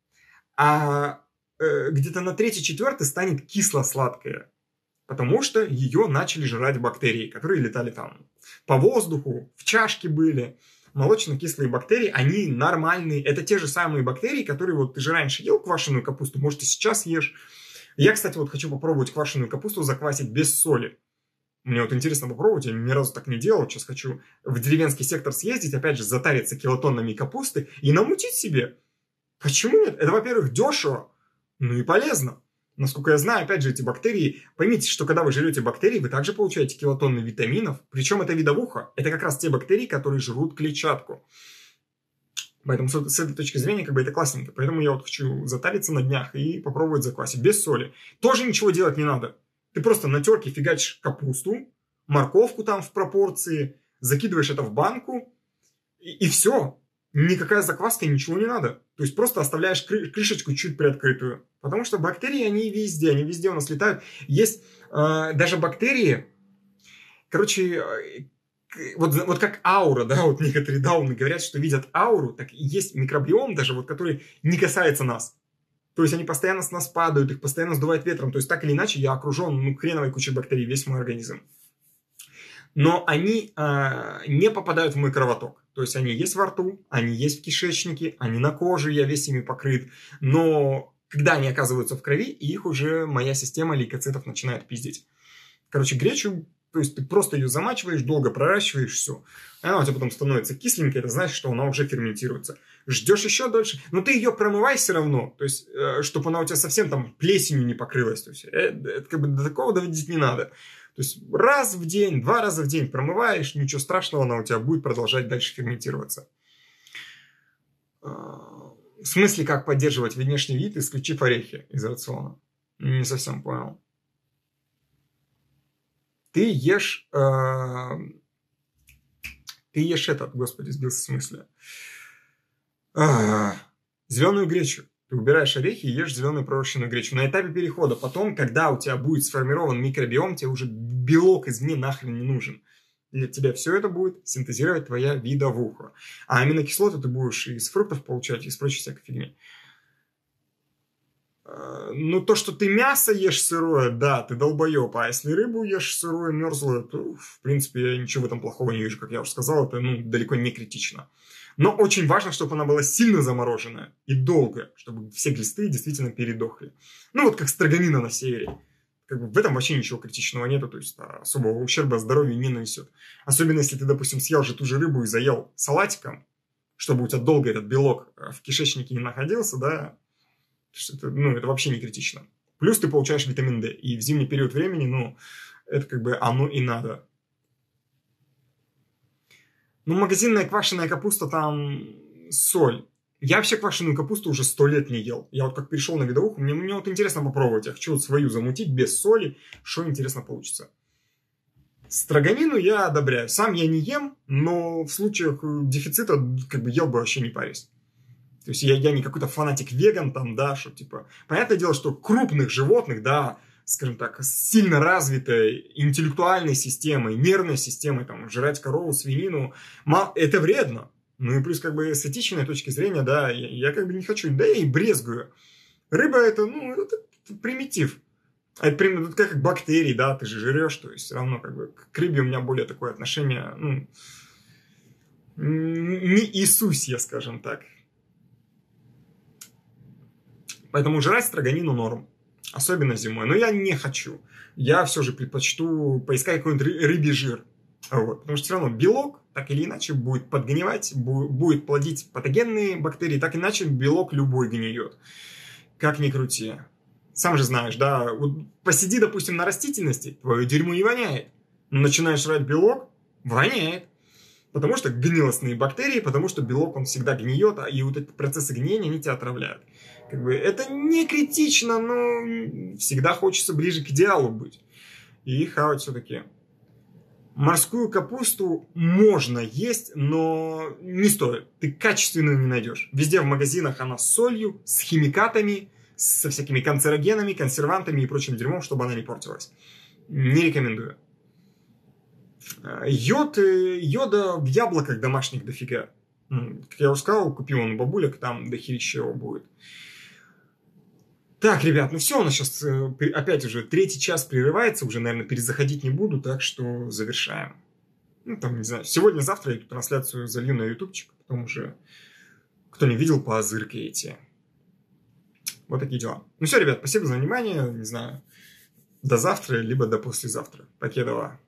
а где-то на 3-4 станет кисло-сладкая. Потому что ее начали жрать бактерии, которые летали там по воздуху, в чашке были. Молочно-кислые бактерии, они нормальные. Это те же самые бактерии, которые вот ты же раньше ел квашеную капусту, может, и сейчас ешь. Я, кстати, вот хочу попробовать квашеную капусту заквасить без соли. Мне вот интересно попробовать, я ни разу так не делал. Сейчас хочу в деревенский сектор съездить, опять же, затариться килотоннами капусты и намутить себе. Почему нет? Это, во-первых, дешево, ну и полезно. Насколько я знаю, опять же, эти бактерии... Поймите, что когда вы жрете бактерии, вы также получаете килотонны витаминов. Причем это видовуха. Это как раз те бактерии, которые жрут клетчатку. Поэтому с этой точки зрения как бы это классненько. Поэтому я вот хочу затариться на днях и попробовать заквасить без соли. Тоже ничего делать не надо. Ты просто на терке фигачишь капусту, морковку там в пропорции, закидываешь это в банку, и все. Никакая закваска, ничего не надо. То есть просто оставляешь крышечку чуть приоткрытую. Потому что бактерии, они везде у нас летают. Есть даже бактерии, короче, вот как аура, да, вот некоторые дауны говорят, что видят ауру, так и есть микробиом даже, вот который не касается нас. То есть они постоянно с нас падают, их постоянно сдувает ветром. То есть так или иначе я окружен хреновой кучей бактерий, весь мой организм. Но они не попадают в мой кровоток. То есть они есть во рту, они есть в кишечнике, они на коже, я весь ими покрыт. Но когда они оказываются в крови, их уже моя система лейкоцитов начинает пиздить. Короче, гречу, то есть ты просто ее замачиваешь, долго проращиваешь, все. Она у тебя потом становится кисленькой, это значит, что она уже ферментируется. Ждешь еще дольше, но ты ее промывай все равно, то есть, чтобы она у тебя совсем там плесенью не покрылась. То есть, это как бы до такого доводить не надо. То есть раз в день, 2 раза в день промываешь, ничего страшного, она у тебя будет продолжать дальше ферментироваться. В смысле, как поддерживать внешний вид, исключив орехи из рациона? Не совсем понял. Ты ешь этот, господи, сбился с мысли. Зеленую гречу. Ты убираешь орехи и ешь зеленую пророщенную гречу. На этапе перехода. Потом, когда у тебя будет сформирован микробиом, тебе уже белок извне нахрен не нужен. Для тебя все это будет синтезировать твоя видовуха. А аминокислоты ты будешь из фруктов получать, из прочей всякой фигни. Ну, то, что ты мясо ешь сырое, да, ты долбоеб. А если рыбу ешь сырое, мерзлое, то, в принципе, я ничего в этом плохого не вижу. Как я уже сказал, это далеко не критично. Но очень важно, чтобы она была сильно замороженная и долго, чтобы все глисты действительно передохли. Ну, вот как строганина на севере. Как бы в этом вообще ничего критичного нету, то есть особого ущерба здоровью не нанесет. Особенно, если ты, допустим, съел же ту же рыбу и заел салатиком, чтобы у тебя долго этот белок в кишечнике не находился, да, это вообще не критично. Плюс ты получаешь витамин D. И в зимний период времени, это как бы оно и надо. Магазинная квашеная капуста, там соль. Я вообще квашеную капусту уже 100 лет не ел. Я вот как перешел на видовуху, мне вот интересно попробовать. Я хочу вот свою замутить без соли. Что интересно получится. Строганину я одобряю. Сам я не ем, но в случаях дефицита как бы ел бы вообще не парясь. То есть я не какой-то фанатик-веган там, да, что типа... Понятное дело, что крупных животных, да, скажем так, с сильно развитой интеллектуальной системой, нервной системой, там, жрать корову, свинину, это вредно. Ну и плюс как бы с этичной точки зрения, да, я как бы не хочу, да, я и брезгую. Рыба это примитив. Это как бактерии, да, ты же жрешь, то есть все равно как бы к рыбе у меня более такое отношение, не Иисусье, скажем так. Поэтому жрать строганину норм. Особенно зимой. Но я не хочу. Я все же предпочту поискать какой-нибудь рыбий жир. Вот. Потому что все равно белок, так или иначе, будет подгнивать, будет плодить патогенные бактерии, так или иначе белок любой гниет. Как ни крути. Сам же знаешь, да, вот посиди, допустим, на растительности, твое дерьмо не воняет. Но начинаешь жрать белок, воняет. Потому что гнилостные бактерии, потому что белок, он всегда гниет, и вот эти процессы гниения, они тебя отравляют. Как бы это не критично, но всегда хочется ближе к идеалу быть. И хавать все-таки. Морскую капусту можно есть, но не стоит. Ты качественную не найдешь. Везде в магазинах она с солью, с химикатами, со всякими канцерогенами, консервантами и прочим дерьмом, чтобы она не портилась. Не рекомендую. Йода в яблоках домашних дофига. Как я уже сказал, купил он у бабулек, там дохерища его будет. Так, ребят, все, у нас сейчас опять уже 3-й час прерывается, уже, наверное, перезаходить не буду, так что завершаем. Не знаю, сегодня-завтра я эту трансляцию залью на ютубчик, потом уже, кто не видел, позыркаете. Вот такие дела. Все, ребят, спасибо за внимание, не знаю, до завтра, либо до послезавтра. Покедова.